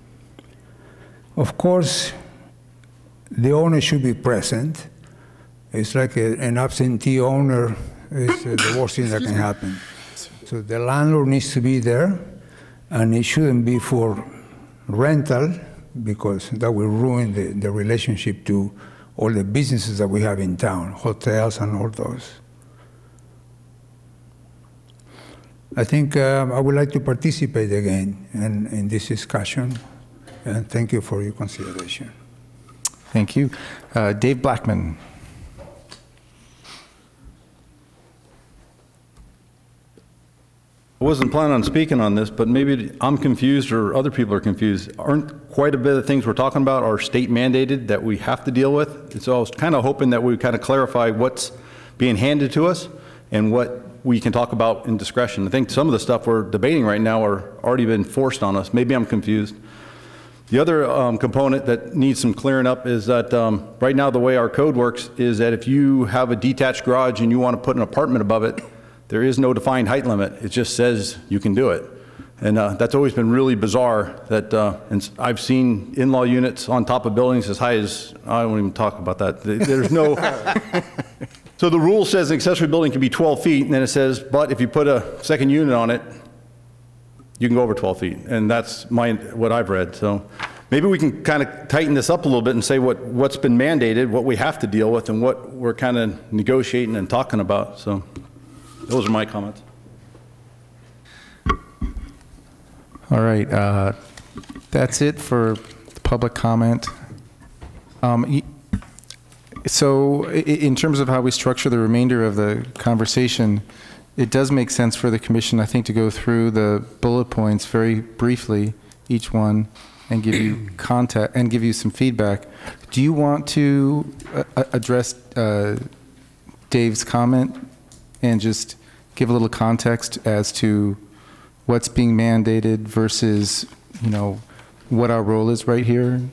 Of course, the owner should be present. It's like a, an absentee owner is uh, the worst thing that can happen. So the landlord needs to be there, and it shouldn't be for rental, because that will ruin the, the relationship to all the businesses that we have in town, hotels and all those. I think uh, I would like to participate again in, in this discussion, and thank you for your consideration. Thank you. Uh, Dave Blackman. I wasn't planning on speaking on this, but maybe I'm confused or other people are confused. Aren't quite a bit of things we're talking about are state mandated that we have to deal with? And so I was kind of hoping that we would kind of clarify what's being handed to us and what we can talk about in discretion. I think some of the stuff we're debating right now are already been forced on us. Maybe I'm confused. The other um, component that needs some clearing up is that um, right now the way our code works is that if you have a detached garage and you want to put an apartment above it, there is no defined height limit. It just says you can do it. And uh, that's always been really bizarre that, uh, and I've seen in-law units on top of buildings as high as, I won't even talk about that. There's no, so the rule says an accessory building can be twelve feet, and then it says, but if you put a second unit on it, you can go over twelve feet. And that's my, what I've read. So maybe we can kind of tighten this up a little bit and say what, what's been mandated, what we have to deal with, and what we're kind of negotiating and talking about. So those are my comments. All right, uh, that's it for public comment. Um, so in terms of how we structure the remainder of the conversation, it does make sense for the commission, I think, to go through the bullet points very briefly, each one, and give you contact and give you some feedback. Do you want to uh, address uh, Dave's comment and just give a little context as to what's being mandated versus, you know, what our role is right here?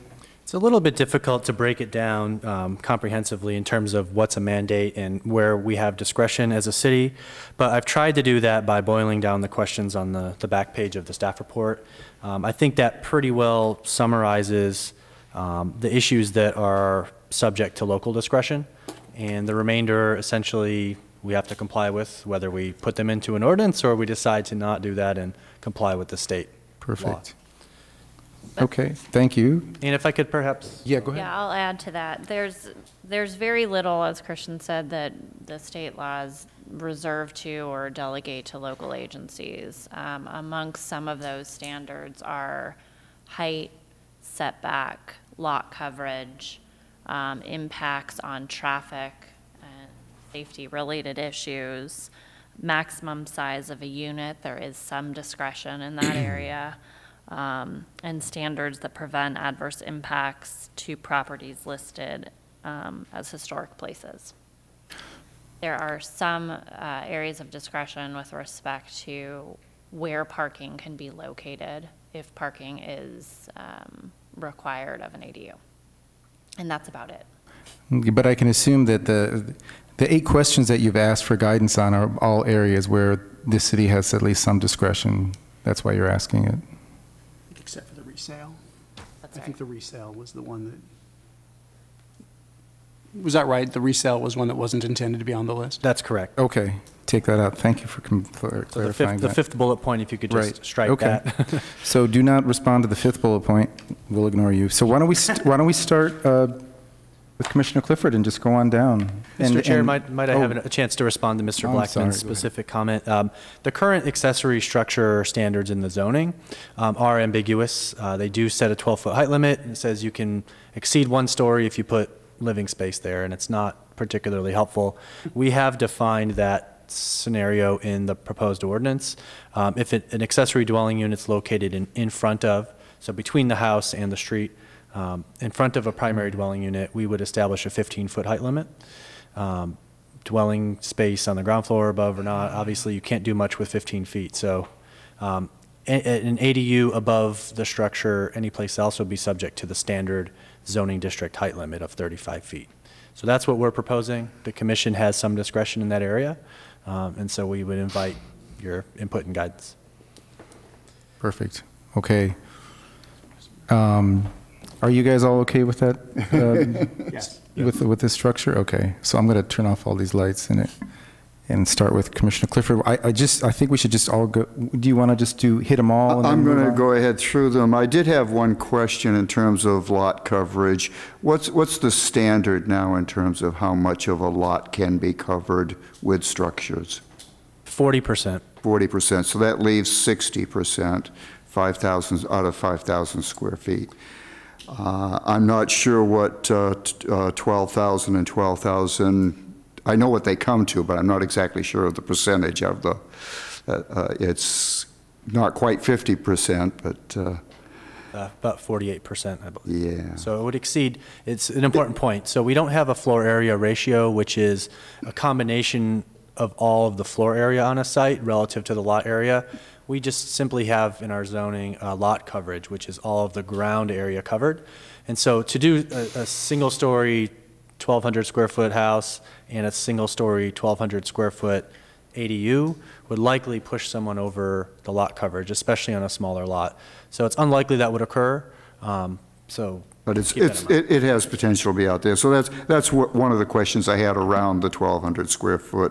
It's a little bit difficult to break it down um, comprehensively in terms of what's a mandate and where we have discretion as a city, but I've tried to do that by boiling down the questions on the, the back page of the staff report. Um, I think that pretty well summarizes um, the issues that are subject to local discretion, and the remainder essentially we have to comply with, whether we put them into an ordinance or we decide to not do that and comply with the state Perfect. law. Okay, thank you. And if I could perhaps... Yeah, go ahead. Yeah, I'll add to that. There's, there's very little, as Christian said, that the state laws reserve to or delegate to local agencies. Um, amongst some of those standards are height, setback, lot coverage, um, impacts on traffic and safety-related issues, maximum size of a unit. There is some discretion in that area. Um, and standards that prevent adverse impacts to properties listed um, as historic places. There are some uh, areas of discretion with respect to where parking can be located if parking is um, required of an A D U. And that's about it. But I can assume that the, the eight questions that you've asked for guidance on are all areas where the city has at least some discretion. That's why you're asking it. Except for the resale. That's I right. think the resale was the one that, was that right? The resale was one that wasn't intended to be on the list? That's correct. Okay, take that out. Thank you for com- clar- So the clarifying fifth, the that. fifth bullet point, if you could just Right. strike Okay. that. So do not respond to the fifth bullet point. We'll ignore you. So why don't we st- why don't we start uh, with Commissioner Clifford and just go on down? Mister And- Chair, and- might, might I oh, have a chance to respond to Mister I'm sorry, Blackman's go ahead. specific comment? Um, the current accessory structure standards in the zoning um, are ambiguous. Uh, they do set a twelve-foot height limit. It says you can exceed one story if you put living space there, and it's not particularly helpful. We have defined that scenario in the proposed ordinance. Um, if it, an accessory dwelling unit's located in, in front of, so between the house and the street, Um, in front of a primary dwelling unit, we would establish a fifteen-foot height limit. Um, dwelling space on the ground floor above or not, obviously you can't do much with fifteen feet. So um, a, an A D U above the structure, any place else, would be subject to the standard zoning district height limit of thirty-five feet. So that's what we're proposing. The commission has some discretion in that area, um, and so we would invite your input and guidance. Perfect. Okay. Um, Are you guys all okay with that? Uh, Yes. With, with this structure? Okay. So I'm going to turn off all these lights in it and start with Commissioner Clifford. I, I just, I think we should just all go, do you want to just do, hit them all? and I'm then going move to on? go ahead through them. I did have one question in terms of lot coverage. What's, what's the standard now in terms of how much of a lot can be covered with structures? forty percent. forty percent. So that leaves sixty percent, five thousand out of five thousand square feet. Uh, I'm not sure what uh, t- uh, twelve thousand and twelve thousand, I know what they come to, but I'm not exactly sure of the percentage of the, uh, uh, it's not quite fifty percent, but. Uh, Uh, about forty-eight percent, I believe. Yeah. So it would exceed, it's an important point. So we don't have a floor area ratio, which is a combination of all of the floor area on a site relative to the lot area. We just simply have in our zoning uh, lot coverage, which is all of the ground area covered. And so to do a, a single story twelve hundred square foot house and a single story twelve hundred square foot A D U would likely push someone over the lot coverage, especially on a smaller lot. So it's unlikely that would occur. Um, so But it's, keep that it's, in mind. it, it has potential to be out there. So that's, that's what, one of the questions I had around the twelve hundred square foot.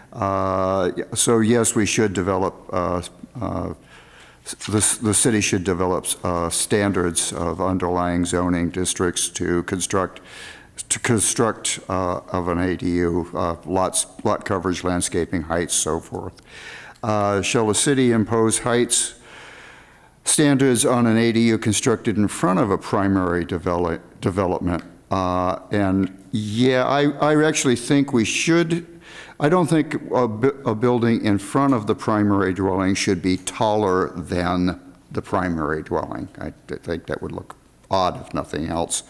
Uh, so yes, we should develop, uh, uh, the, the city should develop uh, standards of underlying zoning districts to construct, to construct uh, of an A D U, uh, lots, lot coverage, landscaping, heights, so forth. Uh, shall the city impose heights standards on an A D U constructed in front of a primary develop, development? Uh, and yeah, I, I actually think we should. I don't think a, bu- a building in front of the primary dwelling should be taller than the primary dwelling. I th- think that would look odd if nothing else.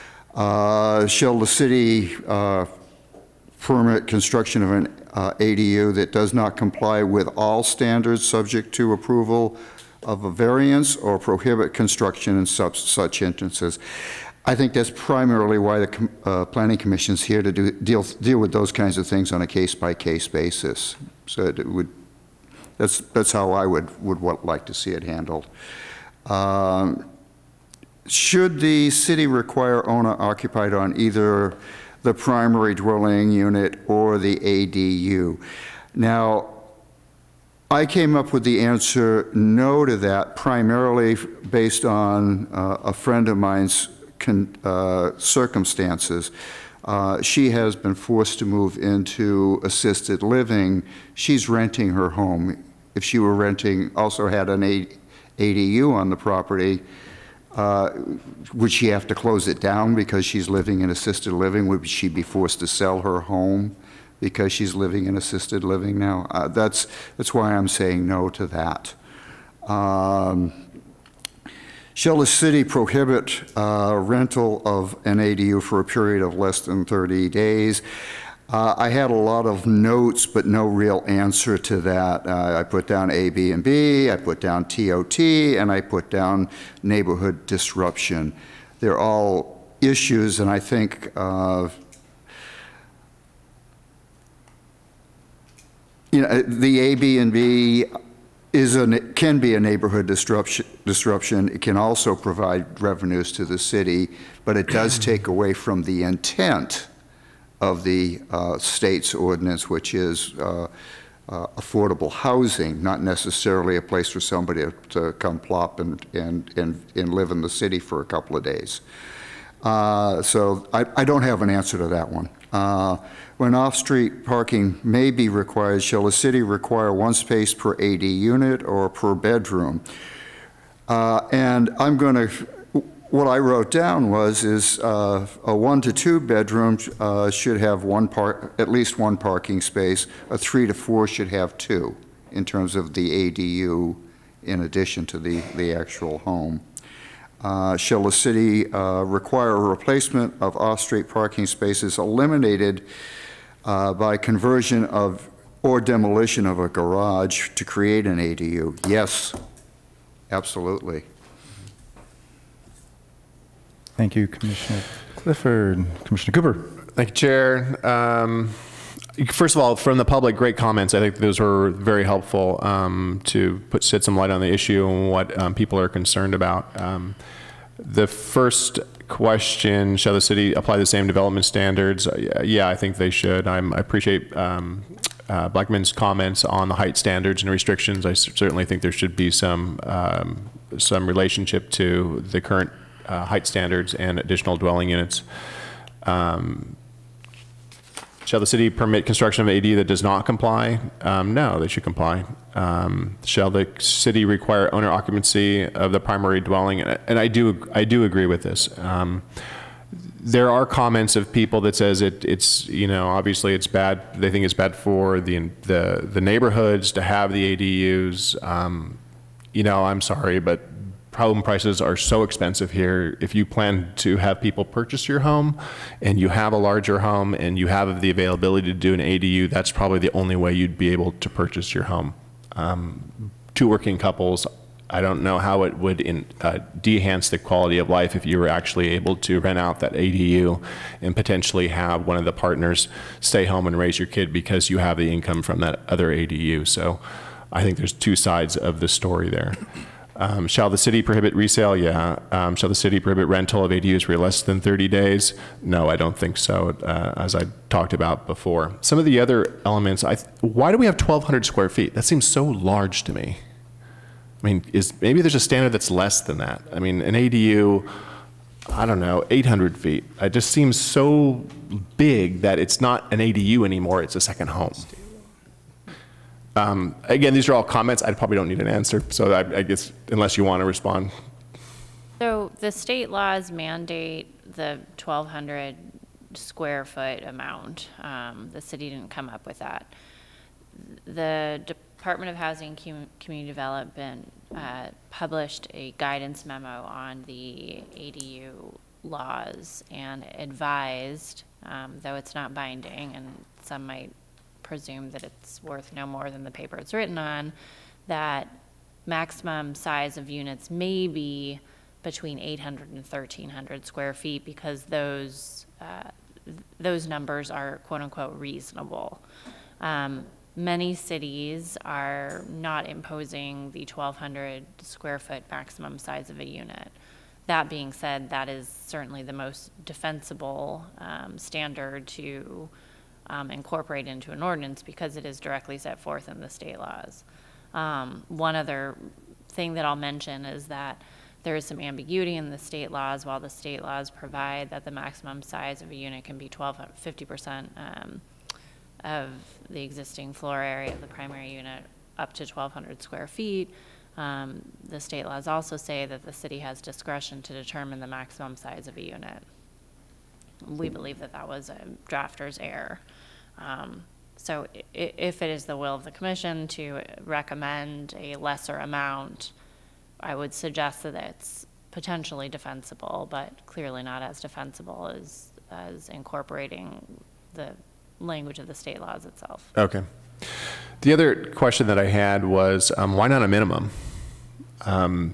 Uh, shall the city uh, permit construction of an uh, A D U that does not comply with all standards subject to approval of a variance or prohibit construction in such, such instances? I think that's primarily why the com uh, Planning Commission's here to do, deal, deal with those kinds of things on a case-by-case basis. So it would, that's, that's how I would, would what, like to see it handled. Um, should the city require owner occupied on either the primary dwelling unit or the A D U? Now, I came up with the answer no to that, primarily based on uh, a friend of mine's con uh, circumstances. Uh, she has been forced to move into assisted living. She's renting her home. If she were renting, also had an A D U on the property, uh, would she have to close it down because she's living in assisted living? Would she be forced to sell her home because she's living in assisted living now? Uh, that's, that's why I'm saying no to that. Um, shall the city prohibit uh, rental of an A D U for a period of less than thirty days? Uh, I had a lot of notes, but no real answer to that. Uh, I put down A B and B, I put down T O T, and I put down neighborhood disruption. They're all issues, and I think uh, you know, the A B and B is a, can be a neighborhood disruption, disruption. It can also provide revenues to the city, but it does take away from the intent of the uh, state's ordinance, which is uh, uh, affordable housing, not necessarily a place for somebody to, to come plop and, and, and, and live in the city for a couple of days. Uh, so I, I don't have an answer to that one. Uh, when off-street parking may be required, shall the city require one space per A D unit or per bedroom? Uh, and I'm going to, what I wrote down was, is uh, a one to two bedroom uh, should have one park, at least one parking space. A three to four should have two in terms of the A D U in addition to the, the actual home. Uh, shall the city uh, require a replacement of off-street parking spaces eliminated uh, by conversion of or demolition of a garage to create an A D U? Yes, absolutely. Thank you, Commissioner Clifford. Commissioner Cooper. Thank you, Chair. Um, First of all, from the public, great comments. I think those were very helpful um, to put shed some light on the issue and what um, people are concerned about. Um, the first question, shall the city apply the same development standards? Uh, yeah, I think they should. I'm, I appreciate um, uh, Blackman's comments on the height standards and restrictions. I certainly think there should be some, um, some relationship to the current uh, height standards and additional dwelling units. Um, Shall the city permit construction of A D that does not comply? Um, no, they should comply. Um, shall the city require owner occupancy of the primary dwelling? And, and I do, I do agree with this. Um, there are comments of people that says it, it's, you know, obviously it's bad. They think it's bad for the the, the neighborhoods to have the A D Us. Um, you know, I'm sorry, but home prices are so expensive here. If you plan to have people purchase your home and you have a larger home and you have the availability to do an A D U, that's probably the only way you'd be able to purchase your home. Um, two working couples, I don't know how it would in, uh, de-enhance the quality of life if you were actually able to rent out that A D U and potentially have one of the partners stay home and raise your kid because you have the income from that other A D U. So I think there's two sides of the story there. Um, shall the city prohibit resale? Yeah. Um, shall the city prohibit rental of A D Us for less than thirty days? No, I don't think so, uh, as I talked about before. Some of the other elements, I th why do we have twelve hundred square feet? That seems so large to me. I mean, is maybe there's a standard that's less than that. I mean, an A D U, I don't know, eight hundred feet. It just seems so big that it's not an A D U anymore, it's a second home. Um, again, these are all comments. I probably don't need an answer, so I, I guess unless you want to respond. So the state laws mandate the twelve hundred square foot amount. Um, the city didn't come up with that. The Department of Housing and Community Development uh, published a guidance memo on the A D U laws and advised, um, though it's not binding, and some might presume that it's worth no more than the paper it's written on, that maximum size of units may be between eight hundred and thirteen hundred square feet because those, uh, th those numbers are quote unquote reasonable. Um, many cities are not imposing the twelve hundred square foot maximum size of a unit. That being said, that is certainly the most defensible um, standard to um, incorporate into an ordinance because it is directly set forth in the state laws. Um, one other thing that I'll mention is that there is some ambiguity in the state laws. While the state laws provide that the maximum size of a unit can be fifty percent um, of the existing floor area of the primary unit up to twelve hundred square feet, um, the state laws also say that the city has discretion to determine the maximum size of a unit. We believe that that was a drafter's error. Um, so I if it is the will of the commission to recommend a lesser amount, I would suggest that it's potentially defensible, but clearly not as defensible as, as incorporating the language of the state laws itself. Okay. The other question that I had was, um, why not a minimum? Um,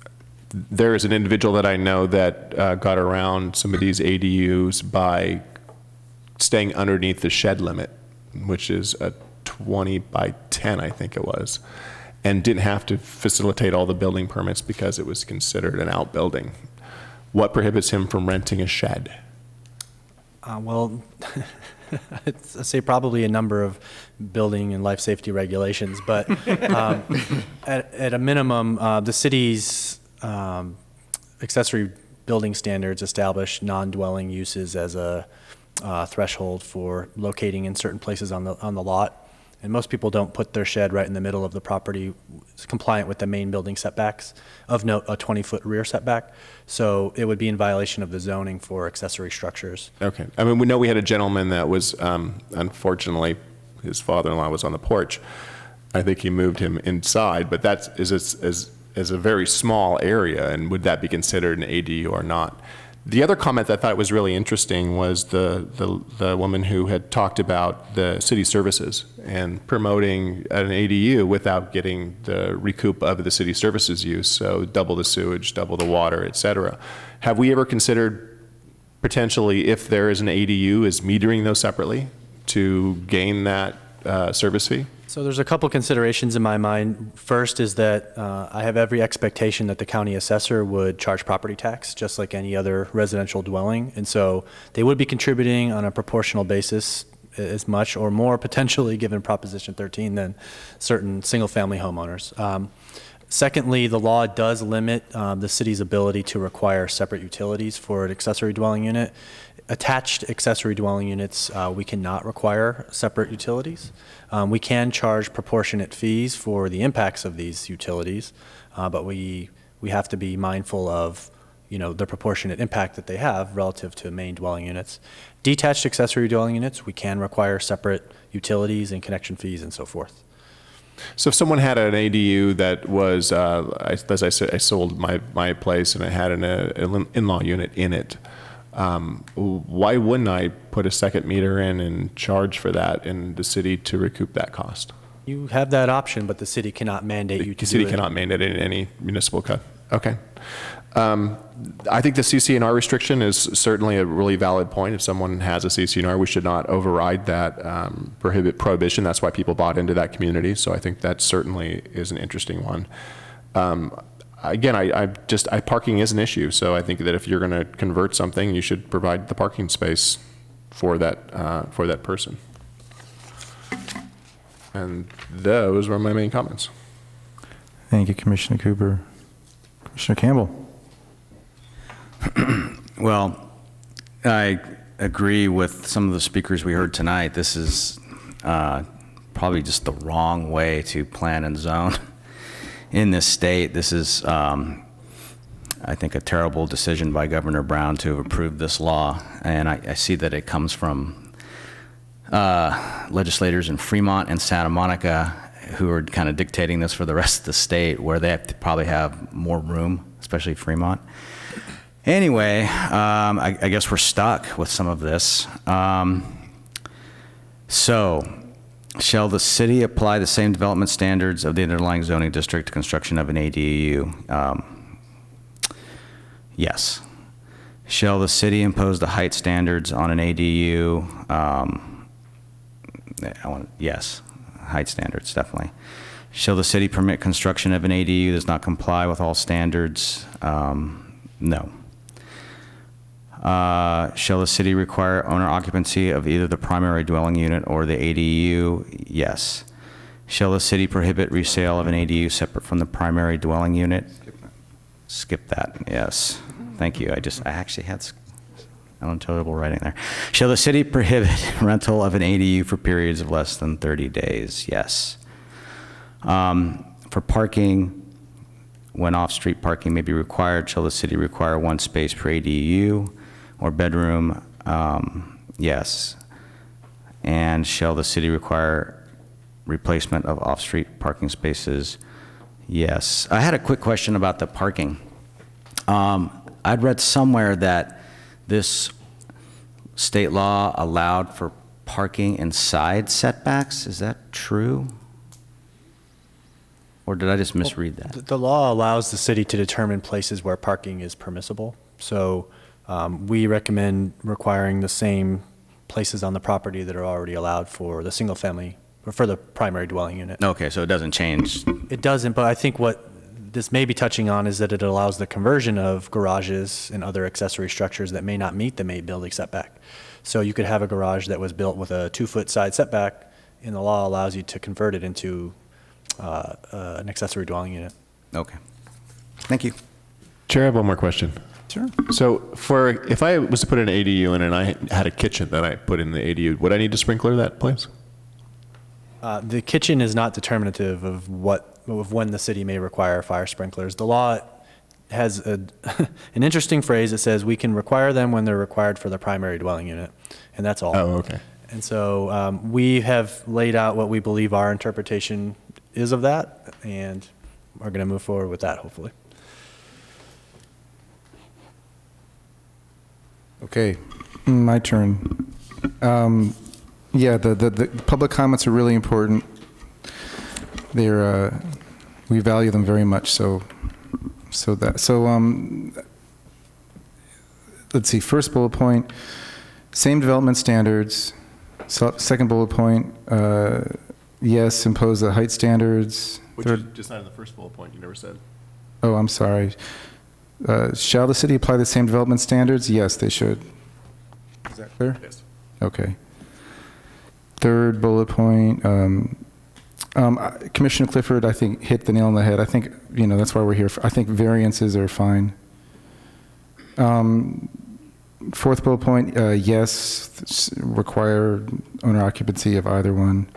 there is an individual that I know that uh, got around some of these A D Us by staying underneath the shed limit, which is a twenty by ten, I think it was, and didn't have to facilitate all the building permits because it was considered an outbuilding. What prohibits him from renting a shed? Uh, well, I'd say probably a number of building and life safety regulations, but um, at, at a minimum, uh, the city's um, accessory building standards establish non-dwelling uses as a uh, threshold for locating in certain places on the on the lot. And most people don't put their shed right in the middle of the property, compliant with the main building setbacks, of note a twenty foot rear setback. So it would be in violation of the zoning for accessory structures. Okay. I mean, we know we had a gentleman that was, um, unfortunately, his father-in-law was on the porch. I think he moved him inside, but that's is a, is, is a very small area, and would that be considered an A D U or not? The other comment that I thought was really interesting was the, the, the woman who had talked about the city services and promoting an A D U without getting the recoup of the city services use, so double the sewage, double the water, et cetera. Have we ever considered potentially, if there is an A D U, is metering those separately to gain that uh, service fee? So there's a couple considerations in my mind. First is that uh, I have every expectation that the county assessor would charge property tax just like any other residential dwelling. And so they would be contributing on a proportional basis as much or more potentially given Proposition thirteen than certain single family homeowners. Um, secondly, the law does limit um, the city's ability to require separate utilities for an accessory dwelling unit. Attached accessory dwelling units, uh, we cannot require separate utilities. Um, we can charge proportionate fees for the impacts of these utilities, uh, but we we have to be mindful of, you know, the proportionate impact that they have relative to main dwelling units. Detached accessory dwelling units, we can require separate utilities and connection fees and so forth. So if someone had an A D U that was, uh, as I said, I sold my, my place and I had an, uh, an in-law unit in it, Um, why wouldn't I put a second meter in and charge for that in the city to recoup that cost? You have that option, but the city cannot mandate you to do it. The city cannot mandate it in any municipal code. Okay. Um, I think the C C N R restriction is certainly a really valid point. If someone has a C C N R, we should not override that um, prohibit prohibition. That's why people bought into that community. So I think that certainly is an interesting one. Um, Again, I, I just, I, parking is an issue, so I think that if you're going to convert something, you should provide the parking space for that, uh, for that person. And those were my main comments. Thank you, Commissioner Cooper. Commissioner Campbell. Well, I agree with some of the speakers we heard tonight. This is uh, probably just the wrong way to plan and zone in this state. This is, um, I think, a terrible decision by Governor Brown to have approved this law, and I, I see that it comes from uh, legislators in Fremont and Santa Monica who are kind of dictating this for the rest of the state, where they have to probably have more room, especially Fremont. Anyway, um, I, I guess we're stuck with some of this. Um, so. Shall the city apply the same development standards of the underlying zoning district to construction of an A D U? Um, Yes. Shall the city impose the height standards on an A D U? Um, I want, yes, height standards, definitely. Shall the city permit construction of an A D U that does not comply with all standards? Um, no. Uh, shall the city require owner occupancy of either the primary dwelling unit or the A D U? Yes. Shall the city prohibit resale of an A D U separate from the primary dwelling unit? Skip that, yes. Thank you. I just, I actually had unintelligible writing there. Shall the city prohibit rental of an A D U for periods of less than thirty days? Yes. Um, for parking, when off-street parking may be required, shall the city require one space per A D U or bedroom? Um, yes. And shall the city require replacement of off-street parking spaces? Yes. I had a quick question about the parking. Um, I'd read somewhere that this state law allowed for parking inside setbacks. Is that true? Or did I just misread that? The, the law allows the city to determine places where parking is permissible. So um, we recommend requiring the same places on the property that are already allowed for the single family, or for the primary dwelling unit. Okay, so it doesn't change. It doesn't, but I think what this may be touching on is that it allows the conversion of garages and other accessory structures that may not meet the main building setback. So you could have a garage that was built with a two-foot side setback, and the law allows you to convert it into uh, uh, an accessory dwelling unit. Okay. Thank you. Chair, I have one more question. Sure. So for, if I was to put an A D U in and I had a kitchen that I put in the A D U, would I need to sprinkler that place? Uh, the kitchen is not determinative of what, of when the city may require fire sprinklers. The law has a, an interesting phrase that says we can require them when they're required for the primary dwelling unit, and that's all. Oh, okay. And so um, we have laid out what we believe our interpretation is of that, and are going to move forward with that, hopefully. Okay, my turn. Um, yeah, the, the, the public comments are really important. They're, uh, we value them very much, so, so that, so, um, let's see, first bullet point, same development standards. So, second bullet point, uh, yes, impose the height standards. Which Third, is just not in the first bullet point, you never said. oh, I'm sorry. Uh, shall the city apply the same development standards? Yes, they should. Is that clear? Yes. Okay. Third bullet point, um, um, Commissioner Clifford, I think, hit the nail on the head. I think, you know, that's why we're here. I think variances are fine. Um, fourth bullet point, uh, yes, require owner occupancy of either one.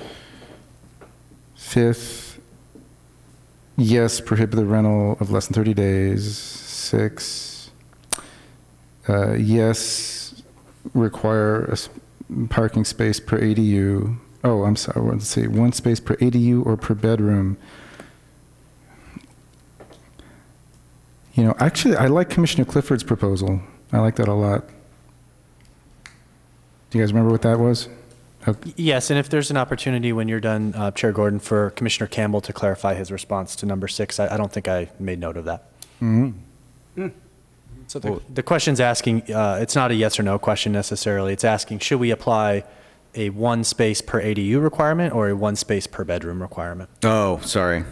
Fifth, yes, prohibit the rental of less than thirty days. Six, uh, yes, require a parking space per A D U. Oh, I'm sorry, let's see, one space per A D U or per bedroom. You know, actually, I like Commissioner Clifford's proposal. I like that a lot. Do you guys remember what that was? Okay. Yes, and if there's an opportunity when you're done, uh, Chair Gordon, for Commissioner Campbell to clarify his response to number six, I, I don't think I made note of that. Mm-hmm. Mm. So the, the question's asking, uh, it's not a yes or no question necessarily. It's asking, should we apply a one space per A D U requirement or a one space per bedroom requirement? Oh, sorry.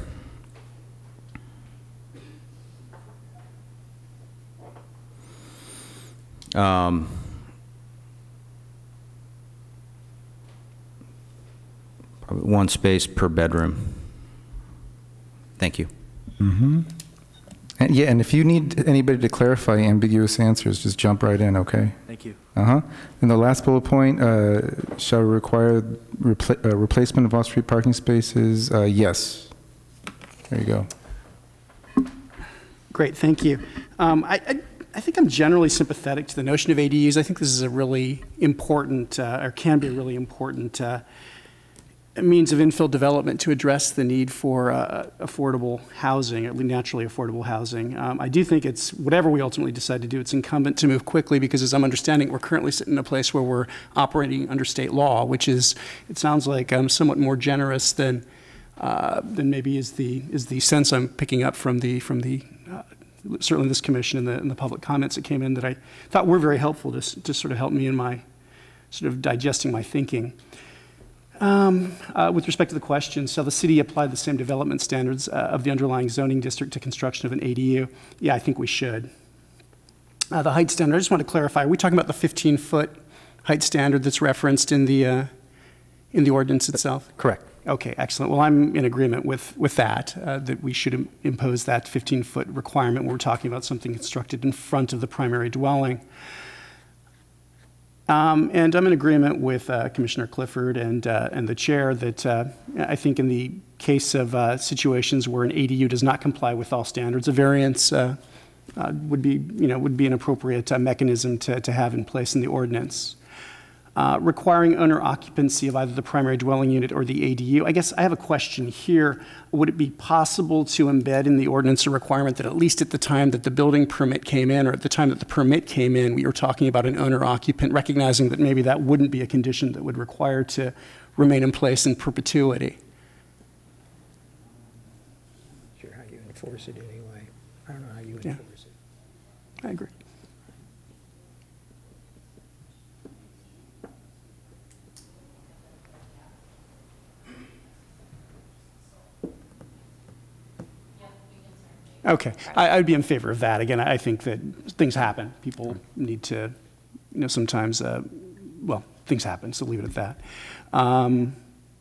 Um, one space per bedroom. Thank you. Mm-hmm. And yeah, and if you need anybody to clarify ambiguous answers, just jump right in, okay? Thank you. Uh-huh. And the last bullet point, uh, shall require repla uh, replacement of off-street parking spaces? Uh, yes. There you go. Great, thank you. Um, I, I, I think I'm generally sympathetic to the notion of A D Us. I think this is a really important, uh, or can be a really important uh, means of infill development to address the need for uh, affordable housing, at least naturally affordable housing. Um, I do think it's, whatever we ultimately decide to do, it's incumbent to move quickly because, as I'm understanding, we're currently sitting in a place where we're operating under state law, which is, it sounds like, um, somewhat more generous than uh, than maybe is the is the sense I'm picking up from the from the uh, certainly this commission and the, and the public comments that came in that I thought were very helpful to, to sort of help me in my sort of digesting my thinking. Um, uh, with respect to the question, shall the city apply the same development standards uh, of the underlying zoning district to construction of an A D U? Yeah, I think we should. Uh, the height standard, I just want to clarify, are we talking about the fifteen foot height standard that's referenced in the, uh, in the ordinance itself? Correct. Okay, excellent. Well, I'm in agreement with, with that, uh, that we should im- impose that fifteen foot requirement when we're talking about something constructed in front of the primary dwelling. Um, and I'm in agreement with uh, Commissioner Clifford and, uh, and the chair that uh, I think in the case of uh, situations where an A D U does not comply with all standards, a variance uh, uh, would be, you know, would be an appropriate uh, mechanism to, to have in place in the ordinance. Uh, requiring owner occupancy of either the primary dwelling unit or the A D U. I guess I have a question here. Would it be possible to embed in the ordinance a requirement that at least at the time that the building permit came in or at the time that the permit came in, we were talking about an owner occupant, recognizing that maybe that wouldn't be a condition that would require to remain in place in perpetuity? Sure, how you enforce it anyway. I don't know how you Yeah. enforce it. I agree. Okay, I, I'd be in favor of that. Again, I think that things happen. People need to, you know, sometimes, uh, well, things happen, so leave it at that. Um,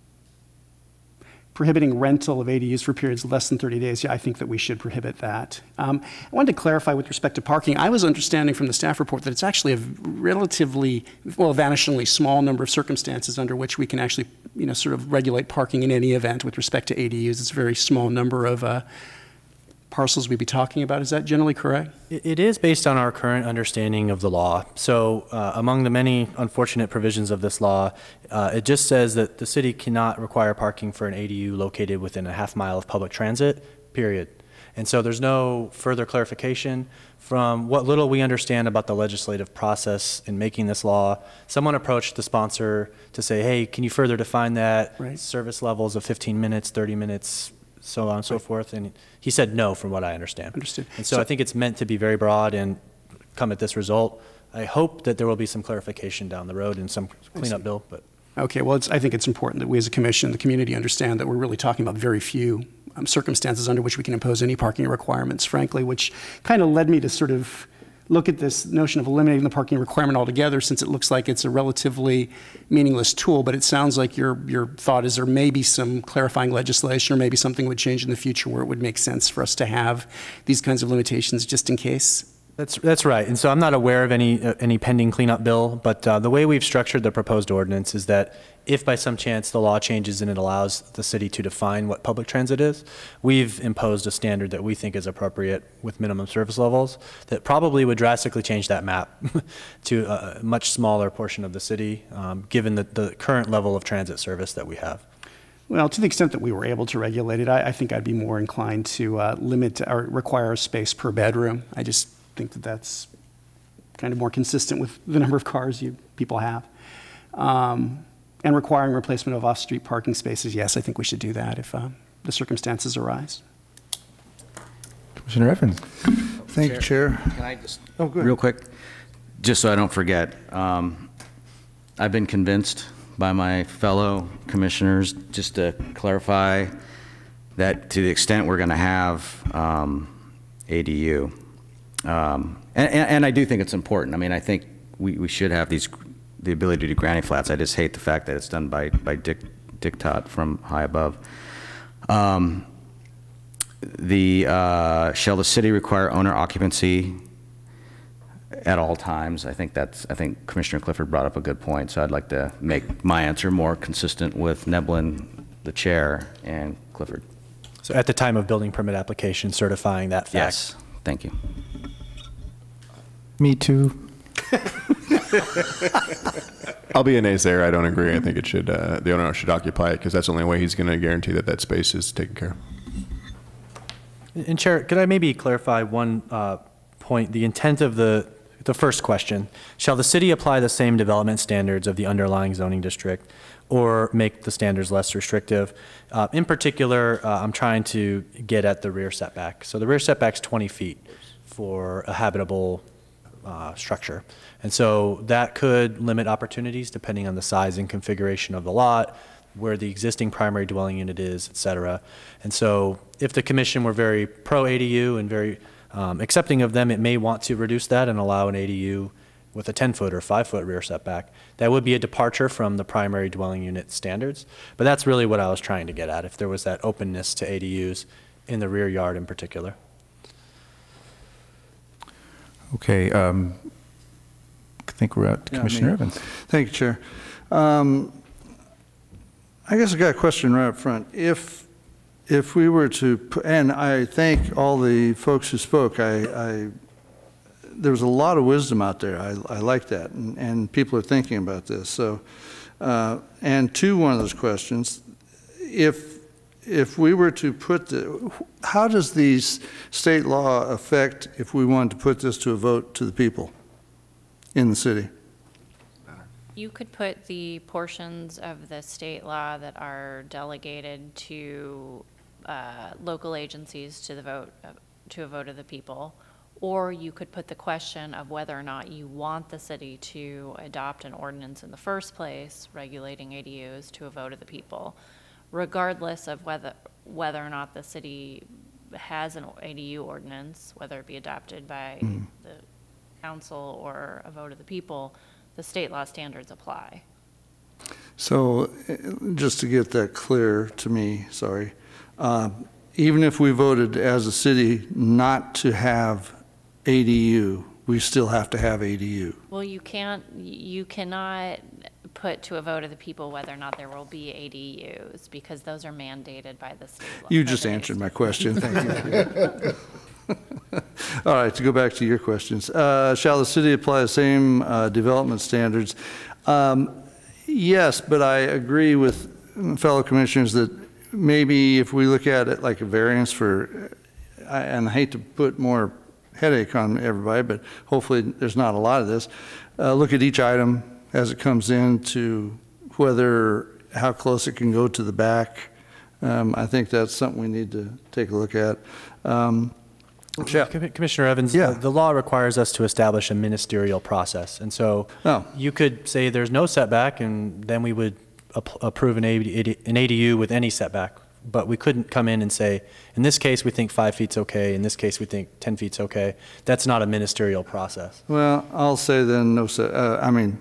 prohibiting rental of A D Us for periods less than thirty days, yeah, I think that we should prohibit that. Um, I wanted to clarify with respect to parking. I was understanding from the staff report that it's actually a relatively, well, vanishingly small number of circumstances under which we can actually, you know, sort of regulate parking in any event with respect to A D Us. It's a very small number of uh, parcels we'd be talking about. Is that generally correct? It is based on our current understanding of the law. So uh, among the many unfortunate provisions of this law, uh, it just says that the city cannot require parking for an A D U located within a half mile of public transit, period. And so there's no further clarification. From what little we understand about the legislative process in making this law, someone approached the sponsor to say, hey, can you further define that? Right. Service levels of fifteen minutes, thirty minutes, so on and so right. forth. And he said no, from what I understand. Understood. And so, so I think it's meant to be very broad and come at this result. I hope that there will be some clarification down the road and some cleanup bill. But okay, well, it's, I think it's important that we as a commission, the community, understand that we're really talking about very few um, circumstances under which we can impose any parking requirements, frankly, which kind of led me to sort of look at this notion of eliminating the parking requirement altogether, since it looks like it's a relatively meaningless tool. But it sounds like your your thought is there may be some clarifying legislation, or maybe something would change in the future where it would make sense for us to have these kinds of limitations just in case. That's that's right. And so I'm not aware of any uh, any pending cleanup bill, but uh, the way we've structured the proposed ordinance is that if by some chance the law changes and it allows the city to define what public transit is, we've imposed a standard that we think is appropriate with minimum service levels that probably would drastically change that map to a much smaller portion of the city, um, given the, the current level of transit service that we have. Well, to the extent that we were able to regulate it, I, I think I'd be more inclined to uh, limit or require a space per bedroom. I just think that that's kind of more consistent with the number of cars you people have. Um, and requiring replacement of off-street parking spaces, yes, I think we should do that if uh, the circumstances arise. Commissioner Evans. Thank you, Chair. Can I just, oh, go ahead. real quick, just so I don't forget, um, I've been convinced by my fellow commissioners, just to clarify, that to the extent we're going to have um, A D U, Um, and, and I do think it's important. I mean, I think we, we should have these, the ability to do granny flats. I just hate the fact that it's done by, by dic, diktat from high above. Um, the, uh, shall the city require owner occupancy at all times? I think that's, I think Commissioner Clifford brought up a good point, so I'd like to make my answer more consistent with Neblin, the chair, and Clifford. So at the time of building permit application, certifying that fact. Yes, thank you. Me too. I'll be a naysayer. I don't agree. I think it should, uh, the owner should occupy it because that's the only way he's going to guarantee that that space is taken care of. And Chair, could I maybe clarify one uh, point? The intent of the, the first question, shall the city apply the same development standards of the underlying zoning district or make the standards less restrictive? Uh, in particular, uh, I'm trying to get at the rear setback. So the rear setback's twenty feet. for a habitable uh, structure. And so that could limit opportunities depending on the size and configuration of the lot, where the existing primary dwelling unit is, et cetera. And so if the commission were very pro A D U and very um, accepting of them, it may want to reduce that and allow an A D U with a ten foot or five foot rear setback. That would be a departure from the primary dwelling unit standards. But that's really what I was trying to get at, if there was that openness to A D Us in the rear yard in particular. Okay. Um, I think we're out to Yeah, Commissioner me. Evans. Thank you, Chair. Um, I guess I got a question right up front. If if we were to, pu- and I thank all the folks who spoke. I, I there was a lot of wisdom out there. I, I like that, and, and people are thinking about this. So, uh, and to one of those questions, if if we were to put the, how does these state law affect if we wanted to put this to a vote to the people in the city? You could put the portions of the state law that are delegated to uh, local agencies to the vote, uh, to a vote of the people, or you could put the question of whether or not you want the city to adopt an ordinance in the first place regulating A D Us to a vote of the people, regardless of whether whether or not the city has an A D U ordinance, whether it be adopted by mm. the council or a vote of the people. The state law standards apply. So just to get that clear to me, sorry, uh, even if we voted as a city not to have A D U, we still have to have A D U. Well, you can't, you cannot put to a vote of the people whether or not there will be A D Us, because those are mandated by the state law. You just answered my question, thank you. All right, to go back to your questions. Uh, shall the city apply the same uh, development standards? Um, yes, but I agree with fellow commissioners that maybe if we look at it like a variance for, I, and I hate to put more headache on everybody, but hopefully there's not a lot of this, uh, look at each item as it comes in to whether, how close it can go to the back. Um, I think that's something we need to take a look at. Um, Yeah. Commissioner Evans, yeah. the, the law requires us to establish a ministerial process. And so oh. you could say there's no setback, and then we would ap approve an, A D, an A D U with any setback. But we couldn't come in and say, in this case, we think five feet's okay. In this case, we think ten feet's okay. That's not a ministerial process. Well, I'll say then no set. Uh, I mean,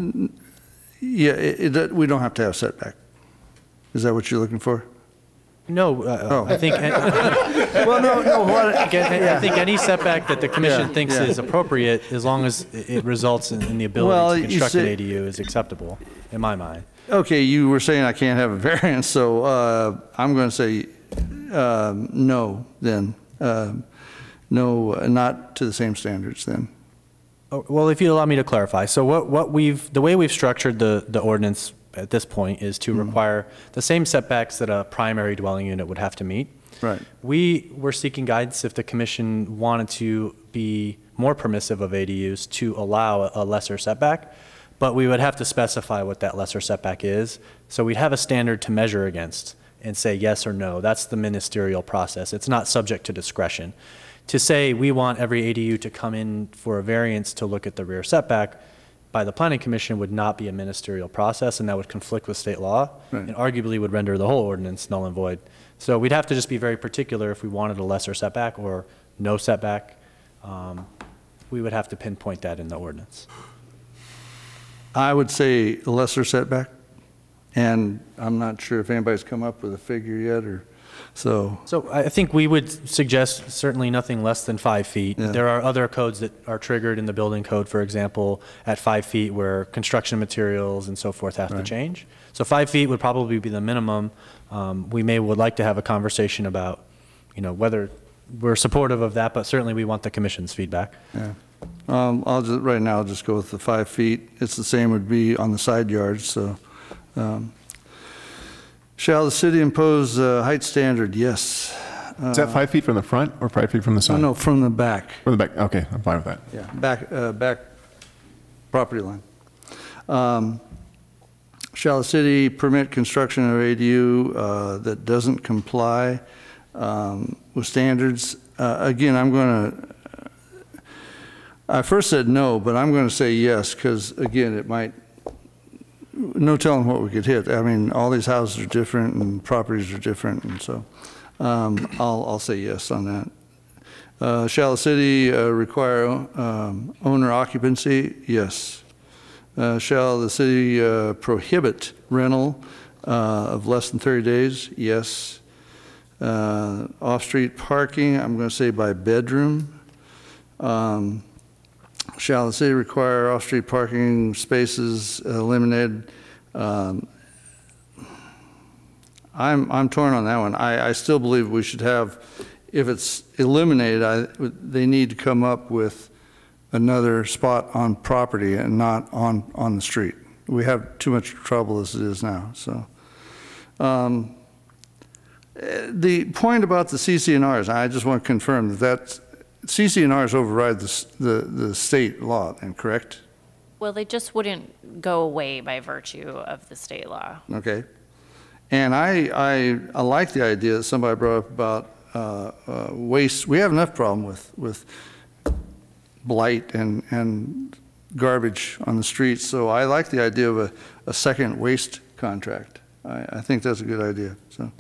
yeah, it, it, we don't have to have setback. Is that what you're looking for? No, uh, oh. I think. well, no, no. What, I, yeah. I think any setback that the commission yeah, thinks yeah. is appropriate, as long as it results in, in the ability well, to construct say, an A D U, is acceptable, in my mind. Okay, you were saying I can't have a variance, so uh, I'm going to say um, no. Then uh, no, uh, not to the same standards. Then. Oh, well, if you allow me to clarify, so what what we've the way we've structured the the ordinance at this point is to mm-hmm. require the same setbacks that a primary dwelling unit would have to meet. Right. We were seeking guidance if the commission wanted to be more permissive of A D Us to allow a lesser setback, but we would have to specify what that lesser setback is. So we'd have a standard to measure against and say yes or no. That's the ministerial process. It's not subject to discretion. To say we want every A D U to come in for a variance to look at the rear setback by the Planning Commission would not be a ministerial process, and that would conflict with state law, right. and arguably would render the whole ordinance null and void. So we'd have to just be very particular if we wanted a lesser setback or no setback. Um, we would have to pinpoint that in the ordinance. I would say a lesser setback, and I'm not sure if anybody's come up with a figure yet, or so. So I think we would suggest certainly nothing less than five feet. Yeah. There are other codes that are triggered in the building code, for example, at five feet where construction materials and so forth have right. to change. So five feet would probably be the minimum. Um, we may would like to have a conversation about, you know, whether we're supportive of that, but certainly we want the commission's feedback. Yeah. Um, I'll just, right now I'll just go with the five feet. It's the same would be on the side yards. So. Um, Shall the city impose a height standard? Yes. Uh, Is that five feet from the front or five feet from the side? No, no, from the back. From the back. Okay, I'm fine with that. Yeah, back, uh, back property line. Um, shall the city permit construction of A D U uh, that doesn't comply um, with standards? Uh, again, I'm going to I first said no, but I'm going to say yes, because again, it might, no telling what we could hit. I mean, all these houses are different and properties are different, and so um, I'll, I'll say yes on that. Uh, shall the city uh, require um, owner occupancy? Yes. Uh, shall the city uh, prohibit rental uh, of less than thirty days? Yes. Uh, off-street parking, I'm going to say by bedroom. Um, shall the city require off-street parking spaces eliminated? Um, I'm, I'm torn on that one. I, I still believe we should have, if it's eliminated, I, they need to come up with another spot on property and not on, on the street. We have too much trouble as it is now. So, um, the point about the C C N Rs, I just want to confirm that that's, C C N Rs override the, the, the state law, then, correct? Well, they just wouldn't go away by virtue of the state law. Okay. And I, I, I like the idea that somebody brought up about uh, uh, waste. We have enough problem with, with blight and, and garbage on the streets, so I like the idea of a, a second waste contract. I, I think that's a good idea. So,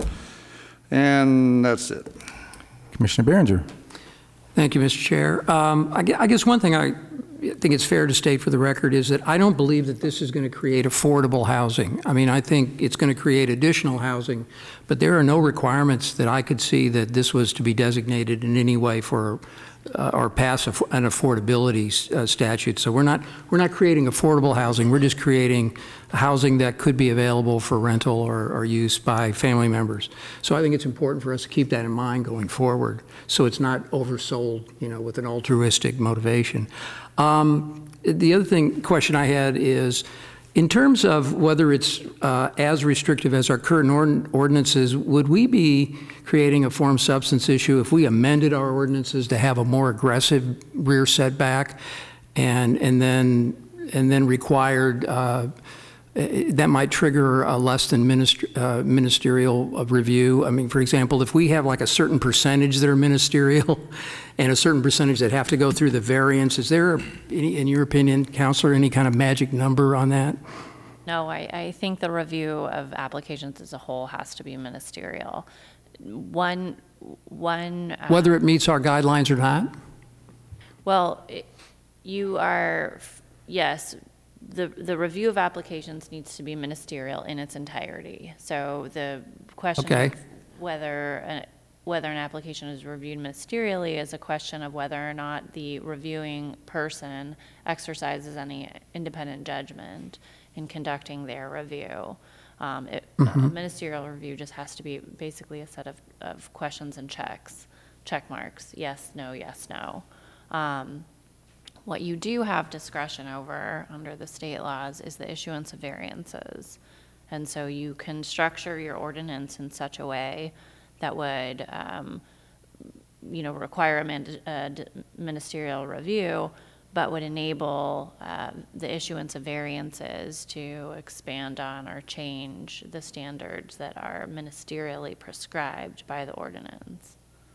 and that's it. Commissioner Behringer. Thank you, Mister Chair. Um, I, gu- I guess one thing I think it's fair to state for the record is that I don't believe that this is going to create affordable housing. I mean, I think it's going to create additional housing, but there are no requirements that I could see that this was to be designated in any way for uh, or pass a, an affordability uh, statute. So we're not we're not creating affordable housing. We're just creating housing that could be available for rental or, or use by family members. So I think it's important for us to keep that in mind going forward, so it's not oversold, you know, with an altruistic motivation. Um, the other thing question I had is, in terms of whether it's uh, as restrictive as our current ord ordinances, would we be creating a foreign substance issue if we amended our ordinances to have a more aggressive rear setback, and and then and then required uh, that might trigger a less than minister, uh, ministerial review? I mean, for example, if we have like a certain percentage that are ministerial and a certain percentage that have to go through the variance, is there, any, in your opinion, Counselor, any kind of magic number on that? No, I, I think the review of applications as a whole has to be ministerial. One, one. Uh, Whether it meets our guidelines or not? Well, it, you are, yes, the, the review of applications needs to be ministerial in its entirety. So the question okay. of whether, a, whether an application is reviewed ministerially is a question of whether or not the reviewing person exercises any independent judgment in conducting their review. Um, it, mm-hmm. A ministerial review just has to be basically a set of, of questions and checks, check marks, yes, no, yes, no. Um, what you do have discretion over under the state laws is the issuance of variances. And so you can structure your ordinance in such a way that would, um, you know, require a, man a ministerial review, but would enable uh, the issuance of variances to expand on or change the standards that are ministerially prescribed by the ordinance.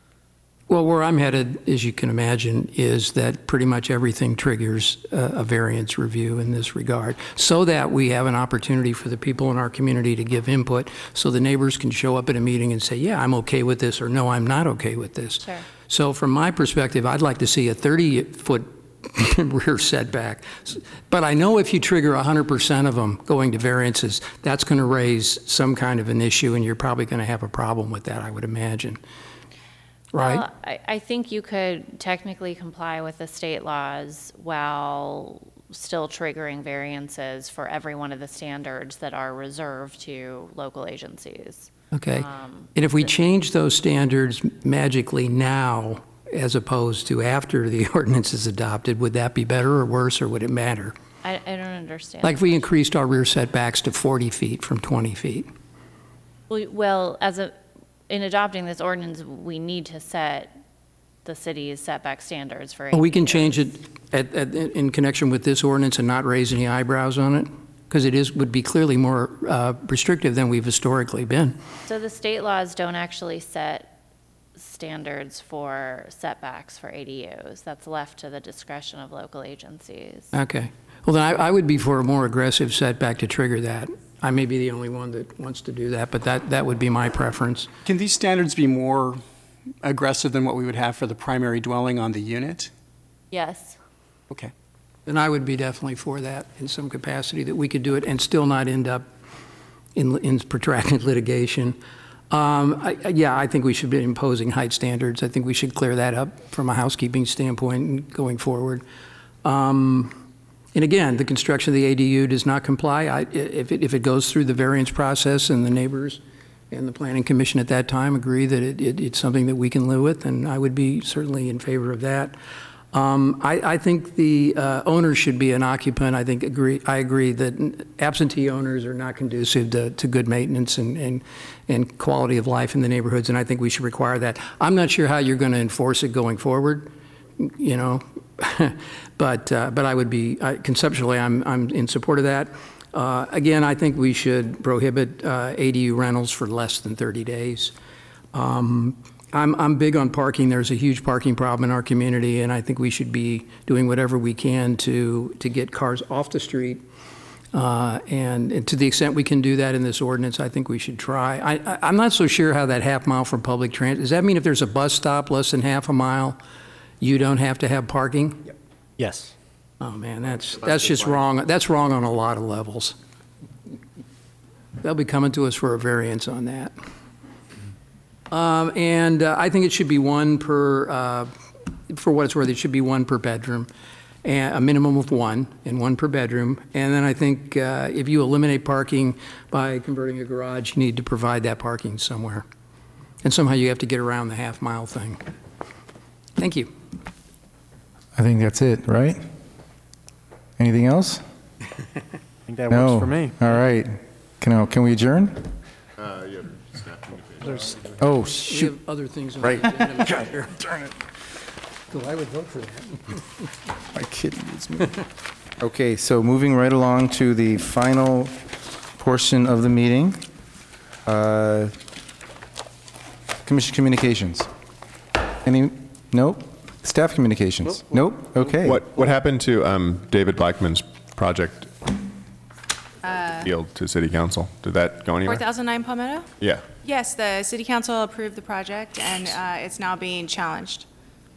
Well, where I'm headed, as you can imagine, is that pretty much everything triggers a, a variance review in this regard, so that we have an opportunity for the people in our community to give input, so the neighbors can show up at a meeting and say, yeah, I'm okay with this, or no, I'm not okay with this. Sure. So from my perspective, I'd like to see a thirty foot rear setback. But I know if you trigger one hundred percent of them going to variances, that's going to raise some kind of an issue, and you're probably going to have a problem with that, I would imagine. Right? Well, I, I think you could technically comply with the state laws while still triggering variances for every one of the standards that are reserved to local agencies. Okay. Um, and if we change those standards magically now, as opposed to after the ordinance is adopted, would that be better or worse, or would it matter? I, I don't understand. Like if we increased our rear setbacks to forty feet from twenty feet? Well, well as a in adopting this ordinance, we need to set the city's setback standards for. Well, we can change it at, at, in connection with this ordinance and not raise any eyebrows on it, because it is would be clearly more uh, restrictive than we've historically been. So the state laws don't actually set standards for setbacks for A D Us. That's left to the discretion of local agencies. Okay. Well, then I, I would be for a more aggressive setback to trigger that. I may be the only one that wants to do that, but that, that would be my preference. Can these standards be more aggressive than what we would have for the primary dwelling on the unit? Yes. Okay. Then I would be definitely for that in some capacity, that we could do it and still not end up in, in protracted litigation. Um, I, yeah, I think we should be imposing height standards. I think we should clear that up from a housekeeping standpoint going forward. Um, And again, the construction of the A D U does not comply. I, if, it, if it goes through the variance process and the neighbors and the Planning Commission at that time agree that it, it, it's something that we can live with, then I would be certainly in favor of that. Um, I, I think the uh, owner should be an occupant. I think agree. I agree that absentee owners are not conducive to, to good maintenance and, and, and quality of life in the neighborhoods, and I think we should require that. I'm not sure how you're going to enforce it going forward, you know. but uh, but I would be I, conceptually I'm I'm in support of that. Uh, again, I think we should prohibit uh, A D U rentals for less than thirty days. Um, I'm I'm big on parking. There's a huge parking problem in our community, and I think we should be doing whatever we can to to get cars off the street. Uh, and, and to the extent we can do that in this ordinance, I think we should try. I, I, I'm not so sure how that half mile from public transit. Does that mean if there's a bus stop less than half a mile, you don't have to have parking? Yep. Yes. Oh man, that's that's just wrong. That's wrong on a lot of levels. They'll be coming to us for a variance on that. Um, and uh, I think it should be one per, uh, for what it's worth, it should be one per bedroom, and a minimum of one, and one per bedroom. And then I think uh, if you eliminate parking by converting a garage, you need to provide that parking somewhere. And somehow you have to get around the half mile thing. Thank you. I think that's it, right? Anything else? I think that no. works for me. All right. Can, I, can we adjourn? Uh, yeah, There's, oh, we shoot. have other things on Right. the agenda. God, darn it. So I would vote for that. My kid needs me. Okay, so moving right along to the final portion of the meeting. Uh, Commission communications. Any, nope. Staff communications? Nope. nope. Okay. What what happened to um, David Blackman's project Uh, field to City Council? Did that go anywhere? four thousand nine Palmetto? Yeah. Yes, the city council approved the project, and uh, it's now being challenged.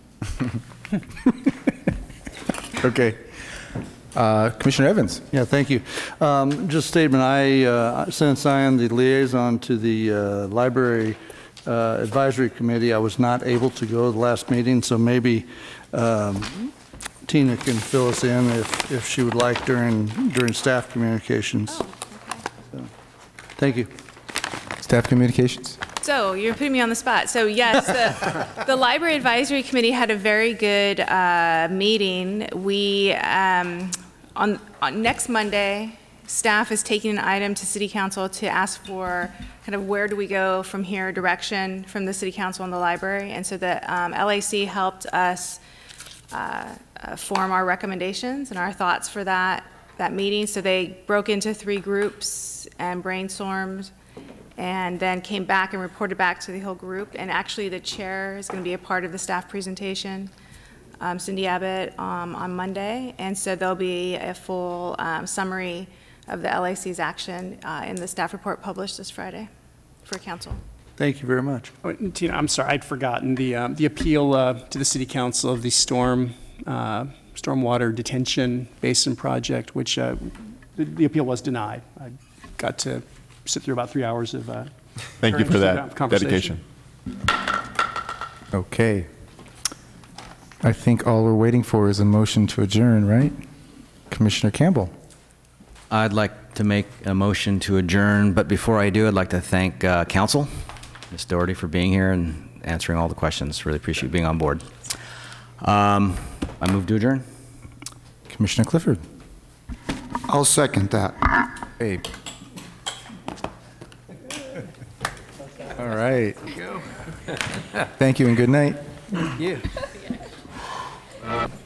Okay. Uh, Commissioner Evans. Yeah, thank you. Um, just a statement, I, uh, since I am the liaison to the uh, library uh, advisory committee, I was not able to go to the last meeting, so maybe um, Tina can fill us in if, if she would like during, during staff communications. Oh, okay. So, thank you. Staff communications. So you're putting me on the spot. So yes, the, the Library Advisory Committee had a very good uh, meeting. We, um, on, on next Monday, staff is taking an item to City Council to ask for kind of where do we go from here, direction from the City Council and the library. And so the um, L A C helped us uh, uh, form our recommendations and our thoughts for that, that meeting. So they broke into three groups and brainstormed, and then came back and reported back to the whole group. And actually the chair is going to be a part of the staff presentation, um, Cindy Abbott, um, on Monday. And so there'll be a full um, summary of the L A C's action uh, in the staff report published this Friday for council. Thank you very much. Oh, Tina, I'm sorry, I'd forgotten the, um, the appeal uh, to the City Council of the storm, uh, stormwater detention basin project, which uh, the, the appeal was denied. I got to sit through about three hours of uh, Thank you for that conversation. dedication. Okay. I think all we're waiting for is a motion to adjourn, right? Commissioner Campbell. I'd like to make a motion to adjourn, but before I do, I'd like to thank uh, council, Miz Doherty, for being here and answering all the questions. Really appreciate you being on board. Um, I move to adjourn. Commissioner Clifford. I'll second that. Hey. All right. Thank you and good night. Yeah.